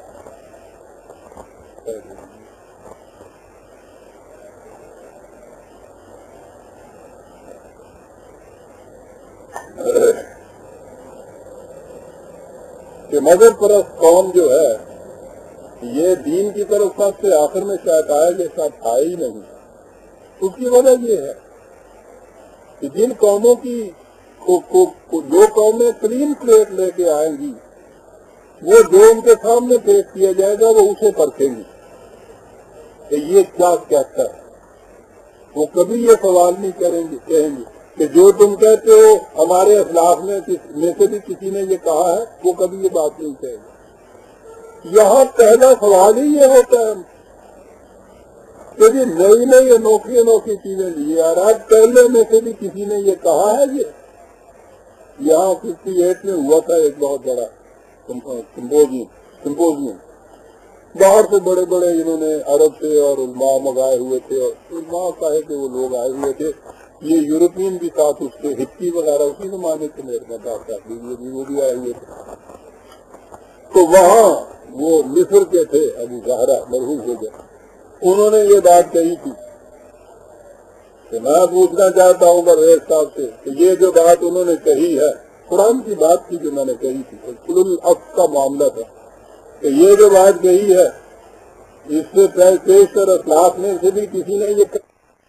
کہ مذہب پرست قوم جو ہے یہ دین کی طرف سب سے آخر میں شاید آئے یہ ساتھ آئے ہی نہیں. اس کی وجہ یہ ہے کہ جن قوموں کی کو, کو, کو جو قومیں کلین پلیٹ لے کے آئیں گی وہ جو ان کے سامنے پیش کیا جائے گا وہ اسے پرکھیں گی کہ یہ کیا کہتا ہے. وہ کبھی یہ سوال نہیں کریں گے کہیں گے کہ جو تم کہتے ہو ہمارے اخلاق میں میں سے بھی کسی نے یہ کہا ہے. وہ کبھی یہ بات نہیں کہے گا. یہاں پہلا سوال ہی یہ ہوتا ہے کہ یہ نئی نئی انوکھی انوکھی چیزیں لیے آ رہا ہے. پہلے میں سے بھی کسی نے یہ کہا ہے. یہ یہاں ففٹی ایٹ میں ہوا تھا ایک بہت بڑا سمپوزیم سمپوزیم باہر سے بڑے بڑے انہوں نے عرب سے اور علماء منگائے ہوئے تھے اور علماء کہے کہ وہ لوگ آئے ہوئے تھے. یہ یورپین بھی ساتھ اس کے ہپی وغیرہ اسی زمانے کے میرے میں بات کر لیجیے وہ بھی آئے ہوئے تھے. تو وہاں وہ مصر کے تھے ابو زہرا مرحوم ہو گئے. انہوں نے یہ بات کہی تھی کہ میں پوچھنا چاہتا ہوں پرویز صاحب سے کہ یہ جو بات انہوں نے کہی ہے قرآن کی بات تھی جو میں نے کہی تھی کل العف کا معاملہ تھا کہ یہ جو بات کہی ہے اس سے پیش کر اخلاق میں سے بھی کسی نے یہ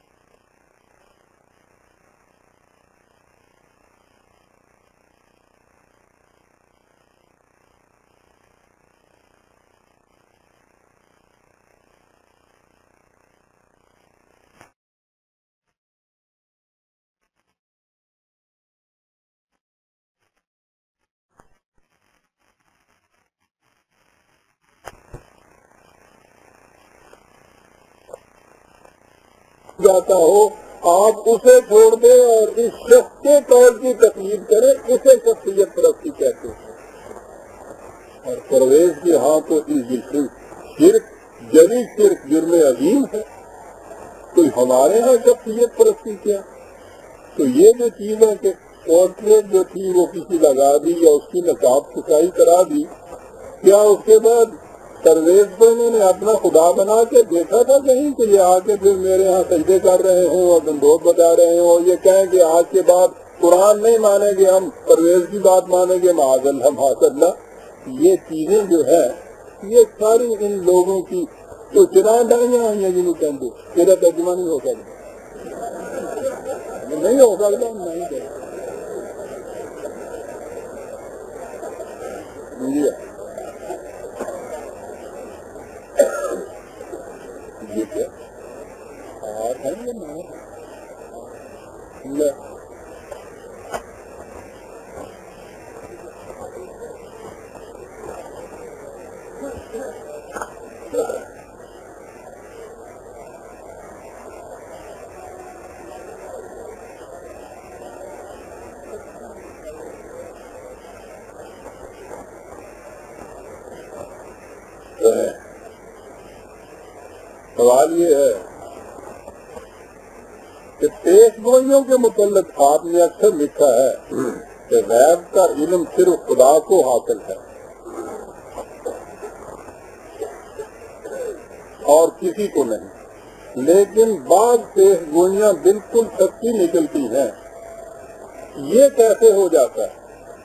جاتا ہو آپ اسے چھوڑ دیں اور اس شخص کے طور کی تقلید کریں. اسے شخصیت پرستی کہتے ہیں. اور پرویز کی ہاں تو شرک جری شرک جرم عظیم ہے. تو ہمارے ہاں شخصیت پرستی کیا؟ تو یہ جو چیز ہے کہ پورٹریٹ جو تھی وہ کسی لگا دی یا اس کی نقاب کشائی کرا دی. کیا اس کے بعد پرویز کو انہوں نے اپنا خدا بنا کے دیکھا تھا کہیں کہ یہ آ کے پھر میرے ہاں سجدے کر رہے ہوں اور گندوت بتا رہے ہوں اور یہ کہیں کہ آج کے بعد قرآن نہیں مانیں گے ہم پرویز کی بات مانیں گے معاذ اللہ معاذ اللہ. یہ چیزیں جو ہے یہ ساری ان لوگوں کی تو چرائیں ڈائیاں ہوئی ہیں جنہوں کہتے میرا ترجمہ نہیں ہو سکتا نہیں ہو سکتا نہیں کرتا جی سوال یہ ہے کہ پیش گوئیوں کے متعلق آپ نے اکثر لکھا ہے کہ غیب کا علم صرف خدا کو حاصل ہے اور کسی کو نہیں. لیکن بعض پیش گوئیاں بالکل سچی نکلتی ہیں. یہ کیسے ہو جاتا ہے؟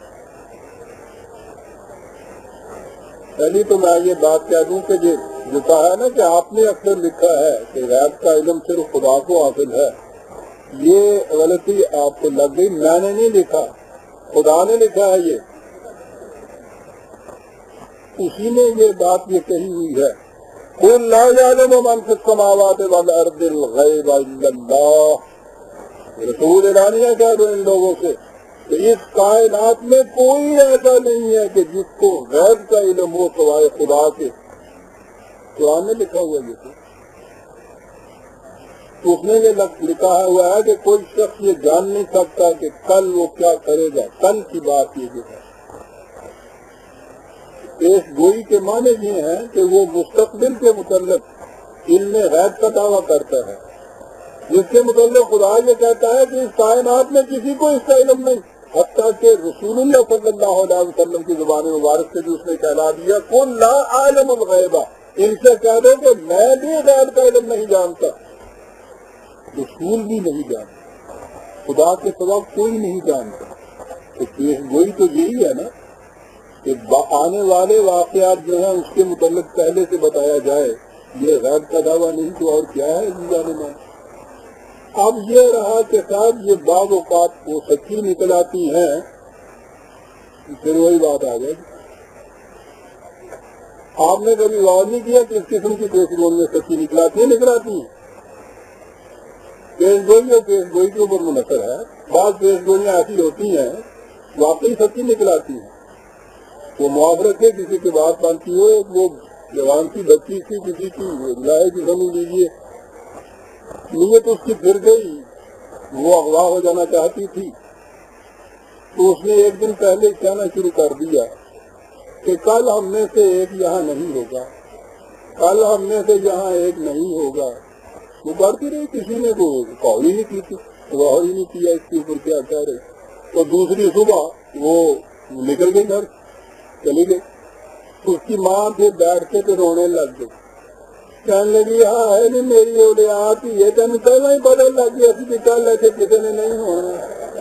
پہلی تو میں یہ بات کہہ دوں کہ یہ جو کہا ہے نا کہ آپ نے اکثر لکھا ہے کہ غیب کا علم صرف خدا کو حاصل ہے. یہ غلطی آپ کو لگ گئی. میں نے نہیں لکھا خدا نے لکھا ہے. یہ اسی نے یہ بات یہ کہی ہوئی ہے قُلْ لَا يَعْلَمُ مَنْ فِي السَّمَاوَاتِ وَالْأَرْضِ الْغَيْبَ إِلَّا اللَّهُ. رسول اعلانیہ کہہ دو ان لوگوں سے کہ اس کائنات میں کوئی ایسا نہیں ہے کہ جس کو غیب کا علم ہو سوائے خدا کے. قرآن نے لکھا ہوا یہ تھا. اس میں یہ لکھا ہوا ہے کہ کوئی شخص یہ جان نہیں سکتا کہ کل وہ کیا کرے گا. کل کی بات یہ جو ہے پیش گوئی کے معنی یہ ہے کہ وہ مستقبل کے متعلق علم غیب کا دعویٰ کرتا ہے، جس کے متعلق خدا یہ کہتا ہے کہ اس کائنات میں کسی کو اس کا علم نہیں، حتیٰ کہ رسول اللہ صلی اللہ علیہ وسلم کی زبان مبارک سے جو اس نے کہلا دیا قل لا اعلم الغیب، ان سے کہہ دو کہ میں بھی غیب کا علم نہیں جانتا. رسول بھی نہیں جانتا، خدا کے سوا کوئی نہیں جانتا. تو پیش گوئی تو یہی ہے نا کہ آنے والے واقعات جو ہیں اس کے متعلق پہلے سے بتایا جائے. یہ غیب کا دعویٰ نہیں تو اور کیا ہے جانے میں. اب یہ رہا کہ صاحب یہ بعض اوقات وہ سچی نکل آتی ہیں، پھر وہی بات آ گئی. آپ نے کبھی غور نہیں کیا کہ اس قسم کی پیش گوئی میں سچی نکلاتی ہیں نکلاتی ہیں پیش گوئی اور پیش گوئی کے اوپر منحصر ہے. بعض پیش گوئیاں ایسی ہوتی ہیں واقعی سچی نکلاتی ہیں. وہ معاورت ہے کسی کی بات بنتی ہو، وہ جوان کی بچی تھی کسی کی لائے کی سمجھ لیجیے نیت اس کی پھر گئی، وہ اغوا ہو جانا چاہتی تھی، تو اس نے ایک دن پہلے کہنا شروع کر دیا کہ کل ہم میں سے ایک یہاں نہیں ہوگا، کل ہم میں سے یہاں ایک نہیں ہوگا. وہ بڑھتی رہی، کسی نے کو کال ہی نہیں کی تھی، غور ہی نہیں کیا اس کے اوپر کیا کہہ رہے. تو دوسری صبح وہ نکل گئی گھر چلی گئی. اس کی ماں پھر بیٹھ کے تو رونے لگ گئی، کہنے لگی ہاں ہے نہیں میری اولیات ہی ہے، تین پہلے ہی پتہ لگ گیا کہ کل ایسے کسی نے نہیں ہونا.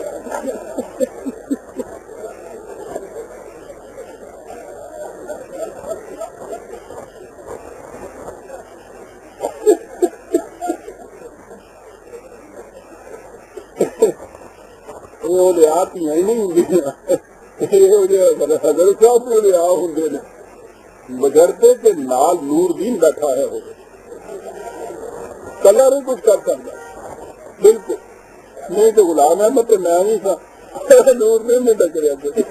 اولیات ہی نہیں ہوں گی حضرت صاحب اولیاء ہوں گے بجرتے کہ نال نور دین بیٹھا ہے ہو کلر ہی کچھ کر سکتا بالکل نہیں تو غلام احمد تو میں نہیں تھا نور دین میں ڈک رہے تھے.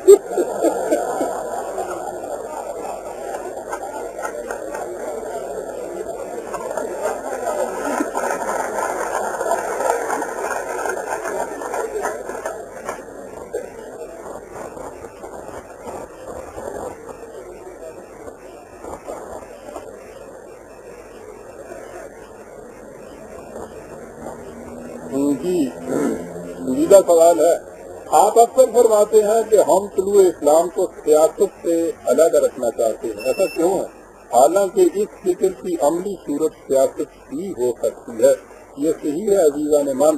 سیدھا سوال ہے، آپ اکثر فرماتے ہیں کہ ہم طلوع اسلام کو سیاست سے الگ رکھنا چاہتے ہیں، ایسا کیوں ہے؟ حالانکہ اس فکر کی عملی صورت سیاست ہی ہو سکتی ہے. یہ صحیح ہے عزیزان من.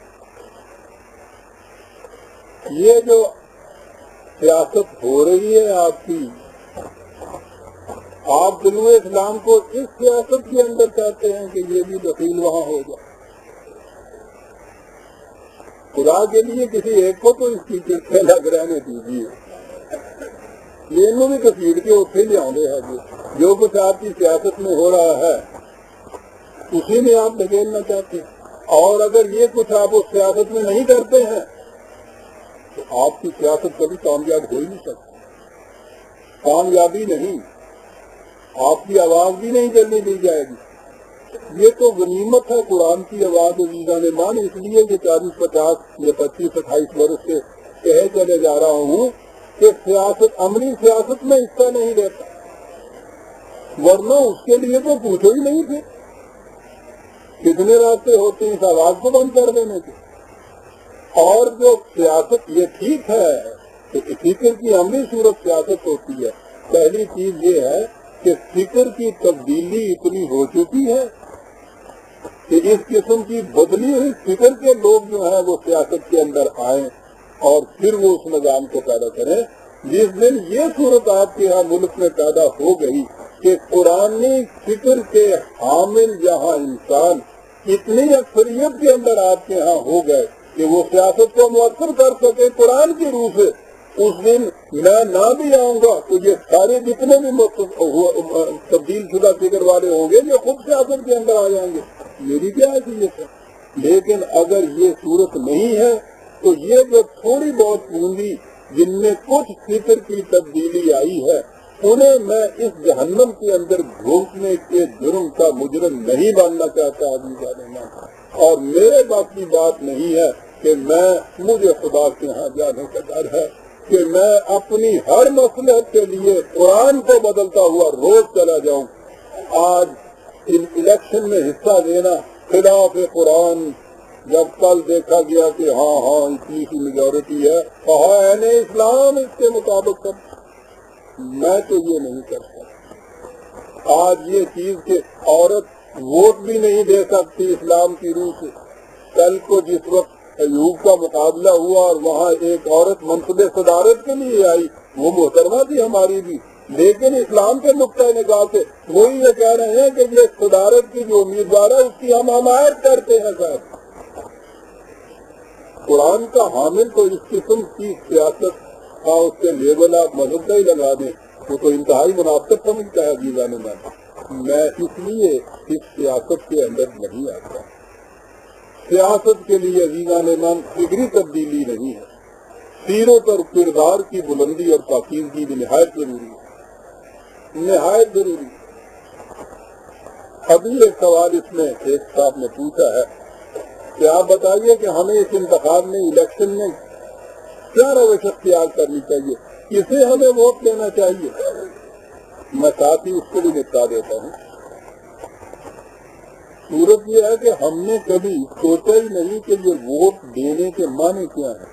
یہ جو سیاست ہو رہی ہے آپ کی، آپ طلوع اسلام کو اس سیاست کے اندر چاہتے ہیں کہ یہ بھی دخیل وہاں ہو جائے. خدا کے لیے کسی ایک کو تو اس کی چرچے لگ رہنے دیجیے، یہ بھی کثیر کے اتنے لے آؤں ہے جو جو کچھ آپ کی سیاست میں ہو رہا ہے اسی میں آپ دھکیلنا چاہتے ہیں. اور اگر یہ کچھ آپ اس سیاست میں نہیں کرتے ہیں تو آپ کی سیاست کبھی کامیاب ہو ہی نہیں سکتی. کامیابی نہیں، آپ کی آواز بھی نہیں چلنے دی جائے گی. یہ تو غنیمت ہے قرآن کی آواز عزیزان مان، اس لیے کہ چالیس پچاس یا پچیس اٹھائیس برس سے کہے چلے جا رہا ہوں کہ سیاست عملی سیاست میں حصہ نہیں لیتا، ورنہ اس کے لیے تو پوچھو ہی نہیں تھے. کتنے راستے ہوتے ہیں اس آواز کو بند کر دینے کے. اور جو سیاست یہ ٹھیک ہے کہ فکر کی عملی صورت سیاست ہوتی ہے. پہلی چیز یہ ہے کہ فکر کی تبدیلی اتنی ہو چکی ہے کہ اس قسم کی بدلی ہوئی فکر کے لوگ جو ہیں وہ سیاست کے اندر آئیں اور پھر وہ اس نظام کو پیدا کریں. جس دن یہ صورت آپ کے یہاں ملک میں پیدا ہو گئی کہ قرآنی فکر کے حامل یہاں انسان اتنی اکثریت کے اندر آپ کے یہاں ہو گئے کہ وہ سیاست کو مؤثر کر سکے قرآن کی روح سے، اس دن میں نہ بھی آؤں گا تو یہ سارے جتنے بھی تبدیل شدہ فکر والے ہوں گے یہ خود سیاست کے اندر آ جائیں گے. میری کیا حیثیت ہے؟ لیکن اگر یہ صورت نہیں ہے تو یہ جو تھوڑی بہت پونجی جن میں کچھ فکر کی تبدیلی آئی ہے انہیں میں اس جہنم کے اندر گھونسنے کے جرم کا مجرم نہیں ماننا چاہتا. اور میرے باپ کی بات نہیں ہے کہ میں مجھے خدا کے ہاں جانے کا ڈر ہے کہ میں اپنی ہر مصلحت کے لیے قرآن کو بدلتا ہوا روز چلا جاؤں. آج ان الیکشن میں حصہ لینا خلاف قرآن، جب کل دیکھا گیا کہ ہاں ہاں اتنی سی میجورٹی ہے، کہا ہے نے اسلام اس کے مطابق کر. میں تو یہ نہیں کرتا. آج یہ چیز کہ عورت ووٹ بھی نہیں دے سکتی اسلام کی روح سے. کل کو جس وقت ایوب کا مقابلہ ہوا اور وہاں ایک عورت منصب صدارت کے لیے آئی، وہ محترمہ تھی ہماری بھی، لیکن اسلام کے نقطۂ نگاہ سے وہی یہ کہہ رہے ہیں کہ یہ صدارت کی جو امیدوار ہے اس کی ہم حمایت کرتے ہیں. صاحب قرآن کا حامل تو اس قسم کی سیاست کا اس کے لیبل آپ مذہب کا ہی لگا دیں، وہ تو انتہائی منافقت سمجھتا ہے. عزیزان من، میں اس لیے اس سیاست کے اندر نہیں آتا. سیاست کے لیے عزیزان من فکری تبدیلی نہیں ہے. سیرت اور کردار کی بلندی اور پاکیزگی بھی نہایت ضروری ہے، نہایت ضروری. ابھی ایک سوال اس میں ایک صاحب نے پوچھا ہے کہ آپ بتائیے کہ ہمیں اس انتخاب میں، الیکشن میں کیا روش اختیار کرنی چاہیے، کسے ہمیں ووٹ دینا چاہیے. میں ساتھ ہی اس کو بھی نپٹا دیتا ہوں. صورت یہ ہے کہ ہم نے کبھی سوچا ہی نہیں کہ یہ ووٹ دینے کے معنی کیا ہے.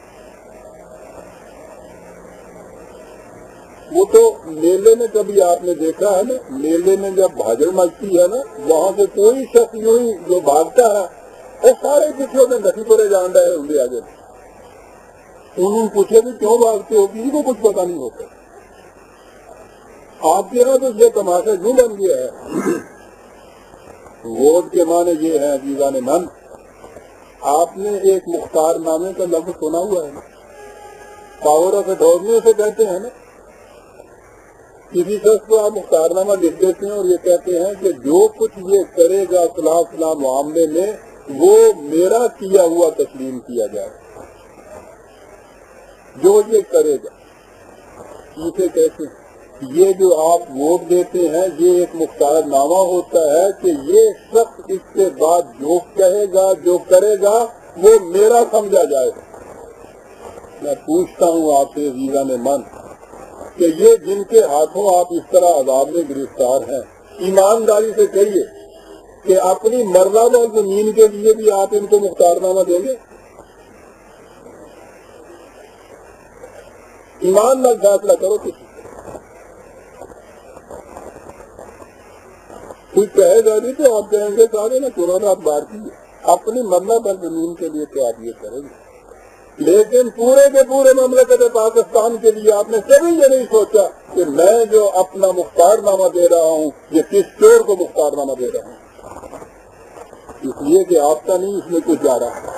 وہ تو میلے میں کبھی آپ نے دیکھا ہے نا، میلے میں جب بھاجڑ مچتی ہے نا، وہاں سے کوئی شخص یوں ہی جو بھاگتا ہے اور سارے پیچھے میں گٹھی پڑے جان رہے ہوں گے آگے. انہوں نے پوچھے کہ کیوں بھاگتے ہو، کسی کو کچھ پتا نہیں ہوتا. آپ کے یہاں تو یہ تماشا یوں بن گیا ہے. ووٹ کے معنی یہ ہے عزیزان من، آپ نے ایک مختار نامے کا لفظ سنا ہوا ہے نا، پاور آف اٹارنی سے کہتے ہیں نا. کسی شخص کو آپ مختار نامہ لکھ دیتے ہیں اور یہ کہتے ہیں کہ جو کچھ یہ کرے گا فلاں فلاں معاملے میں وہ میرا کیا ہوا تسلیم کیا جائے. جو یہ کرے گا اسے کہتے ہیں. یہ جو آپ ووٹ دیتے ہیں یہ ایک مختار نامہ ہوتا ہے کہ یہ شخص اس کے بعد جو کہے گا، جو کرے گا وہ میرا سمجھا جائے. میں پوچھتا ہوں آپ سے عزیزان من کہ یہ جن کے ہاتھوں آپ اس طرح عذاب میں گرفتار ہیں، ایمانداری سے کہیے کہ اپنی مرزبہ زمین کے لیے بھی آپ ان کو مختار نامہ دیں گے؟ ایمان نہ فیصلہ کرو. کسی کوئی کہے گا نہیں تو آپ کہیں گے سارے نا قرآن آپ بار کیجیے، اپنی مرزبہ زمین کے لیے تو آپ یہ کریں گے. لیکن پورے کے پورے مملکت پاکستان کے لیے آپ نے کبھی یہ نہیں سوچا کہ میں جو اپنا مختار نامہ دے رہا ہوں یہ کس چور کو مختار نامہ دے رہا ہوں. اس لیے کہ آپ کا نہیں اس میں کچھ جا رہا.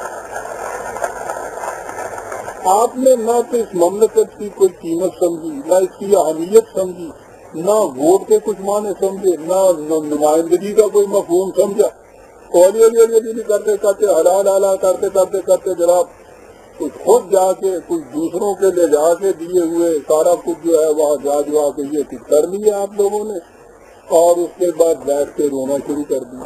آپ نے نہ تو اس مملکت کی کوئی قیمت سمجھی، نہ اس کی اہمیت سمجھی، نہ ووٹ کے کچھ معنی سمجھے، نہ نمائندگی کا کوئی مفہوم سمجھا. کولی علی علی علی کرتے کرتے حلال حلال کرتے کرتے کرتے جناب کچھ خود جا کے کچھ دوسروں کے لے جا کے دیے ہوئے سارا کچھ جو ہے وہاں جا جا کے یہ کچھ کر لیا آپ لوگوں نے، اور اس کے بعد بیٹھ کے رونا شروع کر دیا.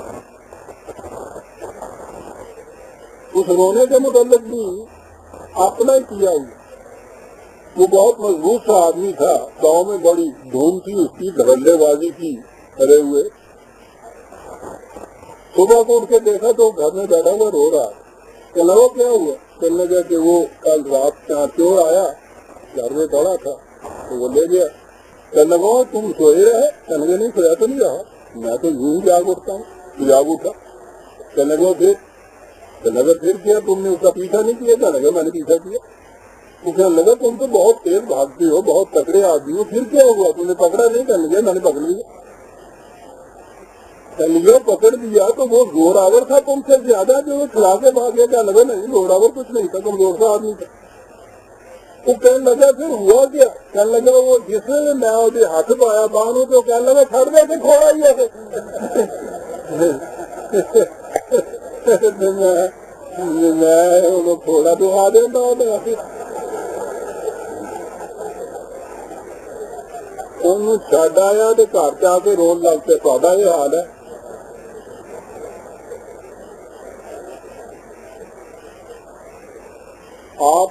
اس رونے کے متعلق بھی اپنا ہی کیا ہوا. وہ بہت مضبوط سا آدمی تھا، گاؤں میں بڑی دھوم تھی اس کی، دھڑلے بازی کی کرے ہوئے. صبح کو اٹھ کے دیکھا تو گھر میں بیٹھا ہوا رو رہا. کہنے لگا کیا ہوا؟ کہنے لگا کہ وہ کل رات کا چور آیا، گھر میں پڑا تھا تو وہ لے گیا. کہنے لگا تم سوئے رہے؟ کہنے لگا نہیں سویا تو نہیں رہا، میں تو یوں جاگ اٹھتا ہوں. تو جاگ اٹھا. کہنے لگا پھر؟ کہنے لگا پھر کیا تم نے اس کا پیچھا نہیں کیا؟ کہنے لگا میں نے پیچھا کیا. تو کہنے لگا تم تو بہت تیز بھاگتے ہو، بہت تکڑے آدمی ہو، پھر کیا ہوا؟ تم نے پکڑا نہیں؟ کہنے لگا میں نے پکڑ لیا. کہنے لگا پکڑ دیا تو وہ زور آور تھا تم سے زیادہ جو وہ کھلا کے بھاگ گیا؟ کہنے لگا نہیں زور آور کچھ نہیں تھا، تم زور سا آدمی تھا. تو کہنے لگا پھر ہوا کیا؟ کہنے لگا وہ جس نے میں اسے ہاتھ پایا باندھوں تو کہنے لگا چھڑ دے کے کھوڑا ہی ہے. میں انہوں کھوڑا تو آ دیتا ہوتا پھر انہوں چھڈ آیا تو گھر جا کے رون لگ پہ. تھوڑا یہ حال ہے.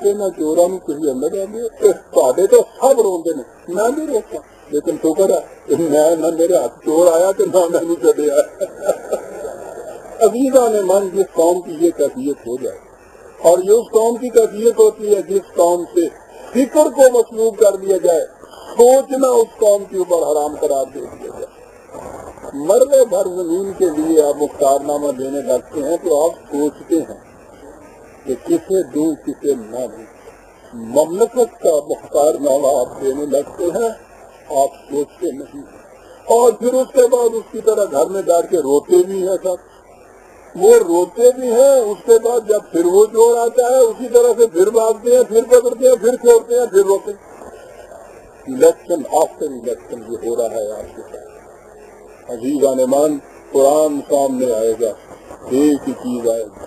روکے نہ چوراں نوں کسی اندر آدھے تھوڑے تو سب روندے نے میں نہیں روکا لیکن شکر ہے میں نہ میرے ہاتھ چور آیا تو نہ میں نے چڑھیا عزیزاں نے من جس قوم کی یہ کیفیت ہو جائے اور یہ اس قوم کی کیفیت ہوتی ہے جس قوم سے فکر کو مسلوب کر دیا جائے سوچنا اس قوم کے اوپر حرام قرار دے دیا جائے مرے بھر زمین کے لیے آپ مختار نامہ دینے لگتے ہیں تو آپ سوچتے ہیں کہ کسے دوں کسے نہ دوں مملکت کا مختار نامہ آپ دینے لگتے ہیں آپ سوچتے نہیں اور پھر اس کے بعد اس کی طرح گھر میں بیٹھ کے روتے بھی ہیں سب وہ روتے بھی ہیں اس کے بعد جب پھر وہ چور آتا ہے اسی طرح سے پھر بھاگتے ہیں پھر پکڑتے ہیں پھر چھوڑتے ہیں پھر روتے ہیں الیکشن آفٹر الیکشن یہ ہو رہا ہے آپ کے ساتھ عزیزان مان قرآن سامنے آئے گا ایک ہی چیز آئے گی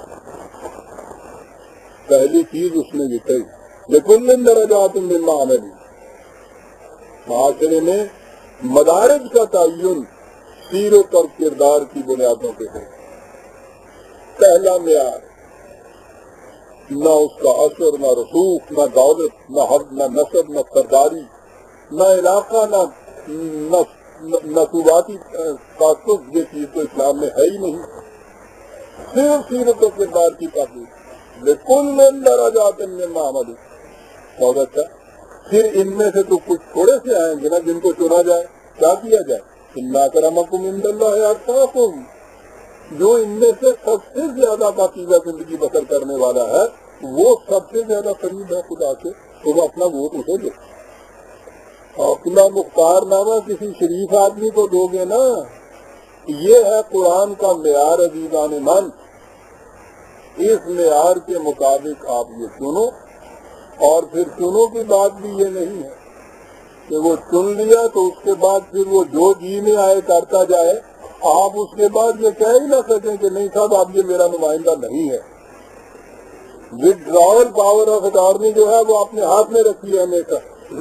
پہلی چیز اس نے لکھی لیکن درجات مما عملی معاشرے میں مدارج کا تعین سیرت اور کردار کی بنیادوں پہ ہے پہلا معیار نہ اس کا اثر نہ رسوخ نہ دولت نہ حد نہ نسب نہ سرداری نہ علاقہ نہ نہ صوباتی تعصب یہ چیز تو اسلام میں ہے ہی نہیں صرف سیرت و کردار کی تعلیم لیکن درجات مما عملی بہت اچھا پھر ان میں سے تو کچھ تھوڑے سے آئیں گے نا جن کو چنا جائے کیا کیا جائے اِنَّ أَكْرَمَكُمْ عِندَ اللَّهِ أَتْقَاكُمْ جو ان میں سے سب سے زیادہ پاکیزہ زندگی بسر کرنے والا ہے وہ سب سے زیادہ قریب ہے خدا سے تم اپنا ووٹ اسے دو اپنا مختار نامہ کسی شریف آدمی کو دو گے نا یہ ہے قرآن کا معیار عزیزان من اس معیار کے مطابق آپ یہ سنو اور پھر چنو کی بات بھی یہ نہیں ہے کہ وہ چن لیا تو اس کے بعد پھر وہ جو جی میں آئے کرتا جائے آپ اس کے بعد یہ کہہ ہی نہ سکیں کہ نہیں صاحب آپ یہ میرا نمائندہ نہیں ہے وڈراول پاور آف اٹارنی جو ہے وہ اپنے ہاتھ میں رکھی ہے ہمیشہ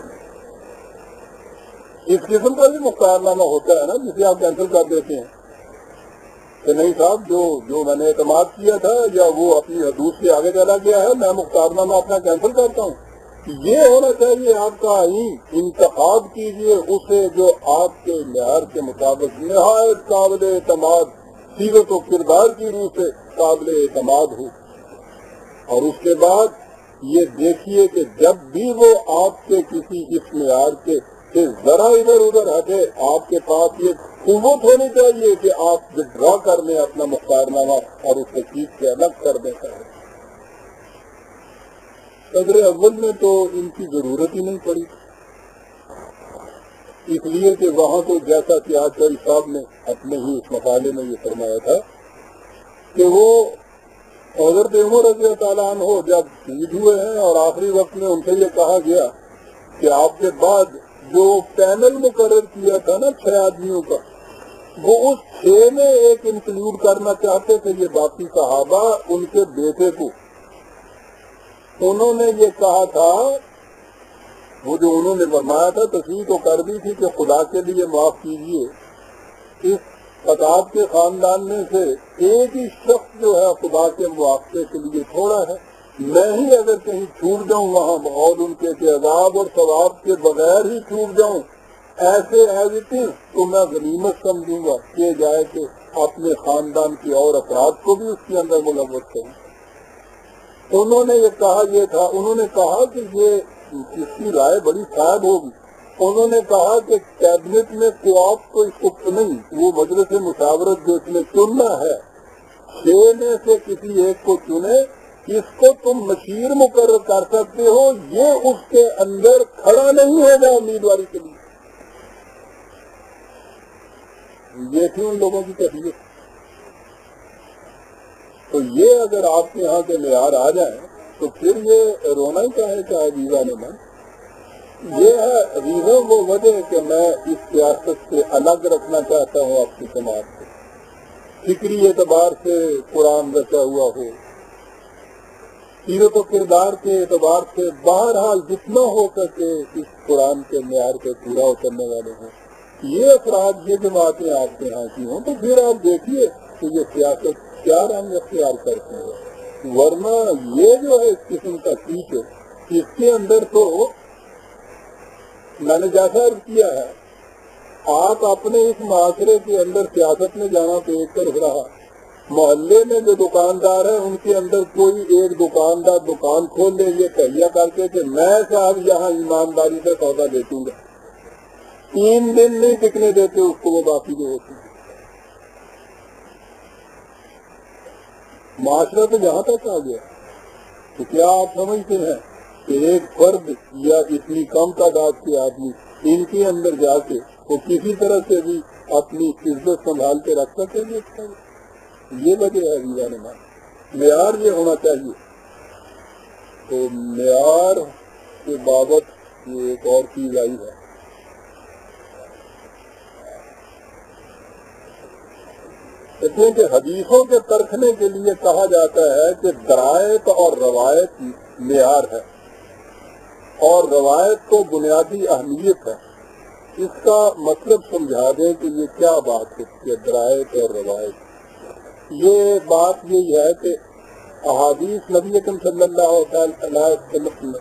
اس قسم کا بھی مختار نامہ ہوتا ہے نا جسے آپ کینسل کر دیتے ہیں کہ نہیں صاحب جو جو میں نے اعتماد کیا تھا یا وہ اپنی حدود سے آگے چلا گیا ہے میں مختار نامہ اپنا کینسل کرتا ہوں یہ ہونا چاہیے آپ کا آئین انتخاب کیجئے اسے جو آپ کے معیار کے مطابق نہایت قابل اعتماد سیرت و کردار کی روح سے قابل اعتماد ہو اور اس کے بعد یہ دیکھیے کہ جب بھی وہ آپ کے کسی اس معیار کے ذرا ادھر ادھر ہٹے آپ کے پاس یہ قوت ہونی چاہیے کہ آپ ڈرا کر لیں اپنا مختار نامہ اور اس چیز سے الگ کر دیں صدر اول میں تو ان کی ضرورت ہی نہیں پڑی اس لیے کہ وہاں تو جیسا کہ آج کل صاحب نے اپنے ہی اس مقالے میں یہ فرمایا تھا کہ وہ حضرت عمر رضی اللہ تعالیٰ عنہ جب شہید ہوئے ہیں اور آخری وقت میں ان سے یہ کہا گیا کہ آپ کے بعد جو پینل مقرر کیا تھا نا چھ آدمیوں کا وہ اس چھ میں ایک انکلوڈ کرنا چاہتے تھے یہ باقی صحابہ ان کے بیٹے کو انہوں نے یہ کہا تھا وہ جو انہوں نے فرمایا تھا تصریح تو کر دی تھی کہ خدا کے لیے معاف کیجیے اس خطاب کے خاندان میں سے ایک ہی شخص جو ہے خدا کے موافقے کے لیے تھوڑا ہے میں ہی اگر کہیں چھوٹ جاؤں وہاں اور ان کے عذاب اور ثواب کے بغیر ہی چھوٹ جاؤں ایسے ایز اٹ از تو میں غنیمت سمجھوں گا کہ جائے کہ اپنے خاندان کے اور افراد کو بھی اس کے اندر ملوث کروں انہوں نے یہ کہا یہ تھا انہوں نے کہا کہ یہ اس کی رائے بڑی صاحب ہوگی انہوں نے کہا کہ کیبنٹ میں کوآپ کو اس کو نہیں وہ مجلس مشاورت جو اس میں چننا ہے چھ میں سے کسی ایک کو چنے اس کو تم مشیر مقرر کر سکتے ہو یہ اس کے اندر کھڑا نہیں ہوگا امیدواری کے لیے یہ تھی ان لوگوں کی کیفیت تو یہ اگر آپ کے یہاں کے معیار آ جائیں تو پھر یہ رونا ہی چاہے چاہے ویزا نے من یہ ہے ریزوں وہ وجہ کہ میں اس سیاست سے الگ رکھنا چاہتا ہوں آپ کی سماج سے فکری اعتبار سے قرآن رچا ہوا ہو سیرت و کردار کے اعتبار سے بہرحال جتنا ہو سکے اس قرآن کے معیار پہ پورا اترنے والے ہیں یہ افراد یہ جماعتیں آپ کے یہاں کی ہوں تو پھر آپ دیکھیے کہ یہ سیاست کیا رنگ اختیار کرتے ہیں ورنہ یہ جو ہے اس قسم کا سیٹ اس کے اندر تو میں نے جیسا عرض کیا ہے، آپ اپنے اس معاشرے کے اندر سیاست میں جانا تو ایک طرف رہا، محلے میں جو دکاندار ہیں ان کے اندر کوئی ایک دکاندار دکان کھول لے یہ تہیا کر کے کہ میں صاحب یہاں ایمانداری سے سودا بیچوں گا، تین دن نہیں ٹکنے دیتے اس کو وہ باقی جو ہوتی ہے۔ معاشرہ تو جہاں تک آ گیا، تو کیا آپ سمجھتے ہیں کہ ایک فرد یا اتنی کم تعداد کے آدمی ان کے اندر جا کے وہ کسی طرح سے بھی اپنی عزت سنبھال کے رکھ سکیں گے؟ یہ وجہ ہے ویزا نے مان معیار یہ ہونا چاہیے۔ تو معیار کے بابت یہ ایک اور چیز آئی ہے، کہتے ہیں کہ حدیثوں کے پرکھنے کے لیے کہا جاتا ہے کہ درایت اور روایت معیار ہے، اور روایت تو بنیادی اہمیت ہے۔ اس کا مطلب سمجھا دیں کہ یہ کیا بات ہے کہ درایت اور روایت۔ یہ بات یہی ہے کہ احادیث نبی اکرم صلی اللہ علیہ وسلم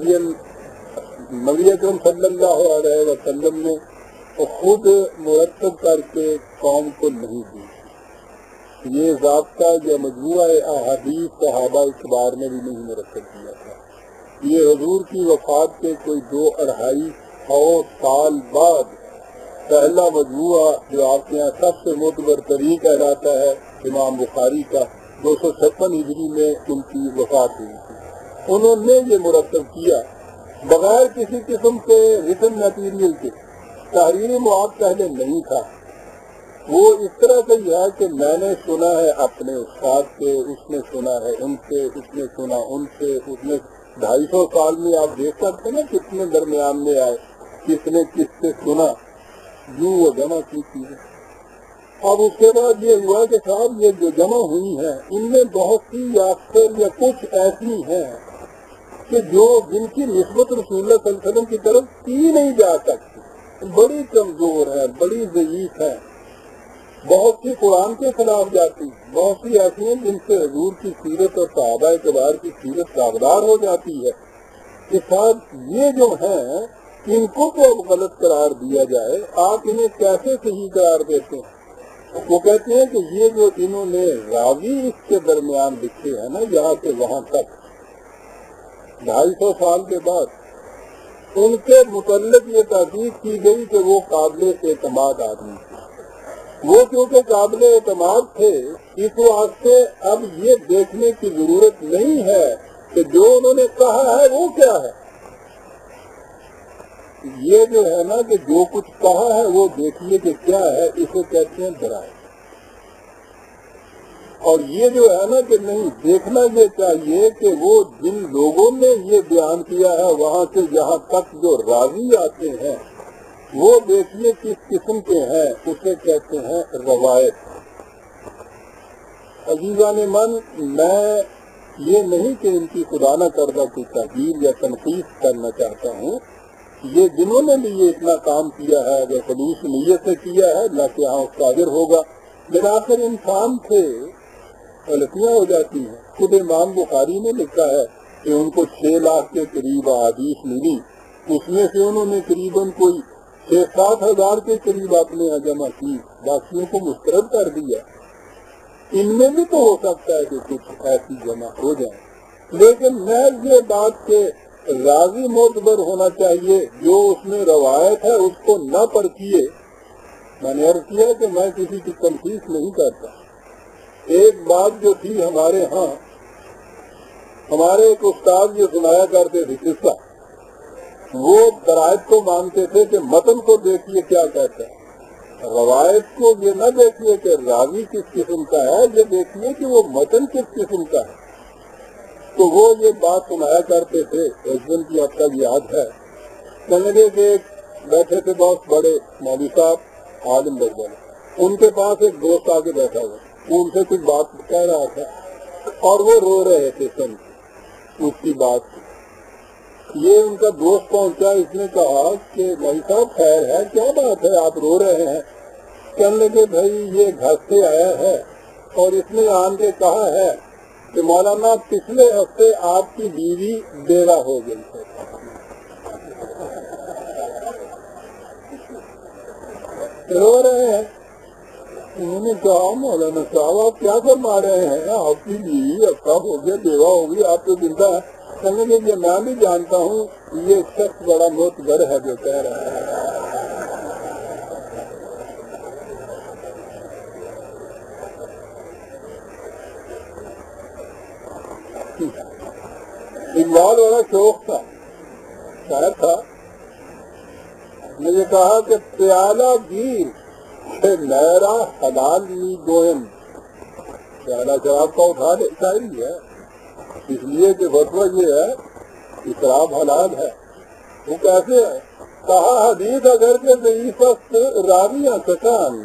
نبی اکرم صلی اللہ علیہ وسلم نے خود مرتب کر کے قوم کو نہیں دی، یہ ضابطہ یا مجموعہ احادیث صحابہ اخبار میں بھی نہیں مرتب کیا تھا۔ یہ حضور کی وفات کے کوئی دو اڑھائی سو سال بعد پہلا مجموعہ جو آپ کے یہاں سب سے معتبر ترین کہلاتا ہے امام بخاری کا، دو سو چھپن ہجری میں ان کی وفات ہوئی تھی، انہوں نے یہ مرتب کیا بغیر کسی قسم کے ریٹن میٹیریل کے۔ تحریری مواد پہلے نہیں تھا، وہ اس طرح سے یہ ہے کہ میں نے سنا ہے اپنے استاد سے، اس نے سنا ہے ان سے، اس نے سنا ان سے، اس نے ڈھائی سو سال میں آپ دیکھ سکتے ہیں کتنے درمیان میں آئے، کس نے کس سے سنا، یوں وہ جمع کی چیزیں۔ اب اس کے بعد یہ ہوا کہ صاحب یہ جو جمع ہوئی ہیں ان میں بہت سی یا اکثر یا کچھ ایسی ہیں کہ جو جن کی نسبت رسول اللہ صلی اللہ علیہ وسلم کی طرف کی نہیں جا سکتی، بڑی کمزور ہے، بڑی ضعیف ہے، بہت سی قرآن کے خلاف جاتی، بہت سی ایسی ہیں جن سے حضور کی سیرت اور صحابہ اکرام کی سیرت داغدار ہو جاتی ہے۔ کہ صاحب یہ جو ہیں ان کو تو غلط قرار دیا جائے، آپ انہیں کیسے صحیح قرار دیتے ہیں؟ وہ کہتے ہیں کہ یہ جو انہوں نے راوی اس کے درمیان لکھے ہیں نا یہاں سے وہاں تک ڈھائی سو سال کے بعد، ان کے متعلق یہ تحقیق کی گئی کہ وہ قابل اعتماد آدمی تھے۔ وہ کیونکہ قابل اعتماد تھے اس واسطے اب یہ دیکھنے کی ضرورت نہیں ہے کہ جو انہوں نے کہا ہے وہ کیا ہے۔ یہ جو ہے نا کہ جو کچھ کہا ہے وہ دیکھیے کہ کیا ہے، اسے کہتے ہیں درایت۔ اور یہ جو ہے نا کہ نہیں دیکھنا یہ چاہیے کہ وہ جن لوگوں نے یہ بیان کیا ہے وہاں سے یہاں تک جو راوی آتے ہیں وہ دیکھیے کس قسم کے ہیں، اسے کہتے ہیں روایت۔ عزیزان من، میں یہ نہیں کہ ان کی خدا نہ کردہ کوئی تحقیر یا تنقید کرنا چاہتا ہوں، یہ جنہوں نے بھی یہ اتنا کام کیا ہے اگر خلوص نیت سے کیا ہے اللہ کے یہاں اس قادر ہوگا۔ بلاخر انسان سے غلطیاں ہو جاتی ہیں۔ خود امام بخاری نے لکھا ہے کہ ان کو چھ لاکھ کے قریب احادیث ملی، اس میں سے انہوں نے قریباً کوئی چھ سات ہزار کے قریب اپنے یہاں جمع کی، باقیوں کو مسترد کر دیا۔ ان میں بھی تو ہو سکتا ہے کہ کچھ ایسی جمع ہو جائیں، لیکن محض یہ بات کہ راضی معتبر ہونا چاہیے، جو اس میں روایت ہے اس کو نہ پرکھیے۔ میں نے عرض کیا کہ میں کسی کی تنقید نہیں کرتا۔ ایک بات جو تھی ہمارے ہاں، ہمارے ایک استاد جو سنایا کرتے تھے قصہ، وہ درایت کو مانتے تھے کہ متن کو دیکھیے کیا کہتا ہے، روایت کو یہ نہ دیکھیے کہ راوی کس قسم کا ہے، یہ دیکھیے کہ وہ متن کس قسم کا ہے۔ تو وہ یہ بات سنایا کرتے تھے، اس دن کی اب تک یاد ہے۔ سمجھے کہ بیٹھے تھے بہت بڑے مولوی صاحب عالم بڑے، ان کے پاس ایک دوست آگے بیٹھا ہوا، وہ ان سے کچھ بات کہہ رہا تھا اور وہ رو رہے تھے سن اس کی بات کی۔ یہ ان کا دوست پہنچا، اس نے کہا کہ بھائی صاحب خیر ہے، کیا بات ہے آپ رو رہے ہیں؟ کہنے لگے بھائی یہ گھر سے آیا ہے اور اس نے آن کے کہا ہے کہ مولانا پچھلے ہفتے آپ کی بیوی بیوہ ہو گئی ہے. رو رہے ہیں. انہوں نے کہا مولانا صاحب آپ کیا فرما رہے ہیں؟ آپ کی بیوی اب کب ہو گیا، بیوہ ہوگی، آپ تو زندہ ہے. کہنے لگے یہ میں بھی جانتا ہوں، یہ شخص بڑا معتبر ہے جو کہہ رہا ہے. اقبال والا شوق تھا، شاعر تھا. مجھے کہا کہ پیالہ گیر سے میرا حلال می دوئم. پیالہ شراب کا اٹھا دے شاعری ہے، اس لیے کہ فتویٰ یہ ہے کہ شراب حلال ہے. وہ کیسے ہے؟ کہا حدیث اگر کے ضعیف است راویاں سکان.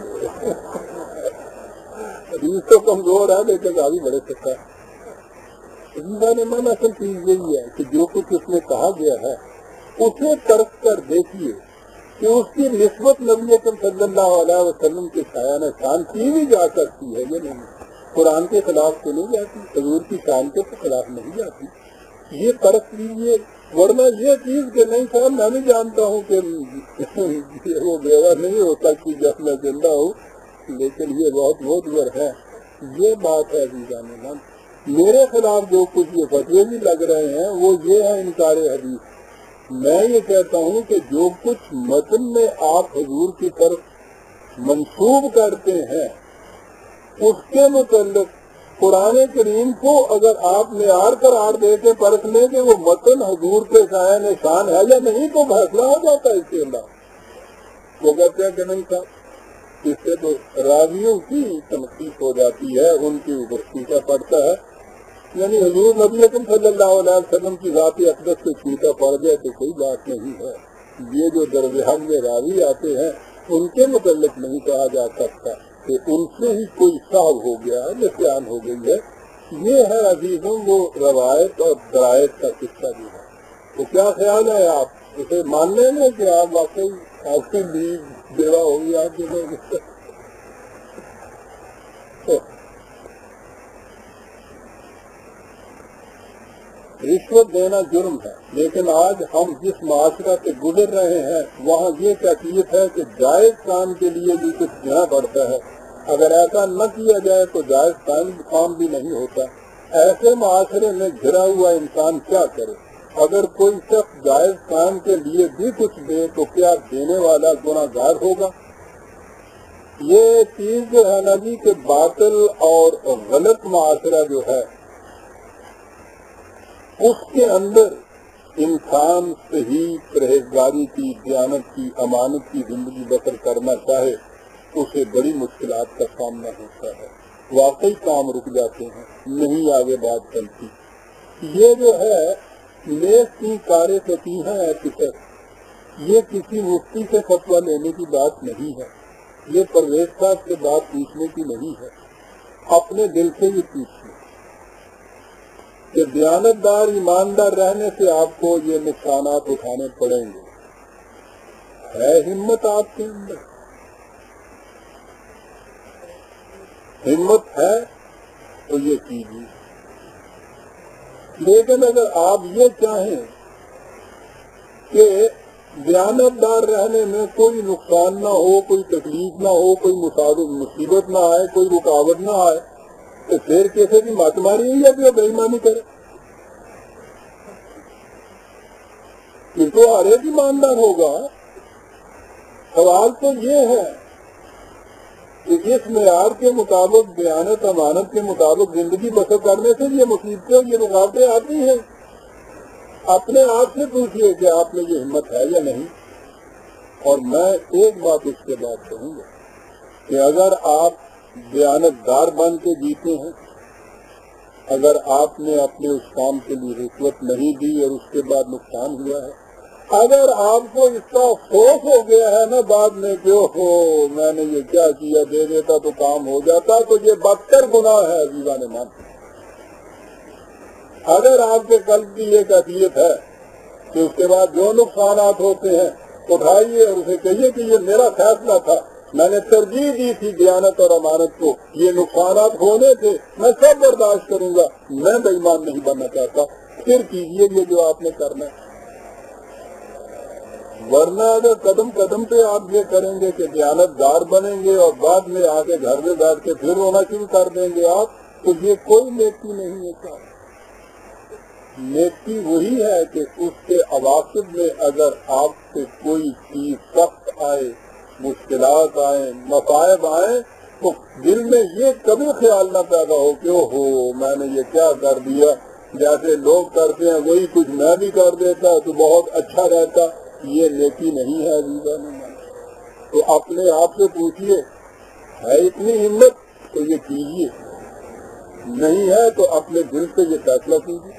حدیث تو کمزور ہے لیکن راوی بڑے سکا ہے. نے من اصل چیز یہی ہے کہ جو کچھ اس میں کہا گیا ہے اسے ترک کر دیکھیے کہ اس کی نسبت نبی اکرم صلی اللہ علیہ وسلم کے شایان شان کی بھی جا سکتی ہے یا نہیں. قرآن کے خلاف تو نہیں جاتی، حضور کی شان کے خلاف نہیں جاتی. یہ فرق لیجیے، ورنہ یہ چیز کہ نہیں صاحب میں نہیں جانتا ہوں کہ وہ بیوہ نہیں ہو سکتی جب میں زندہ ہوں، لیکن یہ بہت معتبر ہے. یہ بات ہے عزیزان من. میرے خلاف جو کچھ یہ فتوے بھی لگ رہے ہیں وہ یہ ہے انکار حدیث. میں یہ کہتا ہوں کہ جو کچھ متن میں آپ حضور کی طرف منسوب کرتے ہیں اس کے متعلق قرآن کریم کو اگر آپ معیار قرار دے کے پرکھ لیں کہ وہ متن حضور کے شایان شان ہے یا نہیں تو فیصلہ ہو جاتا ہے. اس کے اللہ وہ کہتے ہیں کہ نہیں تھا، اس سے تو راویوں کی تنقید ہو جاتی ہے، ان کی اوپر چھوٹا پڑتا ہے. یعنی حضور نبی اکرم صلی اللہ علیہ وسلم کی ذات اقدس سے چھوٹا پڑ جائے تو کوئی بات نہیں ہے. یہ جو درجہان میں راوی آتے ہیں ان کے متعلق نہیں کہا جا سکتا کہ ان سے ہی کوئی صاحب ہو گیا ہے، نسیان ہو گئی ہے. یہ ہے عزیزوں وہ روایت اور درایت کا قصہ بھی ہے. تو کیا خیال ہے آپ اسے مان لیں گے کہ آپ واقعی آپ کی بھی بیوہ ہوگی آپ کے لوگ؟ رشوت دینا جرم ہے، لیکن آج ہم جس معاشرہ سے گزر رہے ہیں وہاں یہ کیفیت ہے کہ جائز کام کے لیے بھی کچھ دینا پڑتا ہے. اگر ایسا نہ کیا جائے تو جائز کام بھی نہیں ہوتا. ایسے معاشرے میں گھرا ہوا انسان کیا کرے؟ اگر کوئی شخص جائز کام کے لیے بھی کچھ دے تو کیا دینے والا گناہ گار ہوگا؟ یہ چیز جو ہے نا جی کہ باطل اور غلط معاشرہ جو ہے اس کے اندر انسان صحیح پرہیزگاری کی، دیانت کی، امانت کی زندگی بسر کرنا چاہے اسے بڑی مشکلات کا سامنا ہوتا ہے. واقعی کام رک جاتے ہیں، نہیں آگے بات چلتی. یہ جو ہے نیک کی کار فتیحہ ہے فکر، یہ کسی مفتی سے فتویٰ لینے کی بات نہیں ہے، یہ پرویز صاحب سے بات پوچھنے کی نہیں ہے. اپنے دل سے ہی پوچھیں کہ دیانتدار ایماندار رہنے سے آپ کو یہ نقصانات اٹھانے پڑیں گے. ہے ہمت آپ کے اندر؟ ہمت ہے تو یہ کیجیے. لیکن اگر آپ یہ چاہیں کہ دیانتدار رہنے میں کوئی نقصان نہ ہو، کوئی تکلیف نہ ہو، کوئی مصیبت نہ آئے، کوئی رکاوٹ نہ آئے، تو پھر کیسے کی مات ماری ہے یا کہ وہ بے ایمانی کرے؟ پھر تو ہر ایک ایماندار ہوگا. سوال تو یہ ہے کہ اس معیار کے مطابق، دیانت امانت کے مطابق زندگی بسر کرنے سے یہ مصیبتیں اور یہ رکاوٹیں آتی ہیں. اپنے آپ سے پوچھئے کہ آپ میں یہ ہمت ہے یا نہیں. اور میں ایک بات اس کے بعد کہوں گا کہ اگر آپ دیانت دار بن کے جیتے ہیں، اگر آپ نے اپنے اس کام کے لیے رشوت نہیں دی اور اس کے بعد نقصان ہوا ہے، اگر آپ کو اس کا افسوس ہو گیا ہے نا بعد میں کہ اوہو میں نے یہ کیا کیا، دے دیتا تو کام ہو جاتا، تو یہ بدتر گناہ ہے عزیزان من. اگر آپ کے قلب کی یہ کیفیت ہے کہ اس کے بعد جو نقصانات ہوتے ہیں اٹھائیے اور اسے کہیے کہ یہ میرا فیصلہ تھا میں نے ترجیح دی تھی دیانت اور امانت کو، یہ نقصانات ہونے تھے، میں سب برداشت کروں گا، میں بے ایمان نہیں بننا چاہتا، پھر کیجیے یہ جو آپ نے کرنا ہے۔ ورنہ اگر قدم قدم پہ آپ یہ کریں گے کہ دیانت دار بنیں گے اور بعد میں آ کے گھر میں بیٹھ کے پھر رونا شروع کر دیں گے آپ، تو یہ کوئی نیکی نہیں ہے صاحب۔ نیکی وہی ہے کہ اس کے عواقب میں اگر آپ سے کوئی چیز سخت آئے، مشکلات آئیں، مصائب آئیں، تو دل میں یہ کبھی خیال نہ پیدا ہو کہ او ہو میں نے یہ کیا کر دیا، جیسے لوگ کرتے ہیں وہی کچھ میں بھی کر دیتا تو بہت اچھا رہتا۔ یہ نیکی نہیں ہے عزیزان۔ تو اپنے آپ سے پوچھئے ہے اتنی ہمت تو یہ کیجیے، نہیں ہے تو اپنے دل سے یہ فیصلہ کیجیے۔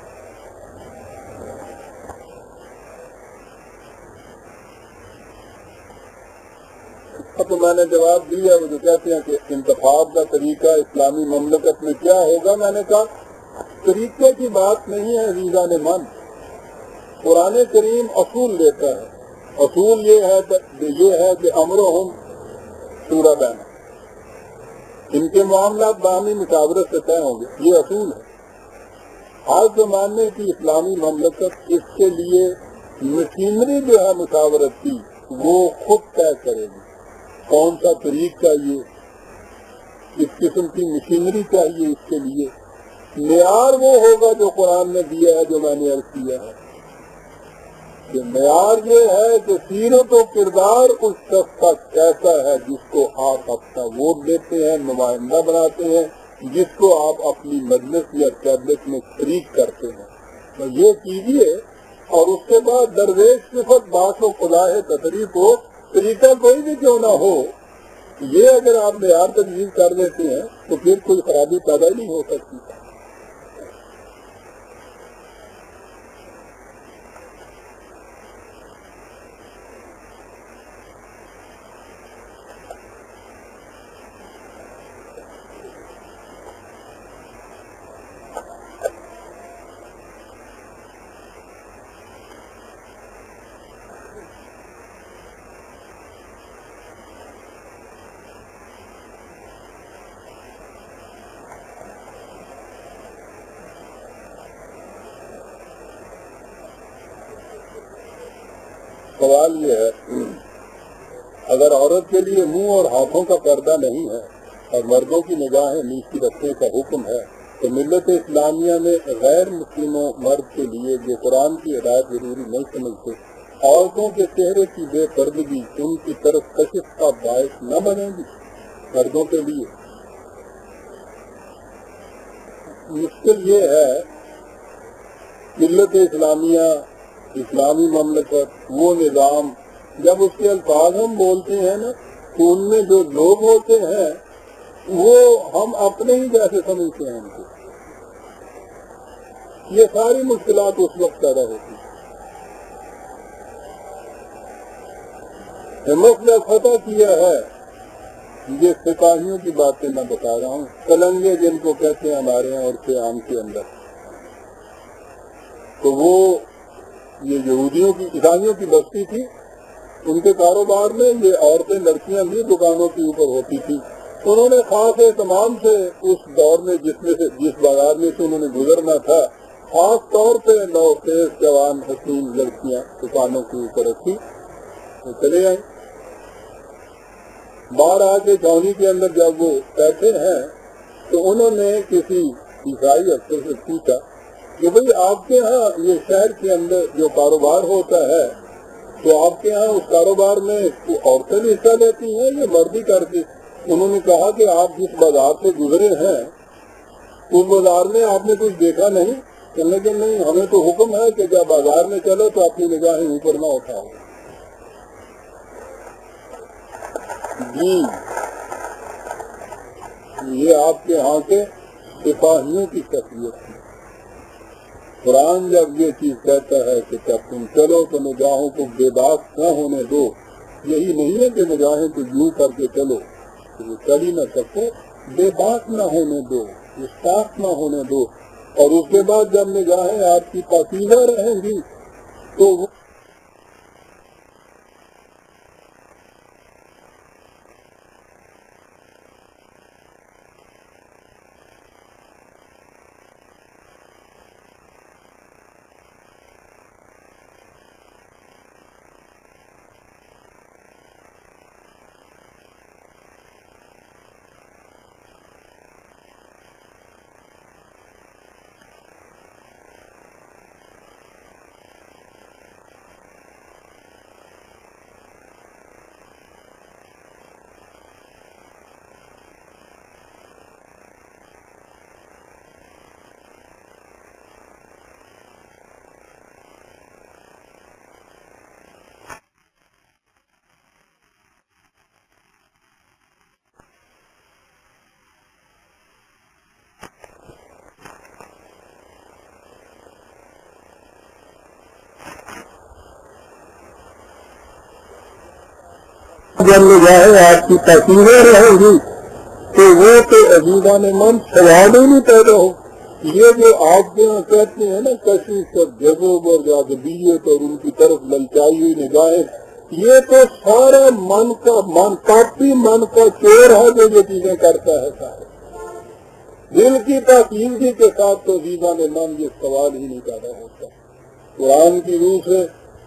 تو میں نے جواب دیا، وہ جو کہتے ہیں کہ انتخاب کا طریقہ اسلامی مملکت میں کیا ہوگا، میں نے کہا طریقے کی بات نہیں ہے عزیزان من، قرآن کریم اصول دیتا ہے۔ اصول یہ ہے یہ ہے کہ امرہم شورا بینہم، ان کے معاملات باہمی مشاورت سے طے ہوں گے، یہ اصول ہے۔ ہر زمانے کی اسلامی مملکت اس کے لیے مشینری جو ہے مشاورت کی وہ خود طے کرے گی، کون سا طریق چاہیے، کس قسم کی مشینری چاہیے، اس کے لیے معیار وہ ہوگا جو قرآن نے دیا ہے، جو میں نے عرض کیا ہے کہ معیار یہ ہے کہ سیرت و کردار اس شخص کا کیسا ہے جس کو آپ اپنا ووٹ دیتے ہیں، نمائندہ بناتے ہیں، جس کو آپ اپنی مجلس یا کیبنٹ میں شریک کرتے ہیں، تو یہ کیجیے۔ اور اس کے بعد درویش صفت بات و خلاح تصریف ہو، طریقہ کوئی بھی کیوں نہ ہو، یہ اگر آپ معیار تجویز کر دیتے ہیں تو پھر کوئی خرابی پیدا نہیں ہو سکتی۔ سوال یہ ہے، اگر عورت کے لیے منہ اور ہاتھوں کا پردہ نہیں ہے اور مردوں کی نگاہیں نیچی رکھنے کا حکم ہے، تو ملت اسلامیہ میں غیر مسلموں مرد کے لیے جو قرآن کی ہدایت ضروری نہیں سمجھتے، عورتوں کے چہرے کی بے پردگی ان کی طرف کشش کا باعث نہ بنے گی؟ مردوں کے لیے مشکل یہ ہے، ملت اسلامیہ، اسلامی مملکت، وہ نظام، جب اس کے الفاظ ہم بولتے ہیں نا تو ان میں جو لوگ ہوتے ہیں وہ ہم اپنے ہی جیسے سمجھتے ہیں ان کو، یہ ساری مشکلات اس وقت پیدا ہوتی ہیں۔ مسئلہ فتح کیا ہے، یہ سپاہیوں کی باتیں میں بتا رہا ہوں، کلنگے جن کو کہتے ہیں ہمارے یہاں اور سے عام کے اندر، تو وہ یہ یہودیوں کی عیسائیوں کی بستی تھی، ان کے کاروبار میں یہ عورتیں لڑکیاں بھی دکانوں کے اوپر ہوتی تھی۔ انہوں نے خاص اہتمام سے اس دور میں جس میں سے جس بازار میں سے انہوں نے گزرنا تھا، خاص طور پہ نوخیز جوان حسین لڑکیاں دکانوں کے اوپر رکھی، وہ چلے آئیں۔ باہر آ کے چھاؤنی کے اندر جب وہ بیٹھے ہیں تو انہوں نے کسی عیسائی افسر سے پوچھا کہ بھئی آپ کے ہاں یہ شہر کے اندر جو کاروبار ہوتا ہے تو آپ کے ہاں اس کاروبار میں عورتیں بھی حصہ لیتی ہیں یا مرد ہی کرتی؟ انہوں نے کہا کہ آپ جس بازار سے گزرے ہیں اس بازار میں آپ نے کچھ دیکھا نہیں؟ چلنے کے نہیں، ہمیں تو حکم ہے کہ جب بازار میں چلو تو اپنی نگاہیں اوپر نہ اٹھاؤ۔ جی یہ آپ کے ہاں کے سپاہیوں کی شخصیت تھی۔ قرآن جب یہ چیز کہتا ہے کہ جب تم چلو تو نگاہوں کو بے باک نہ ہونے دو، یہی نہیں ہے کہ نگاہیں تو یوں کر کے چلو تو وہ چل ہی نہ سکو، بے باک نہ ہونے دو، صاف نہ ہونے دو، اور اس کے بعد جب نگاہیں آپ کی پاکیزہ رہیں گی تو جب نگاہیں آپ کی تصویریں رہیں گی تو وہ تو عزیزان من سوال ہی نہیں پیدا ہو. یہ جو آپ یہاں کہتے ہیں نا کشش اور جذب اور جاذبیت اور ان کی طرف للچائی ہوئی نگاہیں، یہ تو سارا من کا من کاپی من کا چور ہے جو یہ چیزیں کرتا ہے. سارے دل کی تاکیدگی کے ساتھ تو عزیزان من یہ سوال ہی نہیں پیدا ہوتا. قرآن کی روح سے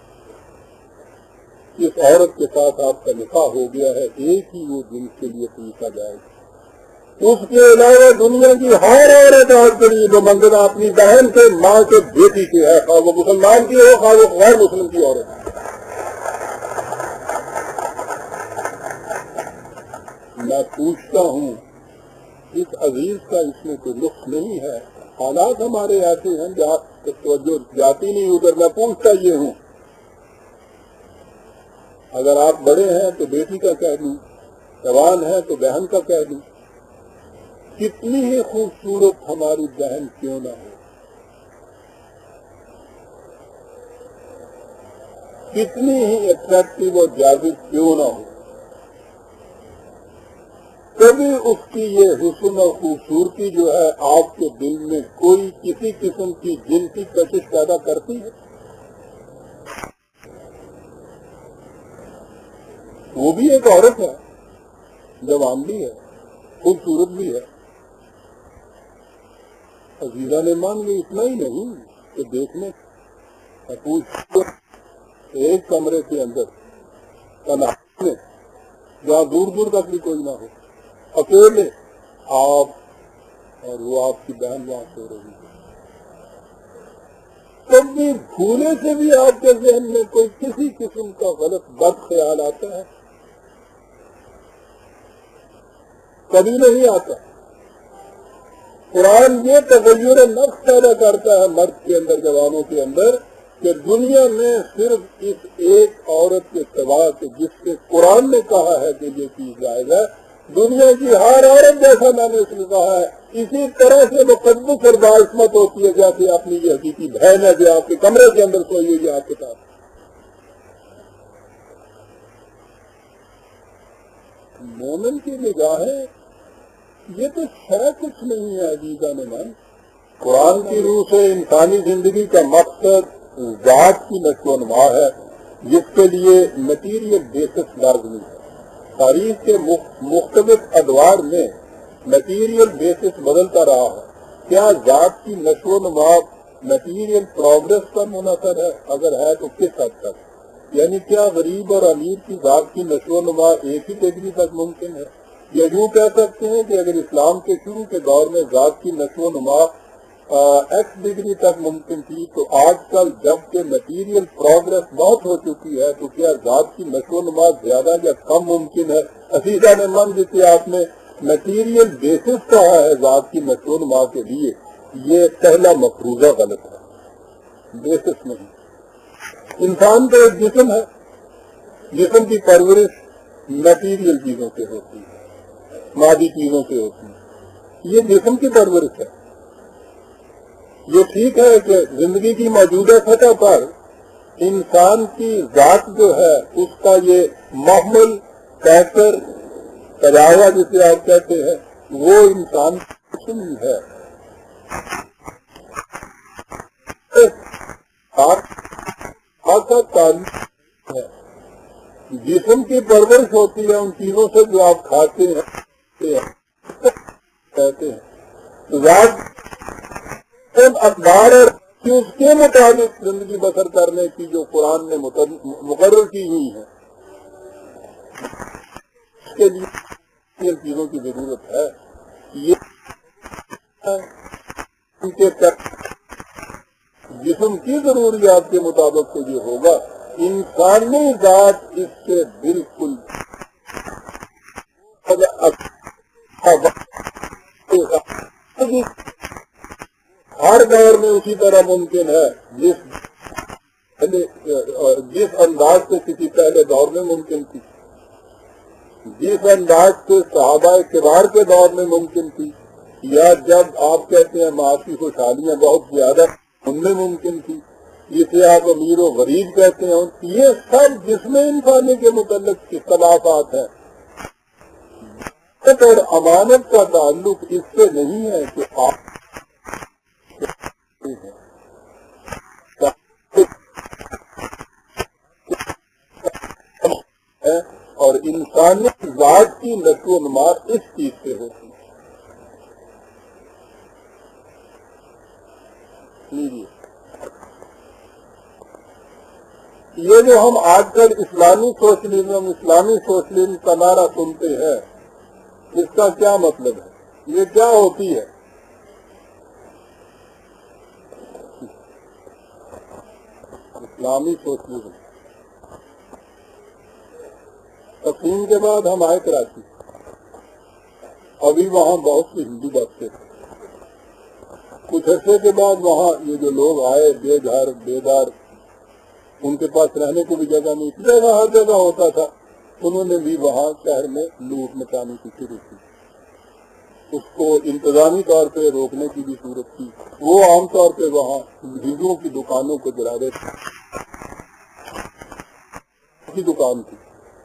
اس عورت کے ساتھ آپ کا نکاح ہو گیا ہے، ایک ہی وہ دن کے لیے پوچھا جائے گا. اس کے علاوہ دنیا کی ہر عورت آپ کے لیے جو منزلہ اپنی بہن سے، ماں کے، بیٹی کی ہے، خواہ وہ مسلمان کی ہو خواہ وہ غیر مسلم کی عورت. میں پوچھتا ہوں اس عزیز کا اس میں کوئی لطف نہیں ہے. حالات ہمارے ایسے ہیں جہاں توجہ جاتی نہیں ادھر. میں پوچھتا یہ ہوں، اگر آپ بڑے ہیں تو بیٹی کا کہہ دوں، جوان ہے تو بہن کا کہہ دوں. کتنی ہی خوبصورت ہماری بہن کیوں نہ ہو، کتنی ہی اٹریکٹیو اور جاذب کیوں نہ ہو، کبھی اس کی یہ حسن اور خوبصورتی جو ہے آپ کے دل میں کوئی کسی قسم کی جنسی کشش پیدا کرتی ہے؟ وہ بھی ایک عورت ہے، جوان بھی ہے، خوبصورت بھی ہے. عزیزان مان یہ اتنا ہی نہیں کہ دیکھنے پوچھ ایک کمرے کے اندر تنہائی میں جہاں دور دور تک بھی کوئی نہ ہو، اکیلے آپ اور وہ آپ کی بہن وہاں سو رہی ہے، کبھی بھولے سے بھی آپ کے ذہن میں کوئی کسی قسم کا غلط بد خیال آتا ہے؟ کبھی نہیں آتا. قرآن یہ تغیر نفس پیدا کرتا ہے مرد کے اندر، جوانوں کے اندر، کہ دنیا میں صرف اس ایک عورت کے سوا کہ جس سے قرآن نے کہا ہے کہ یہ چیز جائز ہے، دنیا کی ہر عورت جیسا میں نے اس نے کہا ہے اسی طرح سے مقدس اور باعصمت ہوتی ہے جیسے اپنی یہ حقیقی بہن ہے جو آپ کے کمرے کے اندر سوئی ہوئی ہے آپ کے ساتھ. مومن کی نگاہیں یہ تو شے کچھ نہیں ہے عزیزان من. قرآن کی روح سے انسانی زندگی کا مقصد ذات کی نشو و نما ہے جس کے لیے مٹیریل بیسس لازمی ہے. تاریخ کے مختلف ادوار میں مٹیریل بیسس بدلتا رہا ہے. کیا ذات کی نشو و نما مٹیریل پروگرس پر منحصر ہے؟ اگر ہے تو کس حد تک؟ یعنی کیا غریب اور امیر کی ذات کی نشو و نما ایک ہی ڈگری تک ممکن ہے؟ یا یوں کہہ سکتے ہیں کہ اگر اسلام کے شروع کے دور میں ذات کی نشو و نما ایکس ڈگری تک ممکن تھی تو آج کل جب کہ مٹیریل پروگرس بہت ہو چکی ہے تو کیا ذات کی نشو و نما زیادہ یا کم ممکن ہے؟ عزیزان من جسے آپ نے مٹیریل بیسس کہا ہے ذات کی نشو و نما کے لیے، یہ پہلا مفروضہ غلط ہے، بیسس نہیں. انسان تو ایک جسم ہے، جسم کی پرورش مٹیریل چیزوں سے ہوتی ہے، مادی چیزوں سے ہوتی ہے. یہ جسم کی پرورش ہے. یہ ٹھیک ہے کہ زندگی کی موجودہ سطح پر انسان کی ذات جو ہے اس کا یہ محمل کیسر تجاوہ جسے آپ کہتے ہیں وہ انسان ہے. تعلیم ہے، جسم کی پرورش ہوتی ہے ان چیزوں سے جو آپ کھاتے ہیں کہتے ہیں. ذات اخبار اس کے مطابق زندگی بسر کرنے کی جو قرآن نے مقرر کی ہوئی ہے اس کے لیے ان چیزوں کی ضرورت ہے. یہ جسم کی ضروریات کے مطابق تو یہ ہوگا. انسانی ذات اس سے بالکل ہر دور میں اسی طرح ممکن ہے جس جس انداز سے کسی پہلے دور میں ممکن تھی، جس انداز سے صحابہ کبار کے دور میں ممکن تھی، یا جب آپ کہتے ہیں معاشی خوشحالیاں بہت زیادہ ان میں ممکن تھی. جسے آپ امیر و غریب کہتے ہیں، یہ سب جسم انسانی کے متعلق اختلافات ہیں۔ اور امانت کا تعلق اس سے نہیں ہے کہ آپ اور انسانی ذات کی نشو و نما اس چیز سے ہوتی ہے۔ یہ جو ہم آج کل اسلامی سوشلزم اسلامی سوشلزم کا نعرہ سنتے ہیں، اس کا کیا مطلب ہے؟ یہ کیا ہوتی ہے؟ اسلامی سوشلزم تقسیم کے بعد ہم آئے کراچی، ابھی وہاں بہت سے ہندو بستے تھے۔ کچھ عرصے کے بعد وہاں یہ جو لوگ آئے بے گھر بے دار، ان کے پاس رہنے کو بھی جگہ نہیں تھی، جگہ ہر جگہ ہوتا تھا، انہوں نے بھی وہاں شہر میں لوٹ مچانے کی شروع کی۔ اس کو انتظامی طور پہ روکنے کی بھی صورت تھی۔ وہ عام طور پہ وہاں ہندوؤں کی دکانوں کو جلا دیتے کی دکان تھی،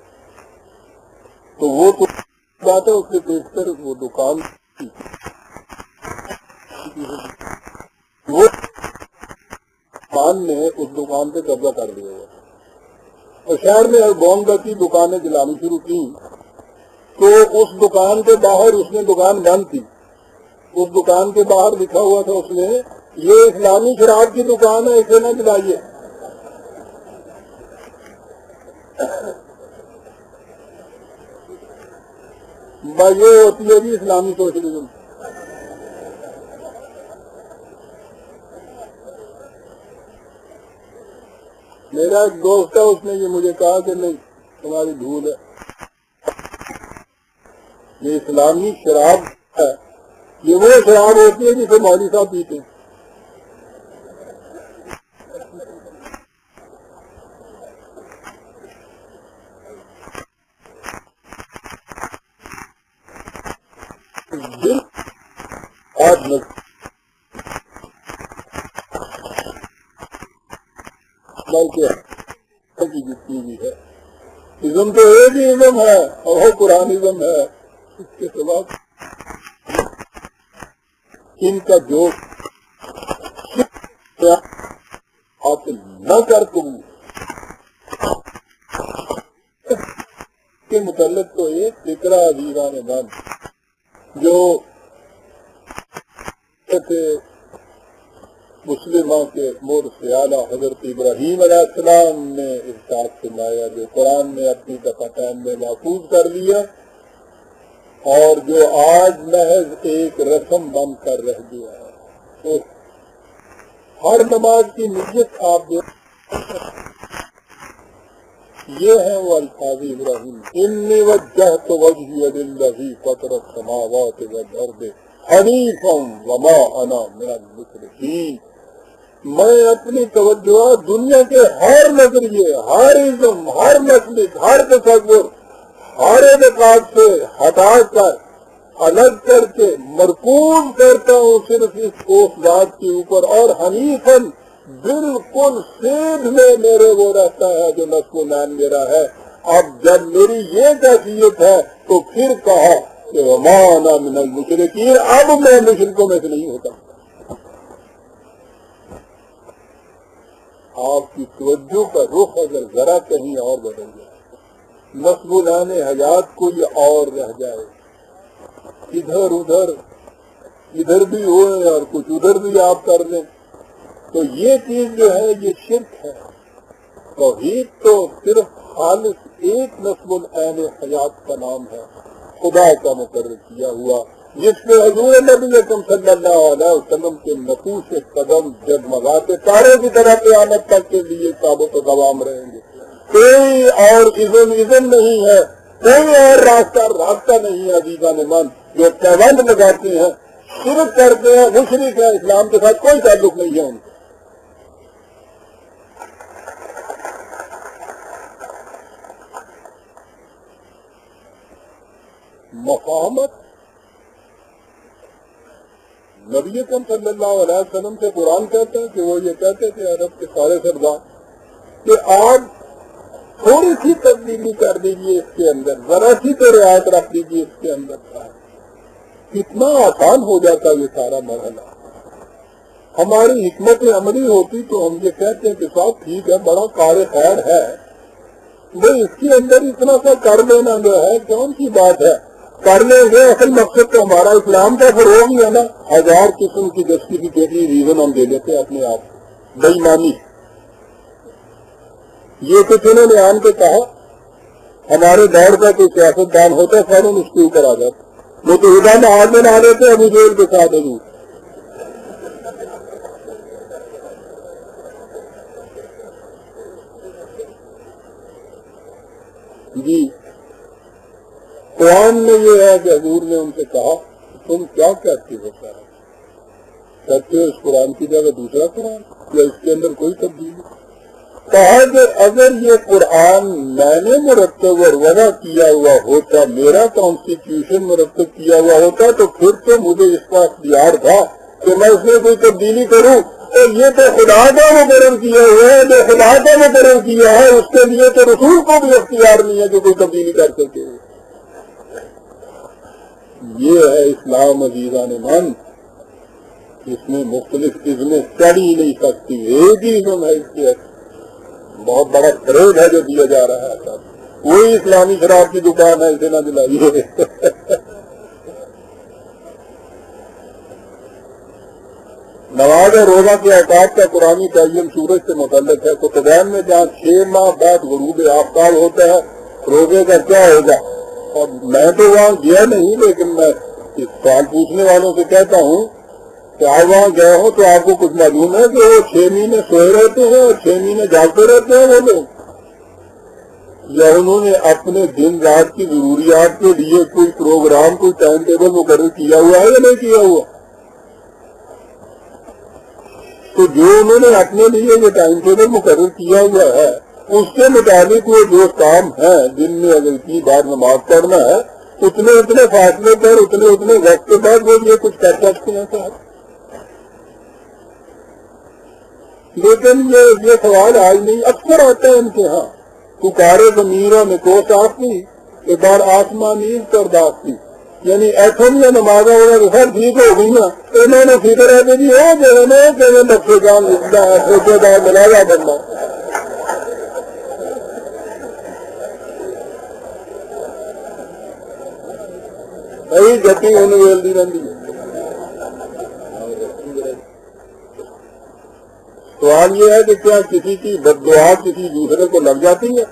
تو وہ تو بات ہے، اس سے بیشتر وہ دکان تھی، وہ دکان نے اس دکان پہ قبضہ کر دیا ہوا اور شہر میں بونگا کی دکانیں جلانی شروع کی، تو اس دکان کے باہر، اس نے دکان بند تھی، اس دکان کے باہر لکھا ہوا تھا اس نے، یہ اسلامی شراب کی دکان ہے، اسے نہ جلائیے۔ بس یہ ہوتی ہے جی اسلامی سوشلزم۔ میرا ایک دوست ہے، اس نے یہ مجھے کہا کہ نہیں، تمہاری بھول ہے، یہ اسلامی شراب ہے، یہ وہ شراب ہوتی ہے جسے مولوی صاحب پیتے ہیں۔ دل آج بلکہ کی جتنی بھی ہے، ازم تو ایک ہی ازم ہے اور وہ قرآن ازم ہے، اس کے سوا ان کا جو حاصل نہ کر تم کے متعلق تو ایک فکرہ عزیزان من جو مسلموں کے مور سے اعلیٰ حضرت ابراہیم علیہ السلام نے ارشاد فرمایا، جو قرآن نے اپنی دفاتین میں محفوظ کر لیا اور جو آج محض ایک رسم بن کر رہ گیا ہے۔ تو ہر نماز کی نیت آپ دیکھ، یہ ہے وہ الفاظ ابراہیم، انی وجہت وجہی للذی فطر السماوات والارض حنیفا وما انا من المشرکین۔ میں اپنی توجہ دنیا کے ہر نظریے، ہر ازم، ہر مسلک، ہر تصور، ہر اعتقاد سے ہٹا کر، الگ کر کے مرکوز کرتا ہوں صرف اس اس ذات کے اوپر، اور حنیفاً بالکل سیدھ میں میرے وہ رہتا ہے جو نصف و نین میرا ہے۔ اب جب میری یہ کیفیت ہے تو پھر کہا کہ وما انا من المشرکین، اب میں مشرکوں میں سے نہیں ہوتا۔ آپ کی توجہ کا رخ اگر ذرا کہیں اور بدل جائے، نصب و نین حیات کوئی اور رہ جائے، ادھر ادھر ادھر بھی ہوئے اور کچھ ادھر بھی آپ کر لیں، تو یہ چیز جو ہے یہ شرک ہے۔ توحید تو صرف خالص ایک نصب العین حیات کا نام ہے، خدا کا مقرر کیا ہوا، جس پہ حضور نبی اکرم صلی اللہ علیہ وسلم کے نقوش قدم جگمگاتے تارے کی طرح قیامت تک کے لیے ثابت و دوام رہیں گے۔ کوئی اور ازم ازم نہیں ہے، کوئی اور راستہ راستہ نہیں ہے عزیزان من۔ جو پیوند لگاتے ہیں، شرک کرتے ہیں، مشرک ہے، اسلام کے ساتھ کوئی تعلق نہیں ہے ان کا۔ مفاہمت نبی اکرم صلی اللہ علیہ وسلم سے قرآن کہتا ہے کہ وہ یہ کہتے تھے عرب کے سارے سردار کہ آپ تھوڑی سی تبدیلی کر دیجیے اس کے اندر، ذرا سی تو رعایت رکھ دیجیے اس کے اندر، کتنا آسان ہو جاتا یہ سارا مرحلہ۔ ہماری حکمت عملی ہوتی تو ہم یہ کہتے ہیں کہ صاحب ٹھیک ہے، بڑا کار خیر ہے، بھائی اس کے اندر اتنا سا کر لینا جو ہے کون سی بات ہے، کر لیں گے۔ اصل مقصد تو ہمارا اسلام کا فروغ ہی ہے نا۔ ہزار قسم کی جسٹیفیکیٹری ریزن ہم دے لیتے ہیں اپنے آپ، بے ایمانی۔ یہ کچھ انہوں نے آن کے کہا، ہمارے دور کا کوئی سیاست دان ہوتا فوراً اس کے اوپر آ جاتا، وہ تو خدا میں ہاتھ میں نہ لیتے ابو جہل کے ساتھ حضور۔ جی قرآن میں یہ ہے کہ حضور نے ان سے کہا تم کیا کہتے ہو سارا، کہتے ہو اس قرآن کی جگہ دوسرا قرآن یا اس کے اندر کوئی تبدیلی؟ کہا کہ اگر یہ قرآن میں نے مرتب اور وضع کیا ہوا ہوتا، میرا کانسٹیٹیوشن مرتب کیا ہوا ہوتا، تو پھر تو مجھے اس کا اختیار تھا کہ میں اس میں کوئی تبدیلی کروں۔ تو یہ تو خدا کا مقرر کیا ہوا ہے، جو خدا کا مقرر کیا ہے اس کے لیے تو رسول کو بھی اختیار نہیں ہے کہ کوئی تبدیلی کر سکے۔ یہ ہے اسلام عزیزان من، اس میں مختلف ازمیں چڑھ ہی نہیں سکتی، ایک ہی ازم ہے اس کے، بہت بڑا فریب ہے جو دیا جا رہا ہے۔ کوئی اسلامی شراب کی دکان ہے اسے نہ دلائیے۔ نماز روزہ کے اوقات کا قرآنی تعین سورج سے متعلق ہے۔ تو قدیم میں جہاں چھ ماہ بعد غروب آفتاب ہوتا ہے، روزے کا کیا ہوگا؟ اور میں تو وہاں گیا نہیں، لیکن میں سوال پوچھنے والوں سے کہتا ہوں کہ آپ وہاں گئے ہو تو آپ کو کچھ معلوم ہے کہ وہ چھ مہینے سوئے رہتے ہیں اور چھ مہینے جاگتے رہتے ہیں وہ لوگ، یا انہوں نے اپنے دن رات کی ضروریات کے لیے کوئی پروگرام، کوئی ٹائم ٹیبل مقرر کیا ہوا ہے یا نہیں کیا ہوا؟ تو جو انہوں نے اپنے لیے یہ ٹائم ٹیبل مقرر کیا ہوا ہے اس کے مطابق وہ جو کام ہے دن میں اگر اتنی بار نماز پڑھنا ہے، اتنے اتنے فاصلے پر اتنے اتنے وقت کے بعد وہ یہ کچھ کر سکتے ہیں صاحب۔ لیکن یہ یہ سوال آج نہیں، اکثر آتا ہے ان کے ہاں، پکارے ضمیروں میں کو صافی ایک بار آسمانی پرداختی، یعنی ایسا نہیں نماز وغیرہ سر ٹھیک ہو گئی نا، انہوں نے فکر ہے کہ جی وہ جو ہے نا کہ نقشے کام لکھنا ہے، ٹھیکے دار ملایا بننا۔ بھائی گتی ہونے ویلدی رہی ہے۔ سوال یہ ہے کہ کیا کسی کی بد دعا کسی دوسرے کو لگ جاتی ہے؟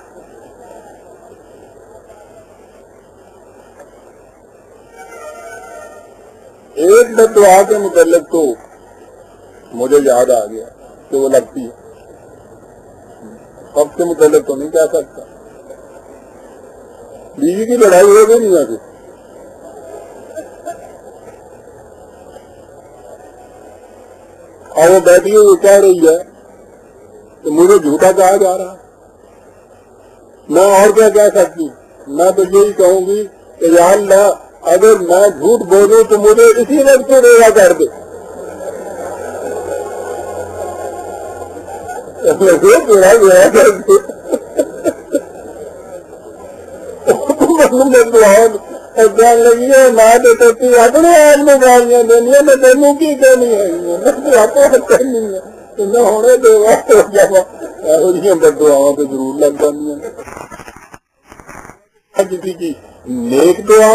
ایک بد دعا کے متعلق تو مجھے یاد آ گیا کہ وہ لگتی ہے، سب کے متعلق تو نہیں کہہ سکتا۔ بیوی کی لڑائی ہو گئی نہیں ویسے، اور وہ بیٹھی ہوئی کہہ رہی ہے کہ مجھے جھوٹا کہا جا رہا، میں اور کیا کہہ سکتی؟ میں تو یہی کہوں گی کہ یا اللہ اگر میں جھوٹ بولوں تو مجھے اسی وقت کو ریوا کر دے۔ لگی ہے ماں تو کرتی اپنے آپ میں گالیاں دینی ہے، میں تینوں کی کہنی ہے کرنی ہے تو نہ ہونے دے گا بد دعاؤں پہ ضرور لگ جانی ہے۔ کسی کی نیک دعا،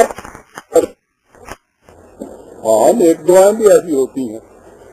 ہاں نیک دعائیں بھی ایسی ہوتی ہیں۔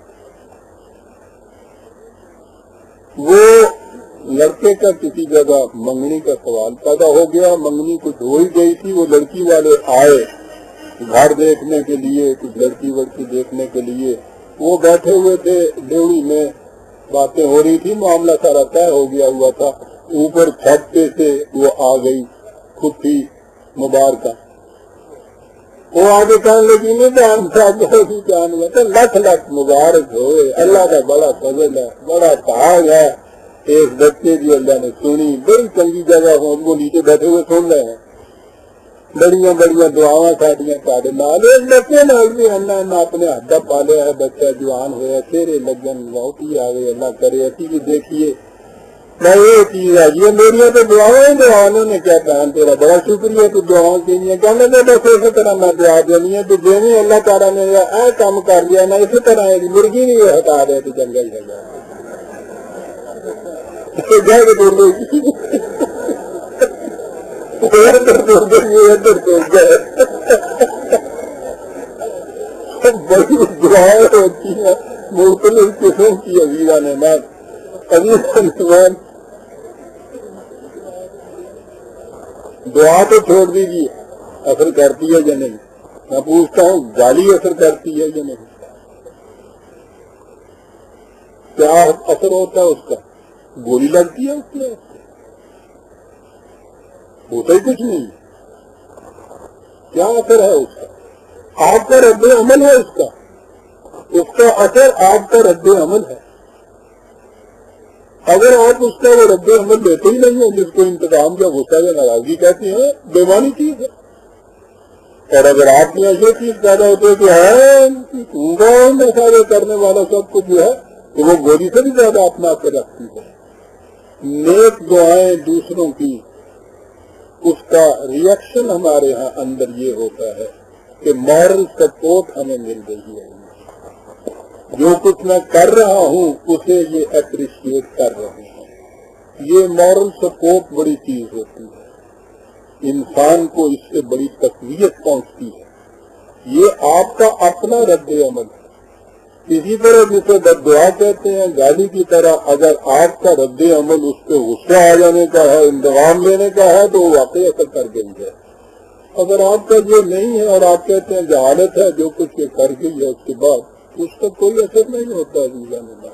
وہ لڑکے کا کسی جگہ منگنی کا سوال پیدا ہو گیا، منگنی کچھ ہو ہی گئی تھی، وہ لڑکی والے آئے گھر دیکھنے کے لیے، کچھ لڑکی وڑکی دیکھنے کے لیے، وہ بیٹھے ہوئے تھے ڈیوڑی میں، باتیں ہو رہی تھی، معاملہ سارا طے ہو گیا ہوا تھا۔ اوپر چھت پہ سے وہ آ گئی خود تھی مبارکہ، وہ آگے کہنے لگی نہیں جان جان ہوا تو لکھ لکھ مبارک ہوئے، اللہ کا بڑا فضل ہے، بڑا تاج ہے۔ ایک بچے بھی اللہ نے سنی، بڑی چنگی جگہ ہو، وہ نیچے بیٹھے ہوئے سن رہے ہیں۔ بڑیاں بڑیاں دعاواں ساڈیاں تہاڈے نال بچے نال بھی انہاں اپنے ہاتھ پالیا ہے بچہ جوان ہوا چہرے لگن موتی آ گئی اللہ کرے اسی بھی دیکھیے میں یہ چیز ہے جی میری تو دعاواں دعاواں نے کیا بہن تیرا بڑا شکریہ تو دعاواں کی کہنے لگے بس اسی طرح میں دعا دینی ہے تو جیویں اللہ تعالیٰ نے اے کام کر لیا میں اسی طرح مرغی نہیں ہٹا دے تو چنگا ہی ہے بڑی دعائیں ہوتی ہیں مختلف قسم کی عزیزہ نے میں عزیز دعا تو چھوڑ دیجیے اثر کرتی ہے یا نہیں میں پوچھتا ہوں گالی اثر کرتی ہے یا نہیں کیا اثر ہوتا ہے اس کا گولی لگتی ہے اس کے ہوتا ہی کچھ نہیں کیا اثر ہے اس کا آپ کا رد عمل ہے اس کا اس کا اثر آپ کا رد عمل ہے اگر آپ اس کا وہ رد عمل لیتے ہی نہیں ہیں جس کو انتقام یا غصہ یا ناراضگی کہتے ہیں بیمانی چیز ہے اور اگر آپ میں یہ چیز پیدا ہوتے کہ ہے مسالے کرنے والا سب کچھ جو ہے تو وہ گولی سے بھی زیادہ اپنا کے رکھتی ہے نیک دعائیں دوسروں کی اس کا ریئیکشن ہمارے ہاں اندر یہ ہوتا ہے کہ مورل سپورٹ ہمیں مل رہی ہے جو کچھ میں کر رہا ہوں اسے یہ اپریشیٹ کر رہے ہیں یہ مورل سپورٹ بڑی چیز ہوتی ہے انسان کو اس سے بڑی تقویت پہنچتی ہے یہ آپ کا اپنا رد عمل ہے اسی طرح جسے بد دعا کہتے ہیں گالی کی طرح اگر آپ کا رد عمل اس پہ غصہ آ جانے کا ہے انتقام لینے کا ہے تو وہ واقعی اثر کر گئی ہے اگر آپ کا یہ نہیں ہے اور آپ کہتے ہیں جہالت ہے جو کچھ یہ کر گئی ہے اس کے بعد اس کا کوئی اثر نہیں ہوتا ہے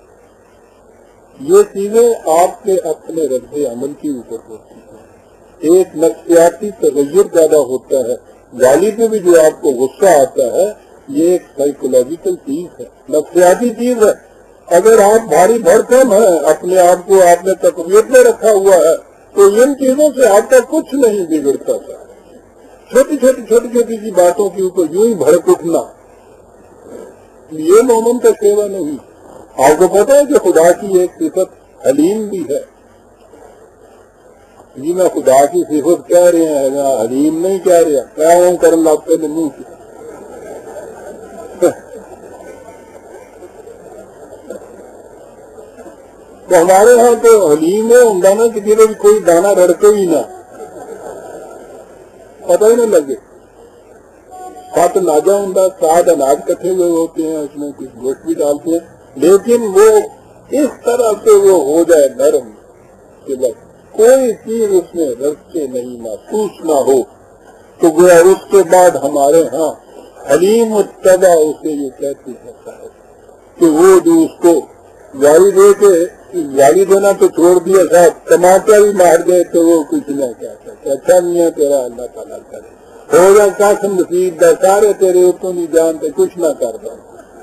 یہ چیزیں آپ کے اپنے رد عمل کی اوپر ہوتی ہیں ایک نفسیاتی تغیر پیدا ہوتا ہے گالی پہ بھی جو آپ کو غصہ آتا ہے یہ ایک سائیکولوجیکل چیز ہے نفسیاتی چیز ہے اگر آپ بھاری بھرکم ہیں اپنے آپ کو آپ نے تقویت میں رکھا ہوا ہے تو ان چیزوں سے آپ کا کچھ نہیں بگڑتا تھا چھوٹی چھوٹی چھوٹی چھوٹی سی باتوں کے اوپر یوں ہی بھڑک اٹھنا یہ مومن کا سیوا نہیں آپ کو پتا ہے کہ خدا کی ایک صفت حلیم بھی ہے جی میں خدا کی صفت کہہ رہے ہیں میں حلیم نہیں کہہ رہا کہہ رہا ہوں کرم لاپتے نے منہ سے تو ہمارے ہاں تو حلیم ہے ہوں نا کہ بھی کوئی دانا رڑکے ہی نہ پتہ ہی نہ لگے سات ناجا ہوں سات اناج کٹھے ہوئے ہوتے ہیں اس میں کچھ گوشت بھی ڈالتے ہیں لیکن وہ اس طرح سے وہ ہو جائے نرم کہ بس کوئی چیز اس میں رس سے نہیں محسوس نہ ہو تو گویا اس کے بعد ہمارے ہاں حلیم الطبع اسے یہ کہتے ہیں کہ وہ جو اس کو گالی دے کے گالی دینا تو چھوڑ دیا صاحب ٹماٹر بھی مار دے تو وہ کچھ نہ کہتا اچھا نہیں ہے تیرا اللہ تعالیٰ کرے ہوگا قاسم نصیب دا سارے تیرے اتوں نہیں جانتے کچھ نہ کرتا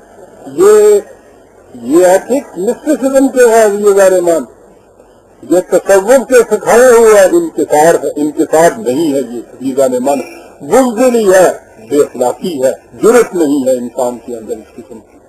یہ یہ ایتھک مسٹسزم کے ہے یہ غیر مان یہ تصوف کے سکھایا ہوا انکسار ہے انکسار نہیں ہے یہ عزیزان من بزدلی ہے بے اخلاقی ہے جرت نہیں ہے انسان کے اندر اس قسم کی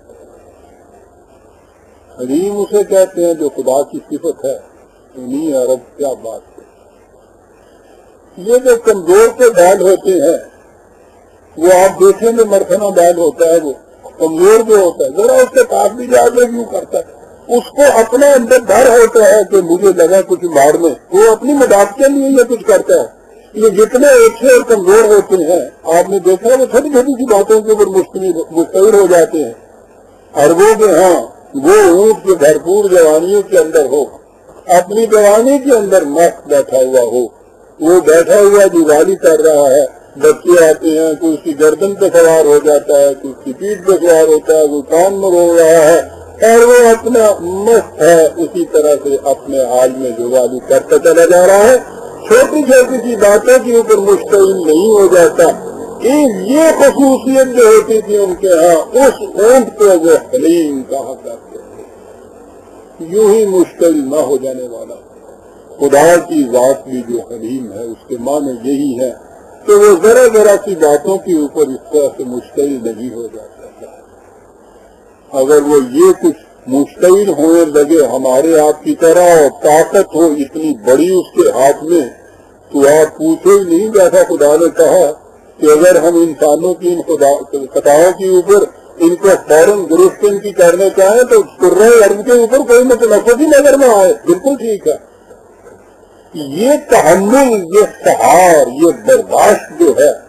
حلیم اسے کہتے ہیں جو خدا کی صفت ہے انہیں عرب کیا بات ہے یہ جو کمزور کے بیل ہوتے ہیں وہ آپ دیکھیں گے مرتبہ بیل ہوتا ہے وہ کمزور جو ہوتا ہے ذرا اس کے پاس بھی جا کے یوں کرتا ہے اس کو اپنے اندر ڈر ہوتا ہے کہ مجھے لگا کچھ مارنے وہ اپنی مدد کے لیے یہ کچھ کرتا ہے یہ جتنے اچھے اور کمزور ہوتے ہیں آپ نے دیکھا وہ چھوٹی چھوٹی سی باتوں کے اوپر مستعر ہو جاتے ہیں اور وہ کہ ہاں وہ اونٹ کے بھرپور جوانیوں کے اندر ہو اپنی جوانی کے اندر مست بیٹھا ہوا ہو وہ بیٹھا ہوا دیوالی کر رہا ہے بچے آتے ہیں کوئی اس کی گردن پہ سوار ہو جاتا ہے کوئی اس کی پیٹھ پہ سوار ہوتا ہے کوئی کان میں رو رہا ہے اور وہ اپنا مست ہے اسی طرح سے اپنے حال میں دیوالی کرتا چلا جا رہا ہے چھوٹی چھوٹی سی باتوں کے اوپر مشتمل نہیں ہو جاتا کہ یہ خصوصیت جو ہوتی تھی ان کے ہاں اس اونٹ کو وہ حلیم کہا کرتے تھے یوں ہی مشکل نہ ہو جانے والا خدا کی ذات بھی جو حلیم ہے اس کے معنی یہی ہے تو وہ ذرا ذرا سی باتوں کے اوپر اس طرح سے مشتعل نہیں ہو جاتا ہے۔ اگر وہ یہ کچھ مشتعل ہونے لگے ہمارے آپ کی طرح اور طاقت ہو اتنی بڑی اس کے ہاتھ میں، تو آپ پوچھو ہی نہیں، جیسا خدا نے کہا کہ اگر ہم انسانوں کی ان خطاؤں کے اوپر ان کو فوراً درست ان کی کرنے چاہیں تو سرہ عرب کے اوپر کوئی متنفذ ہی نظر نہ آئے۔ بالکل ٹھیک ہے، یہ تحمل، یہ سہار، یہ برداشت جو ہے،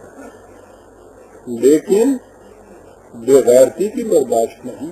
لیکن بے غیرتی کی برداشت نہیں،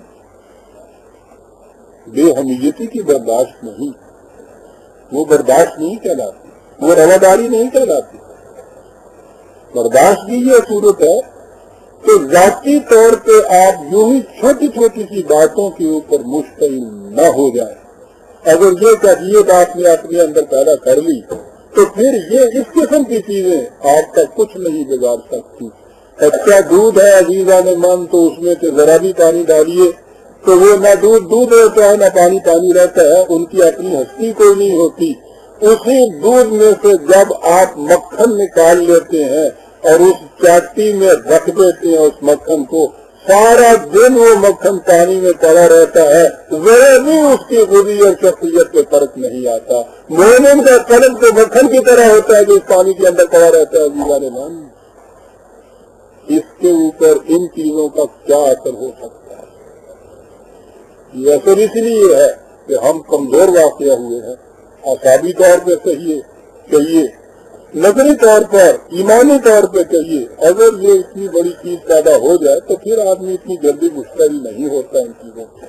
بے حمیتی کی برداشت نہیں، وہ برداشت نہیں کہلاتی، وہ رواداری نہیں کہلاتی۔ برداشت کی یہ صورت ہے کہ ذاتی طور پہ آپ یوں ہی چھوٹی چھوٹی سی باتوں کے اوپر مشتعل نہ ہو جائیں۔ اگر یہ کیفیت آپ نے اپنے اندر پیدا کر لی تو پھر یہ اس قسم کی چیزیں آپ کا کچھ نہیں بگاڑ سکتی۔ کچا دودھ ہے عزیزان من، تو اس میں سے ذرا بھی پانی ڈالیے تو وہ نہ دودھ دودھ رہتا ہے نہ پانی پانی رہتا ہے، ان کی اپنی ہستی کوئی نہیں ہوتی۔ اسی دودھ میں سے جب آپ مکھن نکال لیتے ہیں اور اس چاٹی میں رکھ دیتے ہیں اس مکھن کو، سارا دن وہ مکھن پانی میں پڑا رہتا ہے، ذرا بھی اس کی خوبی اور شخصیت پہ فرق نہیں آتا۔ مومن کا قلب تو مکھن کی طرح ہوتا ہے جو اس پانی کے اندر پڑا رہتا ہے۔ عزیزان من، اس کے اوپر ان چیزوں کا کیا اثر ہو سکتا ہے؟ یہ اثر اس لیے ہے کہ ہم کمزور واقع ہوئے ہیں، اعصابی طور پہ کہیے کہیے نظری طور پر، ایمانی طور پہ کہیے، اگر یہ اتنی بڑی چیز پیدا ہو جائے تو پھر آدمی اتنی جلدی مشتعل نہیں ہوتا ان چیزوں سے۔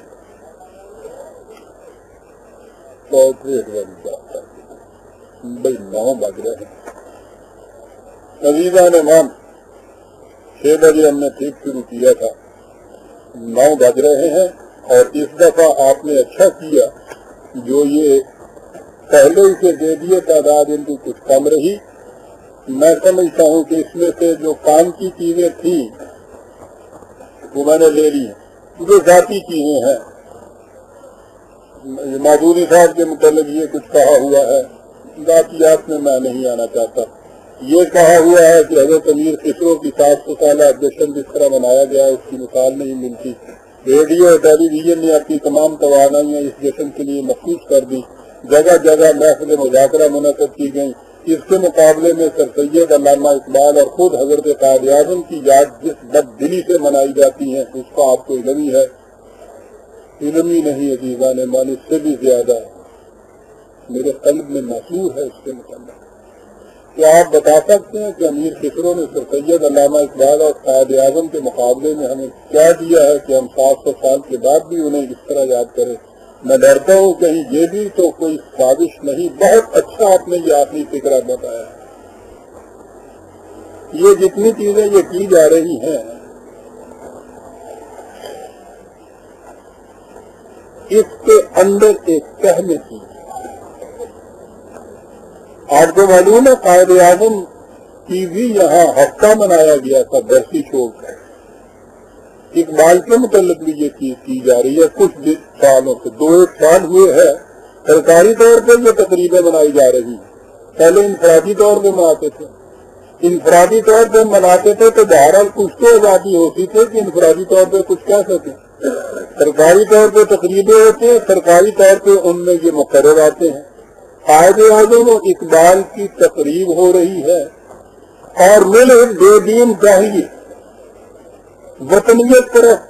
بھائی نو بج رہے ہیں عزیزان مان، چھ بجے ہم نے ٹھیک شروع کیا تھا، نو بج رہے ہیں، اور اس دفعہ آپ نے اچھا کیا جو یہ پہلے اسے دے دیے، تعداد ان کی کچھ کم رہی۔ میں سمجھتا ہوں کہ اس میں سے جو کام کی چیزیں تھیں وہ میں نے لے لی ہیں، جو ذاتی چیزیں ہیں۔ معذوری صاحب کے متعلق یہ کچھ کہا ہوا ہے، ذاتیات میں میں نہیں آنا چاہتا۔ یہ کہا ہوا ہے کہ حضرت امیر خسرو کی سات سو سالہ جشن جس طرح منایا گیا اس کی مثال نہیں ملتی۔ ریڈیو اور ٹیلی ویژن نے اپنی تمام توانائیاں اس جشن کے لیے مخصوص کر دی، جگہ جگہ محفل مذاکرہ منعقد کی گئی۔ اس کے مقابلے میں سر سید علامہ اقبال اور خود حضرت قائد اعظم کی یاد جس بد دلی سے منائی جاتی ہے اس کا آپ کو علم ہی ہے۔ علم ہی نہیں عزیزان مان، اس سے بھی زیادہ میرے قلب میں محسوس ہے اس کے متعلق۔ کیا آپ بتا سکتے ہیں کہ امیر خسرو نے سر سید علامہ اقبال اور قائد اعظم کے مقابلے میں ہمیں کیا دیا ہے کہ ہم سات سو سال کے بعد بھی انہیں اس طرح یاد کریں؟ میں ڈرتا ہوں کہیں یہ بھی تو کوئی سازش نہیں۔ بہت اچھا آپ نے یہ آخری فکرہ بتایا۔ یہ جتنی چیزیں یہ کی جا رہی ہیں اس کے اندر ایک کہنے کی، آپ کو معلوم ہے قائد اعظم کی بھی یہاں ہفتہ منایا گیا تھا برسی شوق ہے۔ اقبال کے متعلق بھی یہ چیز کی جا رہی ہے کچھ سالوں سے، دو ایک سال ہوئے ہیں سرکاری طور پر یہ تقریبیں منائی جا رہی ہیں۔ پہلے انفرادی طور پہ مناتے تھے، انفرادی طور پہ مناتے تھے تو بہرحال کچھ تو آزادی ہوتی تھی کہ انفرادی طور پہ کچھ کہہ سکیں۔ سرکاری طور پہ تقریبیں ہوتی ہیں، سرکاری طور پہ ان میں یہ مقرر آتے ہیں۔ قائد اعظم و اقبال کی تقریب ہو رہی ہے اور مل بے دین چاہیے، وطنیت طرف،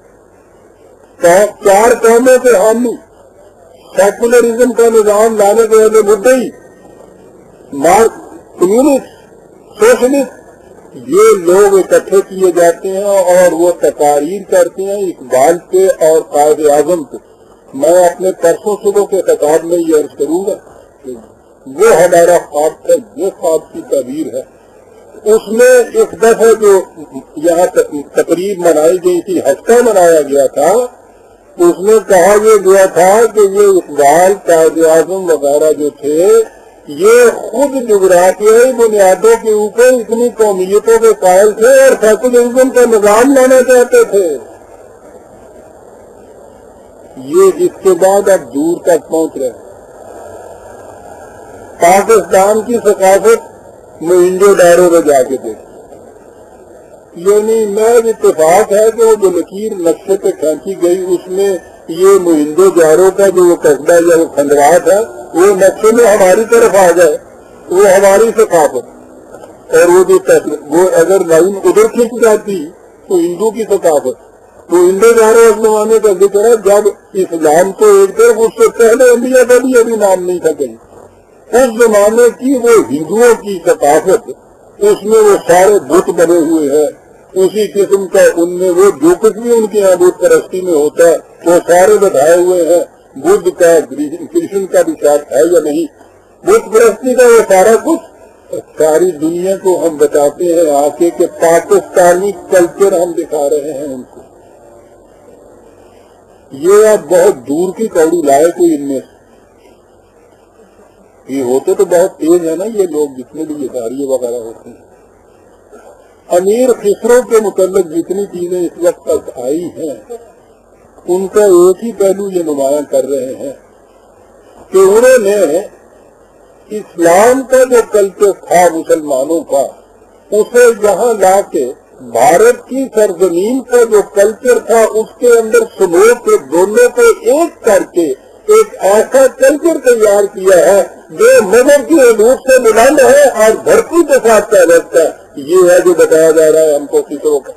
چار قوموں کے حامی، سیکولرزم کا نظام لانے کے والے مدعی، کمیونسٹ، سوشلسٹ، یہ لوگ اکٹھے کیے جاتے ہیں اور وہ تقاریر کرتے ہیں اقبال پہ اور قائد اعظم پہ۔ میں اپنے پرسوں صبح کے خطاب میں یہ عرض کروں گا کہ وہ ہمارا خواب ہے، یہ خواب کی تعبیر ہے۔ اس میں اس دفعہ جو یہاں تقریب منائی گئی تھی، ہفتہ منایا گیا تھا، اس میں کہا یہ گیا تھا کہ یہ اقبال، قائد اعظم وغیرہ جو تھے یہ خود جغرافیائی بنیادوں کے اوپر اتنی قومیتوں کے قائل تھے اور سیکولرزم کا نظام لانا چاہتے تھے۔ یہ اس کے بعد اب دور تک پہنچ رہے ہیں۔ پاکستان کی ثقافت موہنجو ڈارو میں جا کے دیکھیں، یعنی میں اتفاق ہے کہ وہ جو لکیر نقشے پہ کھینچی گئی اس میں یہ موہنجو دارو کا جو وہ قصبہ یا وہ کھنڈرات ہے وہ نقشے میں ہماری طرف آ جائے، وہ ہماری ثقافت، اور وہ جو وہ اگر لائن ادھر کھینچ جاتی تو ہندو کی ثقافت، تو ہندو دارو اس زمانے کا ذکر ہے جب اسلام کو ایک طرف، اس سے پہلے انبیاء کا بھی ابھی نام نہیں تھا کہیں، اس زمانے کی وہ ہندوؤں کی ثقافت، اس میں وہ سارے بت بنے ہوئے ہیں اسی قسم کا، ان میں وہ جو کچھ بھی ان کے یہاں بت پرستی میں ہوتا ہے وہ سارے بٹھائے ہوئے ہیں، بدھ کا کرشن کا بھی شاید ہے یا نہیں، بت پرستی کا وہ سارا کچھ ساری دنیا کو ہم بتاتے ہیں آ کے کہ پاکستانی کلچر ہم دکھا رہے ہیں ان کو، یہ آپ بہت دور کی کوڑی لائے کوئی ان میں یہ ہوتے تو بہت تیز ہے نا یہ لوگ جتنے بھی یہ داریے وغیرہ ہوتے ہیں۔ امیر خسرو کے متعلق جتنی چیزیں اس وقت تک آئی ہیں ان کا ایک ہی پہلو یہ نمایاں کر رہے ہیں کہ انہوں نے اسلام کا جو کلچر تھا مسلمانوں کا اسے یہاں لا کے بھارت کی سرزمین کا جو کلچر تھا اس کے اندر سمو کے دونوں کو ایک کر کے ایک ایسا کلچر تیار کیا ہے جو مذہب کی حدود سے بلند ہے اور دھرتی کے ساتھ تعلق ہے، یہ ہے جو بتایا جا رہا ہے ہم کو کسروں کا۔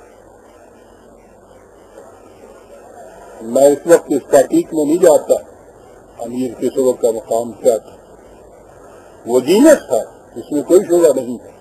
میں اس وقت اس تحقیق میں نہیں جاتا امیر کسروں کا مقام کیا تھا، وہ جینس تھا، اس میں کوئی شبہ نہیں تھا۔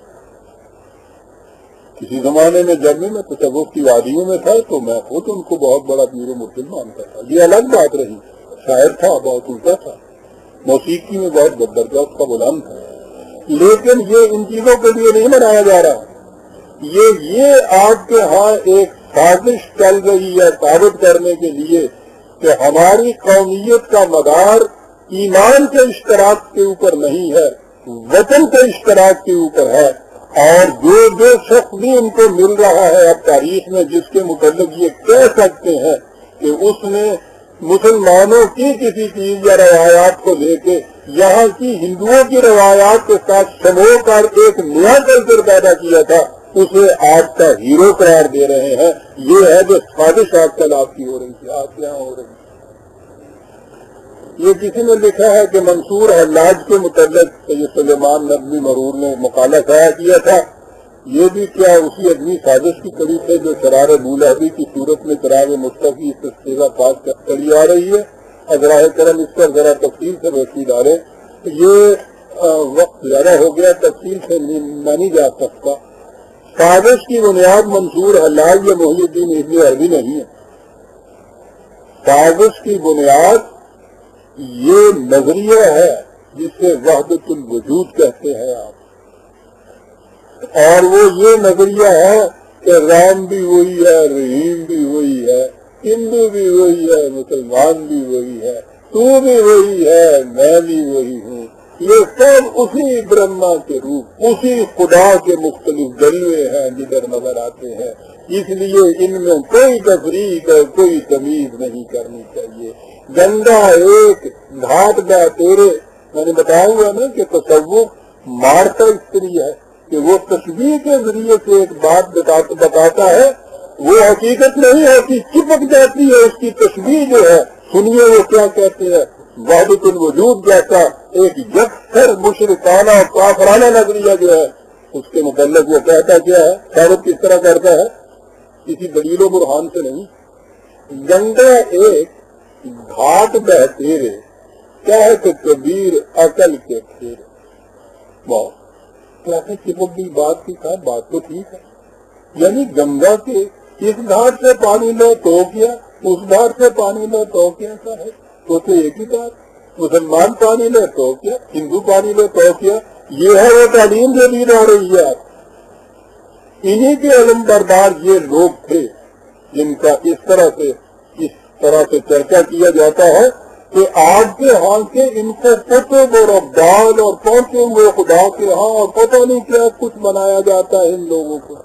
کسی زمانے میں جب میں تصوف کی وادیوں میں تھا تو میں خود ان کو بہت بڑا پیر و مرشد مانتا تھا، یہ الگ بات رہی، شاعر تھا، بہت اونچا تھا، موسیقی میں بہت زبردست کا غلام تھا، لیکن یہ ان چیزوں کے لیے نہیں منایا جا رہا، یہ یہ آپ کے ہاں ایک سازش چل رہی ہے ثابت کرنے کے لیے کہ ہماری قومیت کا مدار ایمان کے اشتراک کے اوپر نہیں ہے، وطن کے اشتراک کے اوپر ہے، اور جو جو شخص بھی ان کو مل رہا ہے اب تاریخ میں جس کے متعلق یہ کہہ سکتے ہیں کہ اس نے مسلمانوں کی کسی چیز یا روایات کو لے کے یہاں کی ہندوؤں کی روایات کے ساتھ سمو کر ایک نیا کلچر پیدا کیا تھا، اسے آج کا ہیرو قرار دے رہے ہیں، یہ ہے جو سازش آج کل آپ کی ہو رہی تھی، آپ یہاں ہو رہی ہے۔ یہ کسی نے لکھا ہے کہ منصور حلاج کے متعلق سید سلیمان نبوی مرور نے مقالہ شائع کیا تھا، یہ بھی کیا اسی عدمی سازش کی کڑی ہے جو شرار بولہبی کی صورت میں چراغ مصطفی اس استیزہ پاس چلی آ رہی ہے؟ اذراہ کرم اس پر ذرا تفصیل سے روشنی ڈالے، یہ وقت زیادہ ہو گیا، تفصیل سے میں نہیں جا سکتا۔ سازش کی بنیاد منصور حلاج یا محی الدین ابن عربی نہیں ہے، سازش کی بنیاد یہ نظریہ ہے جسے وحدت الوجود کہتے ہیں آپ، اور وہ یہ نظریہ ہے کہ رام بھی وہی ہے، رحیم بھی وہی ہے، ہندو بھی وہی ہے، مسلمان بھی وہی ہے، تو بھی وہی ہے، میں بھی وہی ہوں، یہ سب اسی برہما کے روپ، اسی خدا کے مختلف جلوے ہیں جدھر نظر آتے ہیں، اس لیے ان میں کوئی تفریق اور کوئی تمیز نہیں کرنی چاہیے۔ گنگا ایک گھاٹ گا تیرے، میں نے بتایا ہوا نا کہ تصوف مارتا استری ہے کہ وہ تشبیہ کے ذریعے سے ایک بات بتاتا ہے، وہ حقیقت نہیں ہوتی، چپک جاتی ہے اس کی تشبیہ جو ہے۔ سنیے وہ کیا کہتے ہیں، وحدت الوجود جیسا ایک یکسر مشرکانہ اور کافرانہ نظریہ جو ہے اس کے متعلق وہ کہتا کیا ہے، ثابت کس طرح کرتا ہے، کسی دلیل و برہان سے نہیں۔ گنگا ایک گھاٹ بہ تیرے، کہت کبیر عقل کے پھیرے، بہت کیسے چپک گئی بات کی ساتھ، بات تو ٹھیک ہے، یعنی گنگا کے اس گھاٹ سے پانی لو تو کیا، اس گھاٹ سے پانی لو تو کیا ہے، تو تو ایک ہی بات، مسلمان پانی لے تو کیا، ہندو پانی لے تو کیا، یہ ہے وہ تعلیم جو دی جا رہی ہے۔ انہی کے علم بردار یہ لوگ تھے جن کا اس طرح سے اس طرح سے چرچا کیا جاتا ہے کہ آج کے ہاں کے ان کو کتب اور ابدال اور پہنچے ہوئے خدا کے ہاں اور پتہ نہیں کیا کچھ بنایا جاتا ہے ان لوگوں کو۔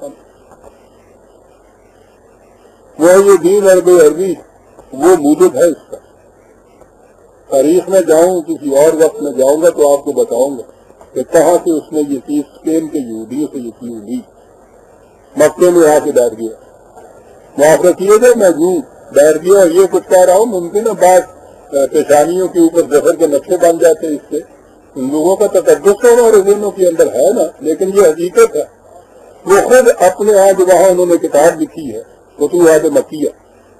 وہ یہ دین عرب عربی وہ موجود ہے، اس کا تاریخ میں جاؤں کسی اور وقت میں جاؤں گا تو آپ کو بتاؤں گا۔ کہ کہاں سے اس نے یہ چیز اسپین کے یہودیوں سے یہ چیز لی. مکے میں آ کے بیٹھ گیا, معاف رکھیے گا میں یوں بیٹھ گیا یہ کچھ کہہ رہا ہوں, ممکن ہے بات پیشانیوں کے اوپر زفر کے نقشے بن جاتے ہیں, اس سے ان لوگوں کا تقدس تو ہمارے ذہنوں کے اندر ہے نا, لیکن یہ حقیقت ہے. وہ خود اپنے آج وہاں انہوں نے کتاب لکھی ہے فتوحات مکیہ,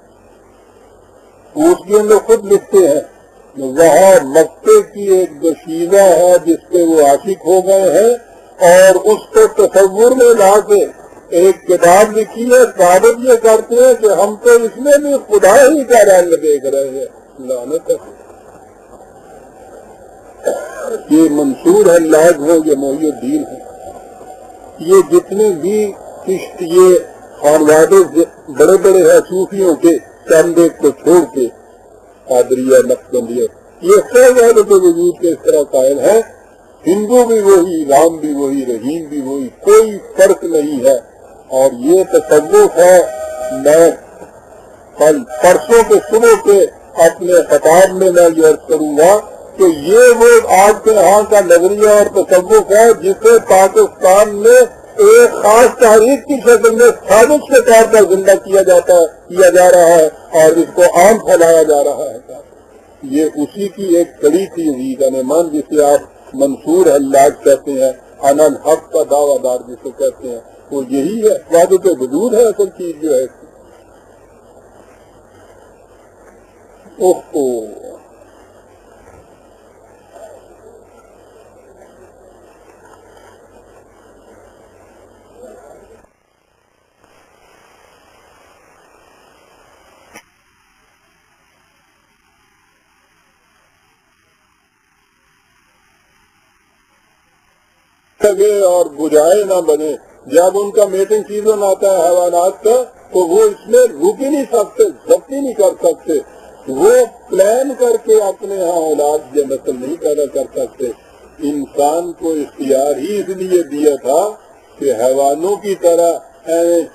اس کے اندر خود لکھتے ہیں وہاں مکے کی ایک بشیزہ ہے جس پہ وہ عاشق ہو گئے ہیں, اور اس کو تصور میں لا کے ایک کتاب لکھی ہے, ثابت یہ کرتے ہیں کہ ہم تو اس میں بھی خدا ہی کا رنگ دیکھ رہے ہیں. لعنت ہے. یہ منصور ہے لاج ہو, یہ محی الدین ہے, یہ جتنے بھی کشت یہ خانوادے بڑے بڑے ہیں صوفیوں کے چند ایک کو چھوڑ کے قادریہ نقشبندیہ یہ سب حالت وجود کے اس طرح قائل ہے. ہندو بھی وہی, رام بھی وہی, رحیم بھی وہی, کوئی فرق نہیں ہے. اور یہ تصوف ہے. میں کل پرسوں کے صبح کے اپنے خطاب میں میں یہ عرض کروں گا کہ یہ وہ آج کے یہاں کا نظریہ اور تصوف ہے جسے پاکستان میں ایک خاص تحریک کی شکل میں سازش کے طور پر زندہ کیا جاتا ہے کیا جا رہا ہے اور اس کو عام پھیلایا جا رہا ہے. یہ اسی کی ایک کڑی تھی کا نعمان جسے آپ منصور حلاج کہتے ہیں, انل حق کا دعویٰ دار جسے کہتے ہیں, وہ یہی ہے. وعدے پہ وجود ہے اصل چیز جو ہے. اوہ اور بجائے نہ بنے. جب ان کا میٹنگ سیزن آتا ہے حیوانات کا تو وہ اس میں رک ہی نہیں سکتے, ضبط ہی نہیں کر سکتے. وہ پلان کر کے اپنے ہاں اولاد یا نسل نہیں پیدا کر سکتے. انسان کو اختیار ہی اس لیے دیا تھا کہ حیوانوں کی طرح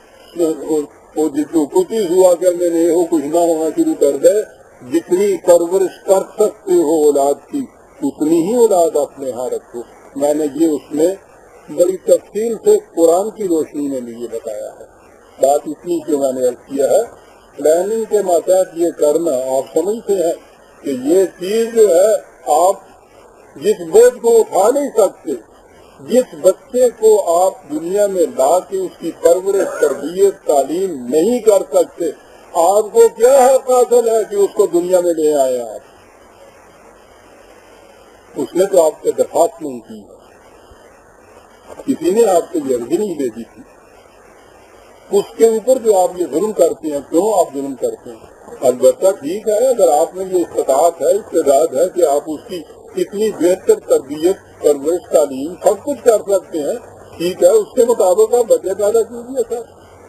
جتنی کچھ ہوا کرنے نہیں ہو کچھ نہ ہونا شروع کر دے. جتنی پرورش کر سکتے ہو اولاد کی اتنی ہی اولاد اپنے ہاں رکھو. میں نے یہ اس میں بڑی تفصیل سے قرآن کی روشنی میں بھی یہ بتایا ہے. بات اتنی کہ میں نے عرض کیا ہے پلاننگ کے ماتحت یہ کرنا آپ سمجھتے ہیں کہ یہ چیز جو ہے آپ جس بوجھ کو اٹھا نہیں سکتے, جس بچے کو آپ دنیا میں لا کے اس کی پرورش تربیت تعلیم نہیں کر سکتے, آپ کو کیا حق حاصل ہے کہ اس کو دنیا میں لے آئے. آپ اس نے تو آپ سے درخواست نہیں کی, کسی نے آپ کو یہ عرضی نہیں دے دی تھی. اس کے اوپر جو آپ یہ ظلم کرتے ہیں, کیوں آپ ظلم کرتے ہیں؟ البتہ ٹھیک ہے اگر آپ میں یہ استطاعت ہے استعداد ہے کہ آپ اس کی اتنی بہتر تربیت پرورش تعلیم سب کچھ کر سکتے ہیں, ٹھیک ہے, اس کے مطابق آپ بچے پیدا کیجیے. سر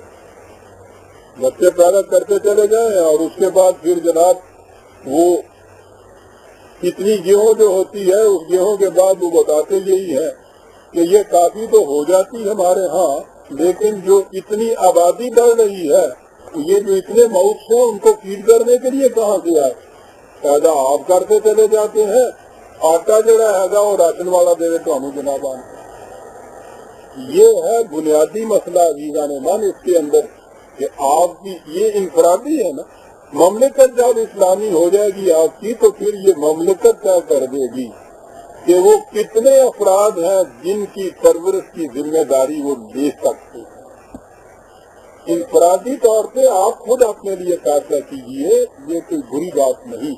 بچے پیدا کرتے چلے جائیں اور اس کے بعد پھر جناب وہ اتنی گیہوں جو ہوتی ہے اس گیہوں کے بعد وہ بتاتے یہی ہے کہ یہ کافی تو ہو جاتی ہے ہمارے ہاں, لیکن جو اتنی آبادی بڑھ رہی ہے یہ جو اتنے ماؤس ہیں ان کو فیڈ کرنے کے لیے کہاں سے آئے. پیدا آپ کرتے چلے جاتے ہیں, آٹا جڑا ہے گا وہ راشن والا دے دے تو ہمیں جناب آن. یہ ہے بنیادی مسئلہ عزیزان من اس کے اندر کہ آپ کی یہ انفرادی ہے نا. مملکت جب اسلامی ہو جائے گی آپ کی تو پھر یہ مملکت طے کر دے گی کہ وہ کتنے افراد ہیں جن کی پرورش کی ذمہ داری وہ لے سکتے ہیں. انفرادی طور پہ آپ خود اپنے لیے فیصلہ کیجیے, یہ کوئی بری بات نہیں.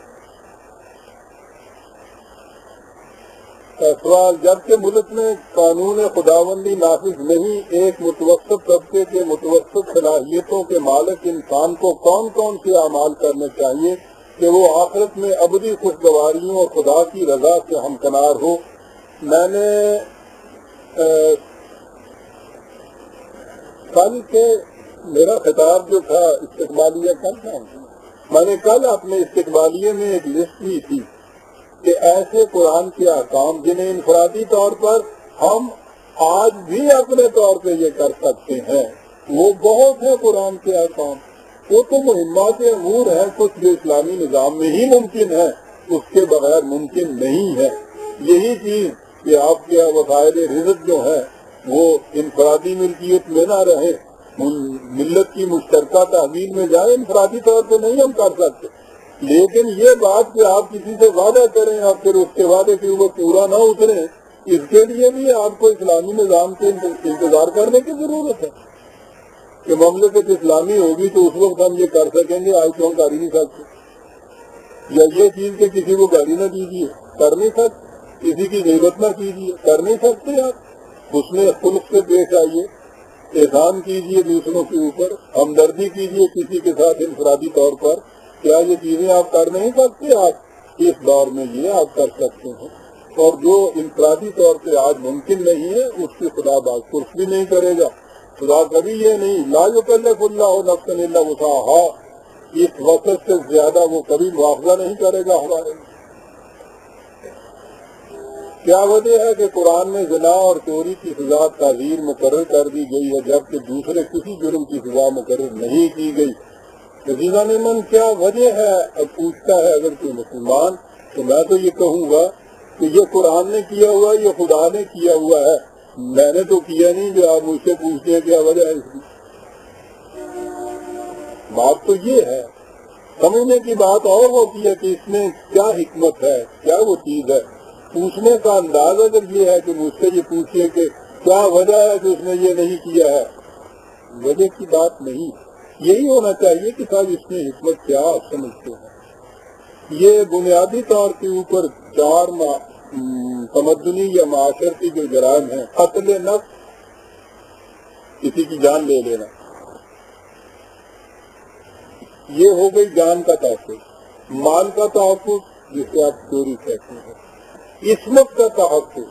سوال, جبکہ ملک میں قانون خداوندی نافذ نہیں, ایک متوسط طبقے کے متوسط صلاحیتوں کے مالک انسان کو کون کون سے اعمال کرنے چاہیے کہ وہ آخرت میں ابدی خوشگواریوں اور خدا کی رضا سے ہمکنار ہو؟ میں نے کل کے میرا خطاب جو تھا استقبالیہ کل تھا, میں نے کل اپنے استقبالیے میں ایک لسٹ لی تھی کہ ایسے قرآن کے احکام جنہیں انفرادی طور پر ہم آج بھی اپنے طور پہ یہ کر سکتے ہیں, وہ بہت ہیں قرآن کے احکام. وہ تو مہمات امور ہیں کچھ جو اسلامی نظام میں ہی ممکن ہے, اس کے بغیر ممکن نہیں ہے. یہی چیز کہ آپ کے وسائل رزق جو ہیں وہ انفرادی ملکیت میں نہ رہے، ملت کی مشترکہ تحویل میں جائے، انفرادی طور پہ نہیں ہم کر سکتے، لیکن یہ بات کہ آپ کسی سے وعدہ کریں اور پھر اس کے وعدے کے اوپر پورا نہ اتریں، اس کے لیے بھی آپ کو اسلامی نظام کے انتظار کرنے کی ضرورت ہے کہ مملکت اسلامی ہوگی تو اس وقت ہم یہ کر سکیں گے، آج تو ہم کر ہی نہیں سکتے، یا یہ چیز کہ کسی کو گالی نہ دیجیے، کر نہیں سکتے، کسی کی غیبت نہ کیجیے، کر نہیں سکتے آپ، اس میں خلق سے پیش آئیے، احسان کیجیے دوسروں کے اوپر، ہمدردی کیجیے کسی کے ساتھ انفرادی طور پر، کیا یہ چیزیں آپ کر نہیں سکتے؟ آپ اس دور میں یہ آپ کر سکتے ہیں، اور جو انفرادی طور پہ آج ممکن نہیں ہے اس کی خدا باز پرس بھی نہیں کرے گا۔ خدا کبھی یہ نہیں، لا یکلف اللہ نفسا الا وسعہا، اس وقت سے زیادہ وہ کبھی معاوضہ نہیں کرے گا ہمارے۔ کیا وجہ ہے کہ قرآن میں زنا اور چوری کی سزا تعزیر مقرر کر دی گئی ہے جبکہ دوسرے کسی جرم کی سزا مقرر نہیں کی گئی؟ عزیزان من، کیا وجہ ہے؟ اب پوچھتا ہے اگر کوئی مسلمان تو میں تو یہ کہوں گا کہ یہ قرآن نے کیا ہوا، یہ خدا نے کیا ہوا ہے، میں نے تو کیا نہیں، جو آپ مجھ سے پوچھتے ہیں کیا وجہ ہے اس کی۔ بات تو یہ ہے، سمجھنے کی بات اور ہوتی ہے کہ اس میں کیا حکمت ہے، کیا وہ چیز ہے۔ پوچھنے کا انداز اگر یہ ہے کہ مجھ سے یہ پوچھیے کہ کیا وجہ ہے کہ اس نے یہ نہیں کیا ہے، وجہ کی بات نہیں، یہی ہونا چاہیے کہ صاحب اس میں حکمت کیا سمجھتے ہیں۔ یہ بنیادی طور کے اوپر چار تمدنی یا معاشرتی جو جرائم ہیں، قتل نفس، کسی کی جان لے لینا، یہ ہو گئی جان کا تحفظ، مال کا تحفظ جسے آپ چوری کہتے ہیں، عصمت کا تحفظ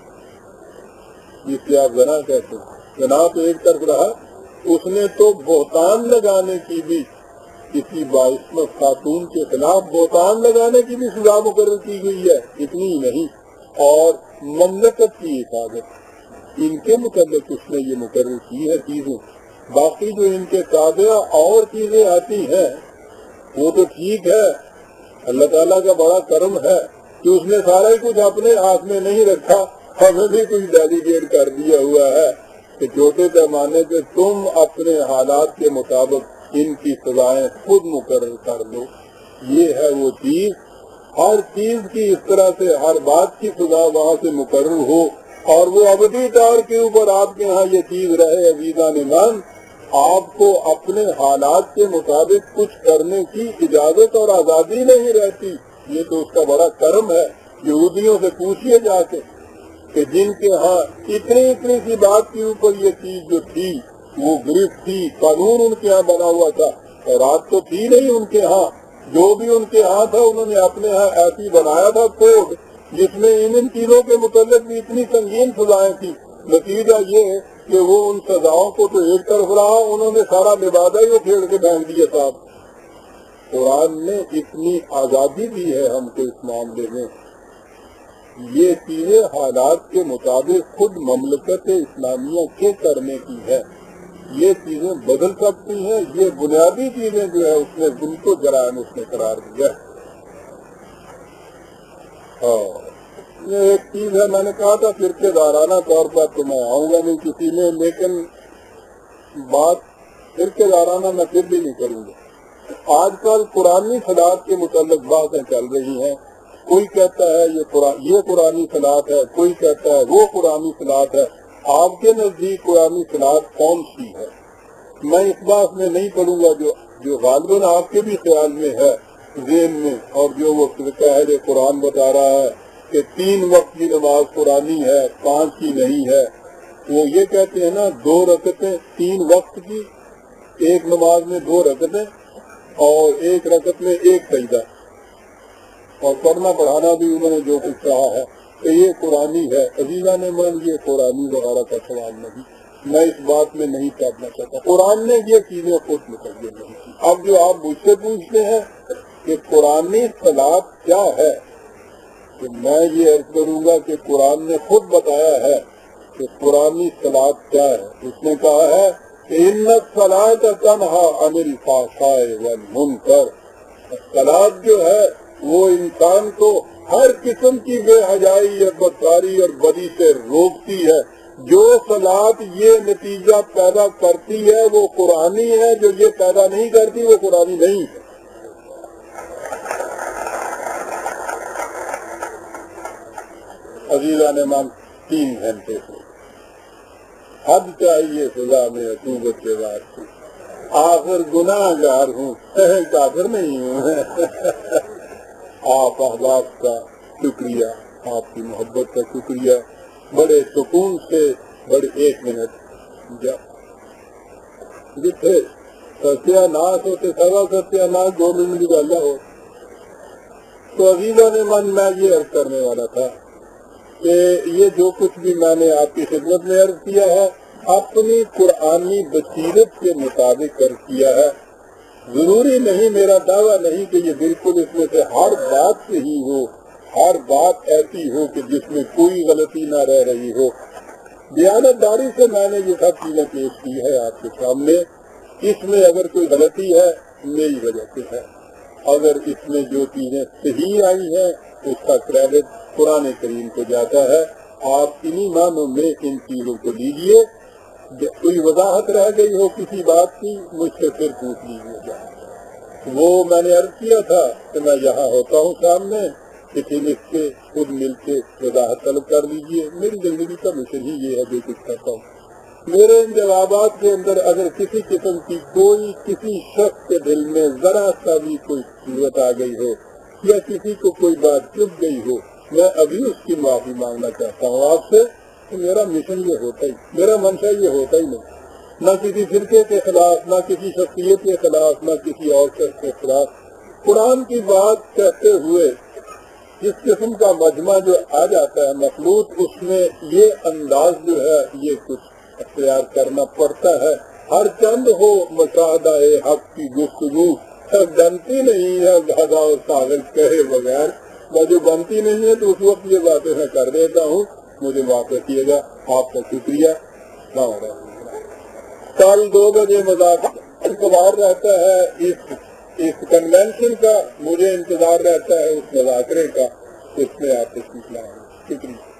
جسے آپ زنا کہتے ہیں۔ زنا تو ایک طرف رہا، اس نے تو بہتان لگانے کی بھی، کسی باعصمت خاتون کے خلاف بہتان لگانے کی بھی سزا مقرر کی گئی ہے، اتنی ہی نہیں، اور مملکت کی حفاظت، ان کے متعلق اس نے یہ مقرر کی ہے چیزیں۔ باقی جو ان کے تابع اور چیزیں آتی ہیں وہ تو ٹھیک ہے، اللہ تعالیٰ کا بڑا کرم ہے کہ اس نے سارا ہی کچھ اپنے ہاتھ میں نہیں رکھا، ہمیں بھی کچھ ڈیلیگیٹ کر دیا ہوا ہے کہ چھوٹے پیمانے پہ تم اپنے حالات کے مطابق ان کی سزائیں خود مقرر کر لو۔ یہ ہے وہ چیز، ہر چیز کی اس طرح سے ہر بات کی سزا وہاں سے مقرر ہو، اور وہ ابدی طور کے اوپر آپ کے ہاں یہ چیز رہے۔ عزیزان ایمان، آپ کو اپنے حالات کے مطابق کچھ کرنے کی اجازت اور آزادی نہیں رہتی، یہ تو اس کا بڑا کرم ہے۔ یہودیوں سے پوچھئے جا کے کہ جن کے ہاں اتنی اتنی سی بات کے اوپر یہ چیز جو تھی وہ گرفت تھی، قانون ان کے ہاں بنا ہوا تھا، اور رات تو تھی نہیں ان کے ہاں، جو بھی ان کے ہاں تھا انہوں نے اپنے ہاں ایسی بنایا تھا کوڈ جس میں ان ان چیزوں کے متعلق بھی اتنی سنگین سزائیں تھیں۔ نتیجہ یہ کہ وہ ان سزاؤں کو تو ایک طرف رہا، انہوں نے سارا لبادہ ہی پھیڑ کے پھینک دیا صاحب۔ قرآن نے اتنی آزادی دی ہے ہم کو اس معاملے میں، یہ چیزیں حالات کے مطابق خود مملکت اسلامیہ کے کرنے کی ہے، یہ چیزیں بدل سکتی ہیں، یہ بنیادی چیزیں جو ہے اس نے ان کو جرائم اس نے قرار دیا ہے۔ ہاں، یہ ایک چیز ہے، میں نے کہا تھا فرقے دارانہ طور پر تو میں آؤں گا نہیں کسی میں، لیکن بات فرقے دارانہ میں پھر بھی نہیں کروں گا۔ آج کل قرآنی صلاحات کے متعلق باتیں چل رہی ہیں، کوئی کہتا ہے یہ قرآن یہ قرآنی صلاحات ہے، کوئی کہتا ہے وہ قرآنی صلاحات ہے۔ آپ کے نزدیک قرآنی صلاحات کون سی ہے؟ میں اس بات میں نہیں پڑھوں گا جو جو غالباً آپ کے بھی خیال میں ہے ذہن میں، اور جو وہ قاعدہ قرآن بتا رہا ہے کہ تین وقت کی نماز قرآنی ہے، پانچ کی نہیں ہے۔ وہ یہ کہتے ہیں نا دو رکعتیں تین وقت کی، ایک نماز میں دو رکعتیں اور ایک رکعت میں ایک سجدہ، اور پڑھنا پڑھانا بھی انہوں نے جو کچھ کہا ہے کہ یہ قرآنی ہے۔ عزیزان من، یہ قرآنی وغیرہ کا سوال نہیں، میں اس بات میں نہیں کرنا چاہتا، قرآن نے یہ چیزیں خود متعین نہیں کی۔ اب جو آپ مجھ سے پوچھتے ہیں کہ قرآنی صلاحات کیا ہے، تو میں یہ عرض کروں گا کہ قرآن نے خود بتایا ہے کہ قرآنی صلاحات کیا ہے۔ اس نے کہا ہے کہ ان الصلاۃ تنہی عن الفحشاء والمنکر، صلاحات جو ہے وہ انسان کو ہر قسم کی بے حیائی اور بدکاری اور بدی سے روکتی ہے. جو صلاۃ یہ نتیجہ پیدا کرتی ہے وہ قرآنی ہے، جو یہ پیدا نہیں کرتی وہ قرآنی نہیں ہے. عزیزان مان، تین گھنٹے سے حد چاہیے سزا میں عقوبت کے بعد سے. آخر گناہ گار ہوں، کافر نہیں ہوں. آپ احباب کا شکریہ، آپ کی محبت کا شکریہ. بڑے سکون سے بڑے ایک منٹ جتنے ستیہ ناش ہوتے سوا ستیہ ناش دو منٹ کی گالا ہو. تو عزیزوں نے من میں یہ عرض کرنے والا تھا کہ یہ جو کچھ بھی میں نے آپ کی خدمت میں عرض کیا ہے اپنی قرآنی بصیرت کے مطابق عرض کیا ہے. ضروری نہیں، میرا دعویٰ نہیں کہ یہ بالکل اس میں سے ہر بات صحیح ہو، ہر بات ایسی ہو کہ جس میں کوئی غلطی نہ رہ رہی ہو. دیانتداری سے میں نے یہ سب چیزیں پیش کی ہے آپ کے سامنے. اس میں اگر کوئی غلطی ہے میری وجہ سے ہے. اگر اس میں جو چیزیں صحیح آئی ہیں اس کا کریڈٹ قرآن کریم کو جاتا ہے. آپ انہی معنوں میں ان چیزوں کو لیجیے. کوئی وضاحت رہ گئی ہو کسی بات کی مجھ سے پھر پوچھ لیجیے گا. وہ میں نے عرض کیا تھا کہ میں یہاں ہوتا ہوں سامنے، کسی لکھ کے خود مل کے وضاحت طلب کر لیجیے. میری زندگی کا مشن ہی یہ ہے جو کچھ کرتا ہوں. میرے ان جوابات کے اندر اگر کسی قسم کی کوئی کسی شخص کے دل میں ذرا سا بھی کوئی صورت آ گئی ہو یا کسی کو کوئی بات چپ گئی ہو، میں ابھی اس کی معافی مانگنا چاہتا ہوں آپ سے. میرا مشن یہ ہوتا ہی میرا منشا یہ ہوتا ہی نہیں، نہ کسی فرقے کے خلاف، نہ کسی شخصیت کے خلاف، نہ کسی اور شخص کے خلاف. قرآن کی بات کہتے ہوئے جس قسم کا مجمع جو آ جاتا ہے مخلوط، اس میں یہ انداز جو ہے یہ کچھ اختیار کرنا پڑتا ہے. ہر چند ہو مشاہدہ حق کی گفتگو بنتی نہیں ہے دھاگا اور کاغذ کہے بغیر. جو بنتی نہیں ہے تو اس وقت یہ باتیں میں کر دیتا ہوں. مجھے معاف رکھیے گا. آپ کا شکریہ. کل دو بجے مذاکرہ انتظار رہتا ہے، اس اس کنونشن کا مجھے انتظار رہتا ہے، اس مذاکرے کا. اس میں آپ کو شکریہ.